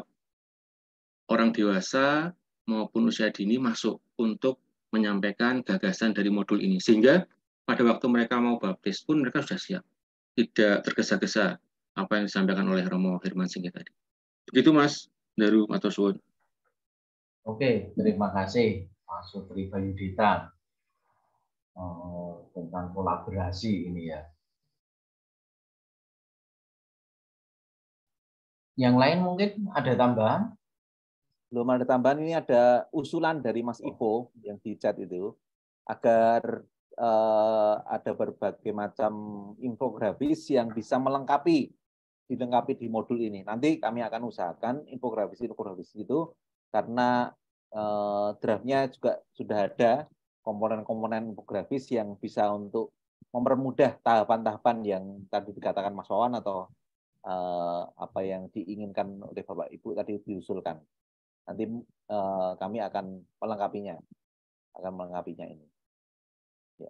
orang dewasa maupun usia dini masuk untuk menyampaikan gagasan dari modul ini. Sehingga pada waktu mereka mau baptis pun mereka sudah siap. Tidak tergesa-gesa apa yang disampaikan oleh Romo Herman Singgih tadi. Begitu Mas Daru atau Suwun. Oke, terima kasih Pak Sutri Bayudeta oh, tentang kolaborasi ini ya. Yang lain mungkin ada tambahan? Belum ada tambahan, ini ada usulan dari Mas Ivo yang di chat itu, agar eh, ada berbagai macam infografis yang bisa melengkapi, dilengkapi di modul ini. Nanti kami akan usahakan infografis-infografis itu, karena eh, draftnya juga sudah ada komponen-komponen infografis yang bisa untuk mempermudah tahapan-tahapan yang tadi dikatakan Mas Wawan atau eh, apa yang diinginkan oleh Bapak Ibu tadi diusulkan. Nanti eh, kami akan melengkapinya, akan melengkapinya ini. Ya.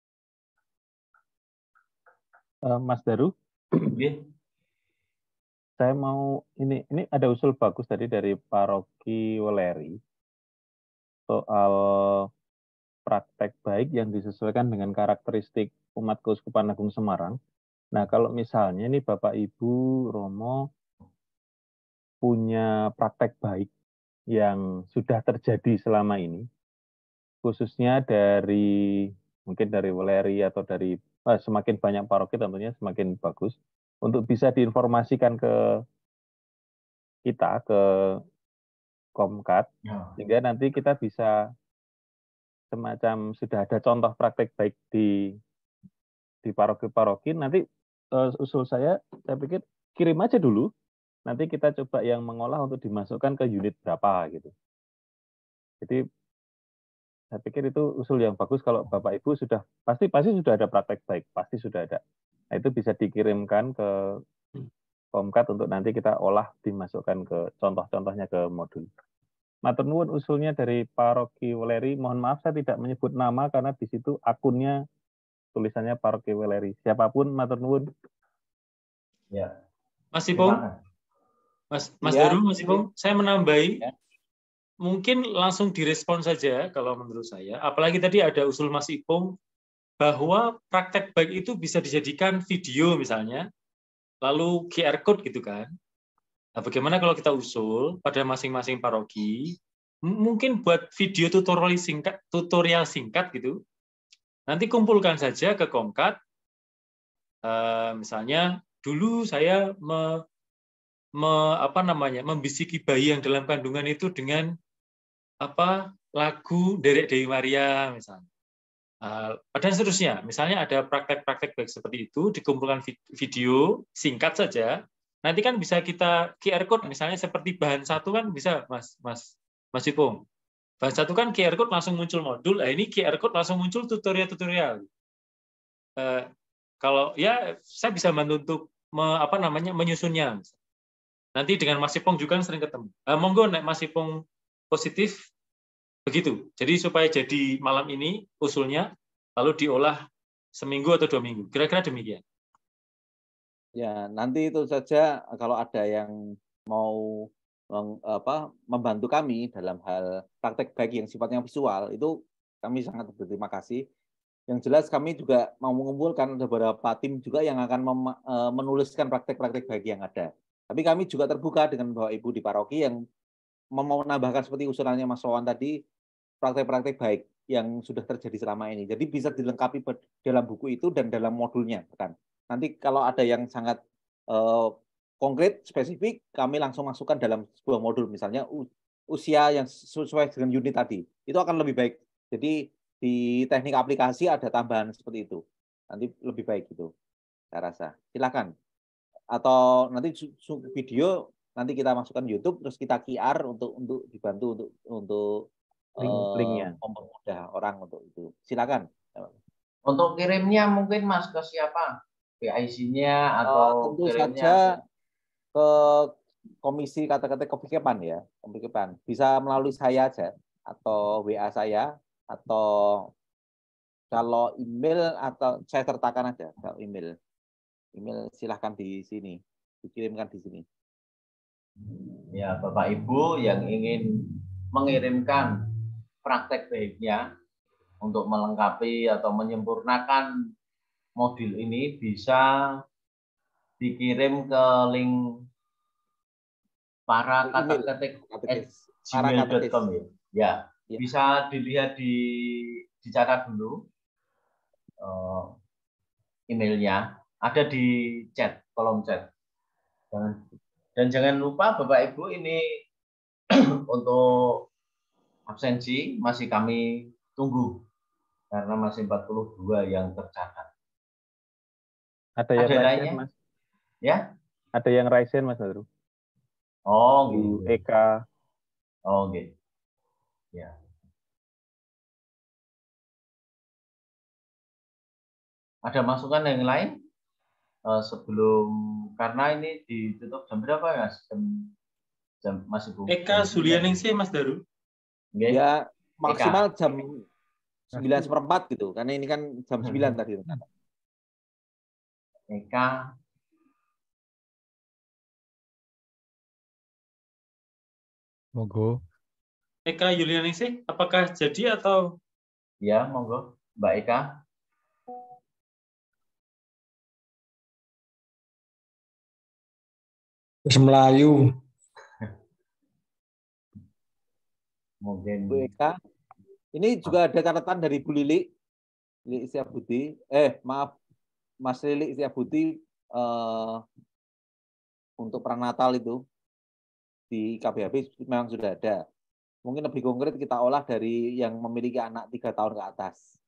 Uh, Mas Daru, yeah. saya mau ini ini ada usul bagus tadi dari Paroki Weleri soal praktek baik yang disesuaikan dengan karakteristik umat Keuskupan Agung Semarang. Nah, kalau misalnya ini Bapak Ibu Romo punya praktek baik yang sudah terjadi selama ini, khususnya dari mungkin dari Weleri atau dari eh, semakin banyak paroki tentunya semakin bagus untuk bisa diinformasikan ke kita, ke Komkat, sehingga nanti kita bisa semacam sudah ada contoh praktek baik di di paroki-paroki. Nanti uh, usul saya, saya pikir kirim aja dulu. Nanti kita coba yang mengolah untuk dimasukkan ke unit berapa gitu. Jadi saya pikir itu usul yang bagus kalau Bapak Ibu sudah pasti pasti sudah ada praktek baik, pasti sudah ada. Nah, itu bisa dikirimkan ke Komkat untuk nanti kita olah dimasukkan ke contoh-contohnya ke modul. Matur nuwun usulnya dari Paroki Weleri. Mohon maaf saya tidak menyebut nama karena di situ akunnya tulisannya Paroki Weleri. Siapapun matur nuwun. Ya. Mas Ipong, Mas Mas Ya, Daru, Mas Ipong, saya menambahi. Ya. Mungkin langsung direspon saja kalau menurut saya. Apalagi tadi ada usul Mas Ipong bahwa praktek baik itu bisa dijadikan video misalnya, lalu Q R code gitu kan. Nah, bagaimana kalau kita usul pada masing-masing paroki, mungkin buat video tutorial singkat, tutorial singkat gitu. Nanti kumpulkan saja ke Komkat. Uh, misalnya dulu saya me, me, apa namanya, membisiki bayi yang dalam kandungan itu dengan apa lagu Derek Dewi Maria misalnya. Uh, dan seterusnya. Misalnya ada praktek-praktek baik seperti itu, dikumpulkan video singkat saja. Nanti kan bisa kita Q R code misalnya seperti bahan satu kan bisa Mas Mas Mas Ipong. Bahan satu kan Q R code langsung muncul modul. Nah, ini Q R code langsung muncul tutorial-tutorial. Uh, kalau ya saya bisa bantu untuk me, apa namanya menyusunnya. Nanti dengan Mas Ipong juga sering ketemu. Uh, monggo nek Mas Ipong positif begitu. Jadi supaya jadi malam ini usulnya lalu diolah seminggu atau dua minggu. Kira-kira demikian. Ya, nanti itu saja kalau ada yang mau meng, apa, membantu kami dalam hal praktek baik yang sifatnya visual, itu kami sangat berterima kasih. Yang jelas kami juga mau mengumpulkan beberapa tim juga yang akan mem, menuliskan praktek-praktek baik yang ada. Tapi kami juga terbuka dengan Bapak Ibu di paroki yang mau menambahkan seperti usulannya Mas Wawan tadi, praktek-praktek baik yang sudah terjadi selama ini. Jadi bisa dilengkapi dalam buku itu dan dalam modulnya, kan. Nanti kalau ada yang sangat uh, konkret, spesifik, kami langsung masukkan dalam sebuah modul. Misalnya usia yang sesuai dengan unit tadi. Itu akan lebih baik. Jadi di teknik aplikasi ada tambahan seperti itu. Nanti lebih baik gitu, saya rasa. Silakan. Atau nanti video, nanti kita masukkan YouTube, terus kita Q R untuk untuk dibantu untuk untuk Link, uh, linknya. mempermudah orang untuk itu. Silakan. Untuk kirimnya mungkin Mas ke siapa? P I C-nya atau uh, tentu kirimnya saja ke Komisi Kata-Kata Kepikepan ya, Kepikepan. Bisa melalui saya aja atau W A saya atau kalau email atau saya sertakan aja kalau email. Email silahkan di sini, dikirimkan di sini. Ya, Bapak Ibu yang ingin mengirimkan praktek baiknya untuk melengkapi atau menyempurnakan modul ini bisa dikirim ke link para kata-ketik at gmail dot com ya. Ya, ya, bisa dilihat di dicatat dulu uh, emailnya, ada di chat, kolom chat. Dan, dan jangan lupa Bapak Ibu ini untuk absensi masih kami tunggu karena masih empat puluh dua yang tercatat. Ada yang ada raisen, Mas? Ya? Ada yang raisen, Mas Daru? Oh, Bu gitu. Eka. Oh, gitu. Ya. Ada masukan yang lain? Uh, sebelum, karena ini ditutup jam berapa ya? Jam, jam masih bu. Eka Sulianingsih, Mas Daru? Okay. Ya, maksimal Eka. Jam sembilan seperempat gitu. Karena ini kan jam sembilan hmm. tadi. Eka Monggo. Eka Yulianingsih, apakah jadi atau? Ya, monggo, Mbak Eka. Terus Melayu. Mungkin. Bu Eka. Ini juga ada catatan dari Bu Lili. Lili Istiabuti. Eh, maaf. Mas Lili Istiabuti eh, untuk perang Natal itu di K B H B memang sudah ada. Mungkin lebih konkret kita olah dari yang memiliki anak tiga tahun ke atas.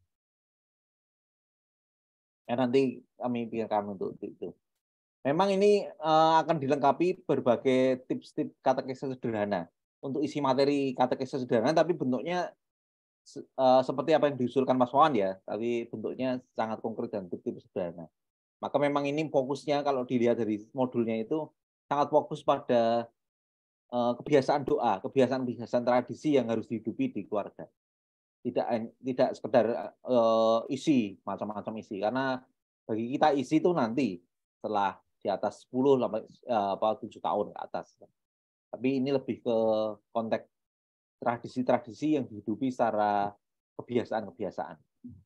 Ya, nanti kami pikirkan untuk itu. Memang ini uh, akan dilengkapi berbagai tips-tips katekese sederhana. Untuk isi materi katekese sederhana, tapi bentuknya uh, seperti apa yang diusulkan Mas Wawan ya, tapi bentuknya sangat konkret dan tips-tips sederhana. Maka memang ini fokusnya kalau dilihat dari modulnya itu sangat fokus pada uh, kebiasaan doa, kebiasaan-kebiasaan tradisi yang harus dihidupi di keluarga. Tidak tidak sekedar uh, isi macam-macam isi, karena bagi kita isi itu nanti setelah di atas sepuluh sampai apa tujuh tahun ke atas. Tapi ini lebih ke konteks tradisi-tradisi yang dihidupi secara kebiasaan-kebiasaan.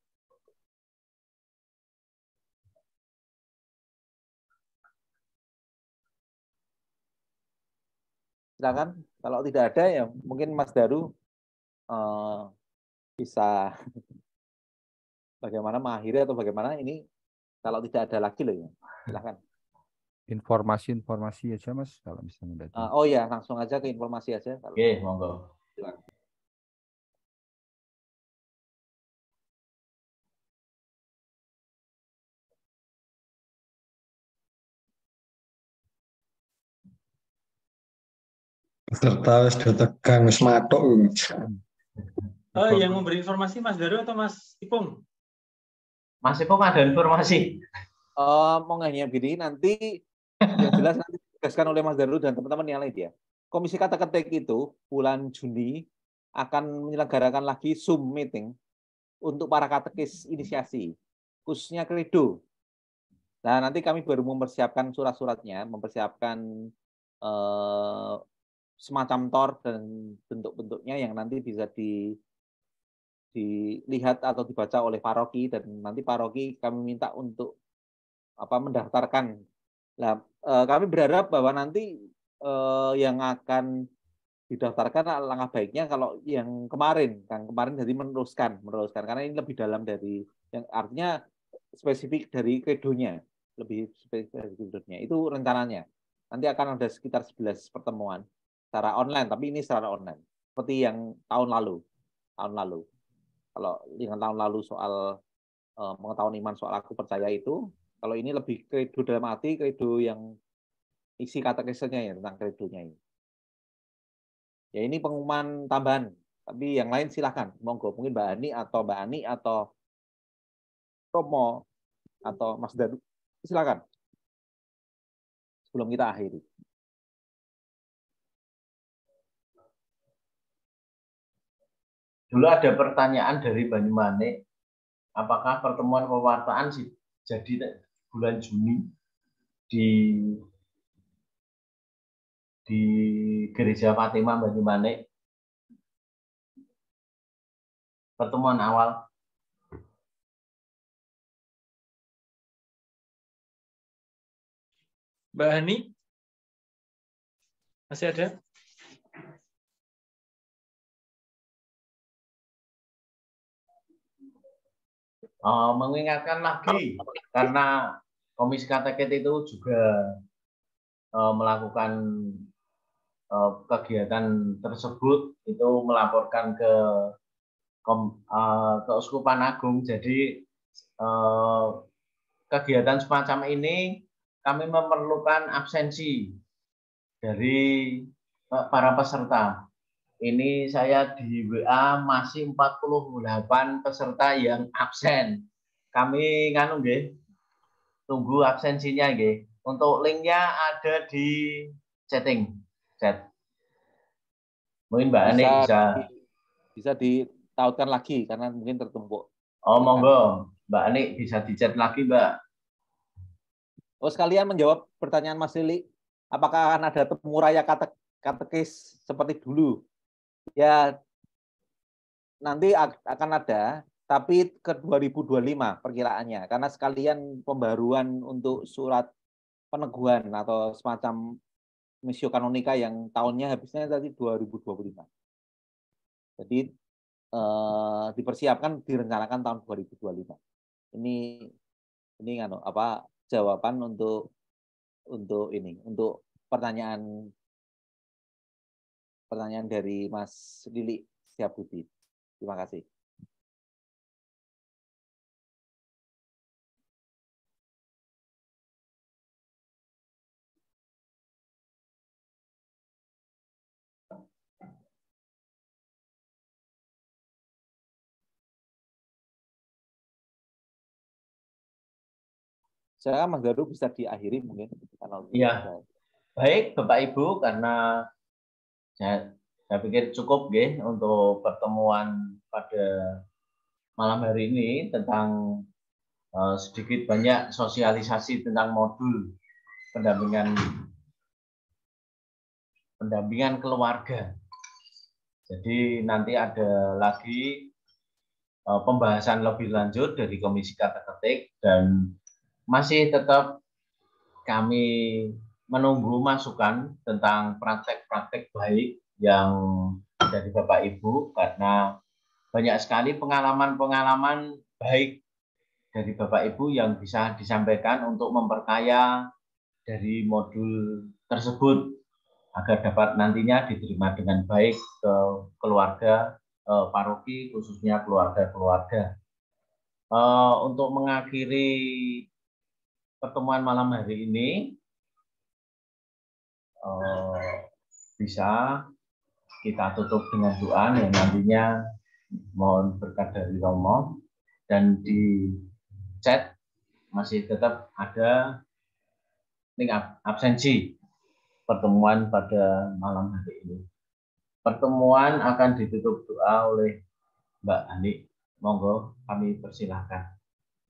Silakan, kalau tidak ada ya mungkin Mas Daru uh, bisa bagaimana mengakhiri atau bagaimana ini kalau tidak ada lagi loh ya. Silakan. Informasi-informasi aja Mas kalau misalnya. Uh, oh ya, langsung aja ke informasi aja. Oke, okay, monggo. Silakan. Peserta sudah tegang, wis matok. Oh, yang memberi informasi Mas Daru atau Mas Ipung? Mas Ipung ada informasi. Uh, mau hanya begini nanti yang jelas nanti ditegaskan oleh Mas Daru dan teman-teman yang lain ya. Komisi Kata Ketik itu bulan Juni akan menyelenggarakan lagi Zoom meeting untuk para katekis inisiasi, khususnya kredo. Nah, nanti kami baru mempersiapkan surat-suratnya, mempersiapkan eh, semacam tor dan bentuk-bentuknya yang nanti bisa di, dilihat atau dibaca oleh paroki, dan nanti paroki kami minta untuk apa mendaftarkan. Nah, eh, kami berharap bahwa nanti eh, yang akan didaftarkan langkah baiknya kalau yang kemarin, yang kemarin jadi meneruskan, meneruskan karena ini lebih dalam dari yang artinya spesifik dari kredonya, lebih spesifik dari kredonya. Itu rencananya. Nanti akan ada sekitar sebelas pertemuan secara online, tapi ini secara online. Seperti yang tahun lalu. Tahun lalu. Kalau yang tahun lalu soal eh, pengetahuan iman soal aku percaya itu, kalau ini lebih kredo dalam arti kredo yang isi katekesenya ya tentang kredonya ini. Ya ini pengumuman tambahan, tapi yang lain silahkan, monggo mungkin Mbak Ani atau Mbak Ani atau Romo atau Mas Daru, silakan. Sebelum kita akhiri. Dulu ada pertanyaan dari Banyumane, apakah pertemuan pewartaan sih jadi bulan Juni di di Gereja Fatima Banyumane, pertemuan awal. Mbak Hani, masih ada? Uh, mengingatkan lagi, karena Komisi Kateket itu juga uh, melakukan uh, kegiatan tersebut, itu melaporkan ke Kom, uh, Keuskupan Agung. Jadi uh, kegiatan semacam ini kami memerlukan absensi dari uh, para peserta. Ini saya di W A masih empat puluh delapan peserta yang absen. Kami nganu nggih, tunggu absensinya nggih. Untuk linknya ada di chatting, chat. Mungkin Mbak Ani bisa bisa, bisa ditautkan lagi karena mungkin tertumpuk. Oh monggo, Mbak Ani bisa di chat lagi Mbak. Oh sekalian menjawab pertanyaan Mas Lili, apakah akan ada temu raya katek katekis seperti dulu. Ya nanti akan ada, tapi ke dua ribu dua puluh lima perkiraannya, karena sekalian pembaruan untuk surat peneguhan atau semacam missio kanonika yang tahunnya habisnya tadi dua ribu dua puluh lima. Jadi eh, dipersiapkan, direncanakan tahun dua ribu dua puluh lima. Ini ini kan apa jawaban untuk untuk ini, untuk pertanyaan pertanyaan dari Mas Lili Setiabudi. Terima kasih. Saya Mas Daru bisa diakhiri mungkin. Iya. Baik Bapak Ibu, karena saya, saya pikir cukup ya untuk pertemuan pada malam hari ini tentang uh, sedikit banyak sosialisasi tentang modul pendampingan pendampingan keluarga. Jadi nanti ada lagi uh, pembahasan lebih lanjut dari Komisi Kata Ketik, dan masih tetap kami menunggu masukan tentang praktek-praktek baik yang dari Bapak Ibu, karena banyak sekali pengalaman-pengalaman baik dari Bapak Ibu yang bisa disampaikan untuk memperkaya dari modul tersebut agar dapat nantinya diterima dengan baik ke keluarga eh, paroki, khususnya keluarga-keluarga. Eh, untuk mengakhiri pertemuan malam hari ini, eh, bisa kita tutup dengan doa yang nantinya mohon berkat dari Romo, dan di chat masih tetap ada link absensi pertemuan pada malam hari ini. Pertemuan akan ditutup doa oleh Mbak Ani. Monggo kami persilahkan.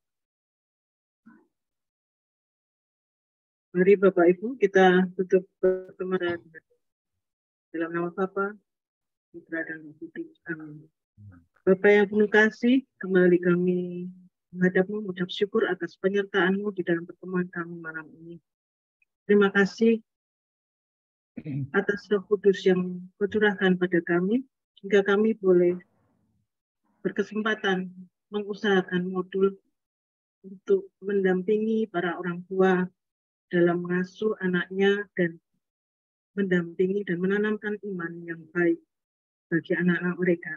Mari Bapak Ibu kita tutup pertemuan dalam nama Bapa, Putra dan Roh Kudus. Amin. Bapak yang penuh kasih, kembali kami menghadapmu mengucap syukur atas penyertaan-Mu di dalam pertemuan kami malam ini. Terima kasih atas Roh Kudus yang Kau-curahkan pada kami, hingga kami boleh berkesempatan mengusahakan modul untuk mendampingi para orang tua dalam mengasuh anaknya dan mendampingi dan menanamkan iman yang baik bagi anak-anak mereka.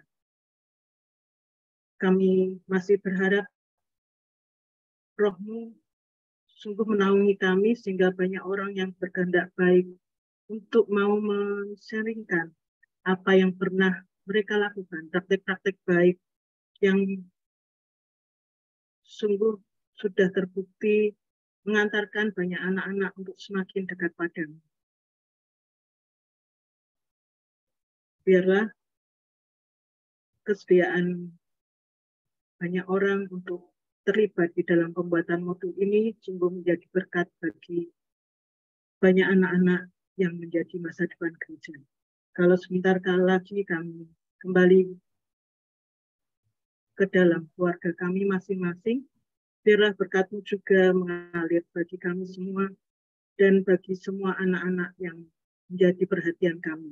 Kami masih berharap Roh-Mu sungguh menaungi kami sehingga banyak orang yang berkehendak baik untuk mau men-sharingkan apa yang pernah mereka lakukan, praktek-praktek baik yang sungguh sudah terbukti mengantarkan banyak anak-anak untuk semakin dekat padamu. Biarlah kesediaan banyak orang untuk terlibat di dalam pembuatan modul ini sungguh menjadi berkat bagi banyak anak-anak yang menjadi masa depan gereja. Kalau sebentar lagi kami kembali ke dalam keluarga kami masing-masing, biarlah berkat-Mu juga mengalir bagi kami semua dan bagi semua anak-anak yang menjadi perhatian kami.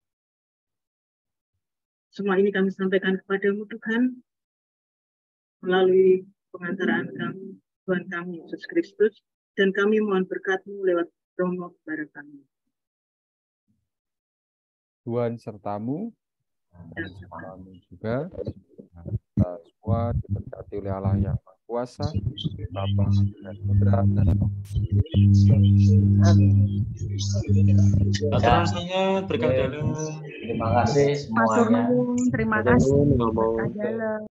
Semua ini kami sampaikan kepada-Mu Tuhan, melalui pengantaraan kami, Tuhan kami Yesus Kristus, dan kami mohon berkat-Mu lewat Romo kepada kami. Tuhan sertamu, dan sertamu juga. Kita semua diberkati oleh Allah yang Maha Kuasa, Bapa dan Putra dan Roh Kudus. Atur sangat berkat dalam. Terima kasih semuanya. Terima kasih.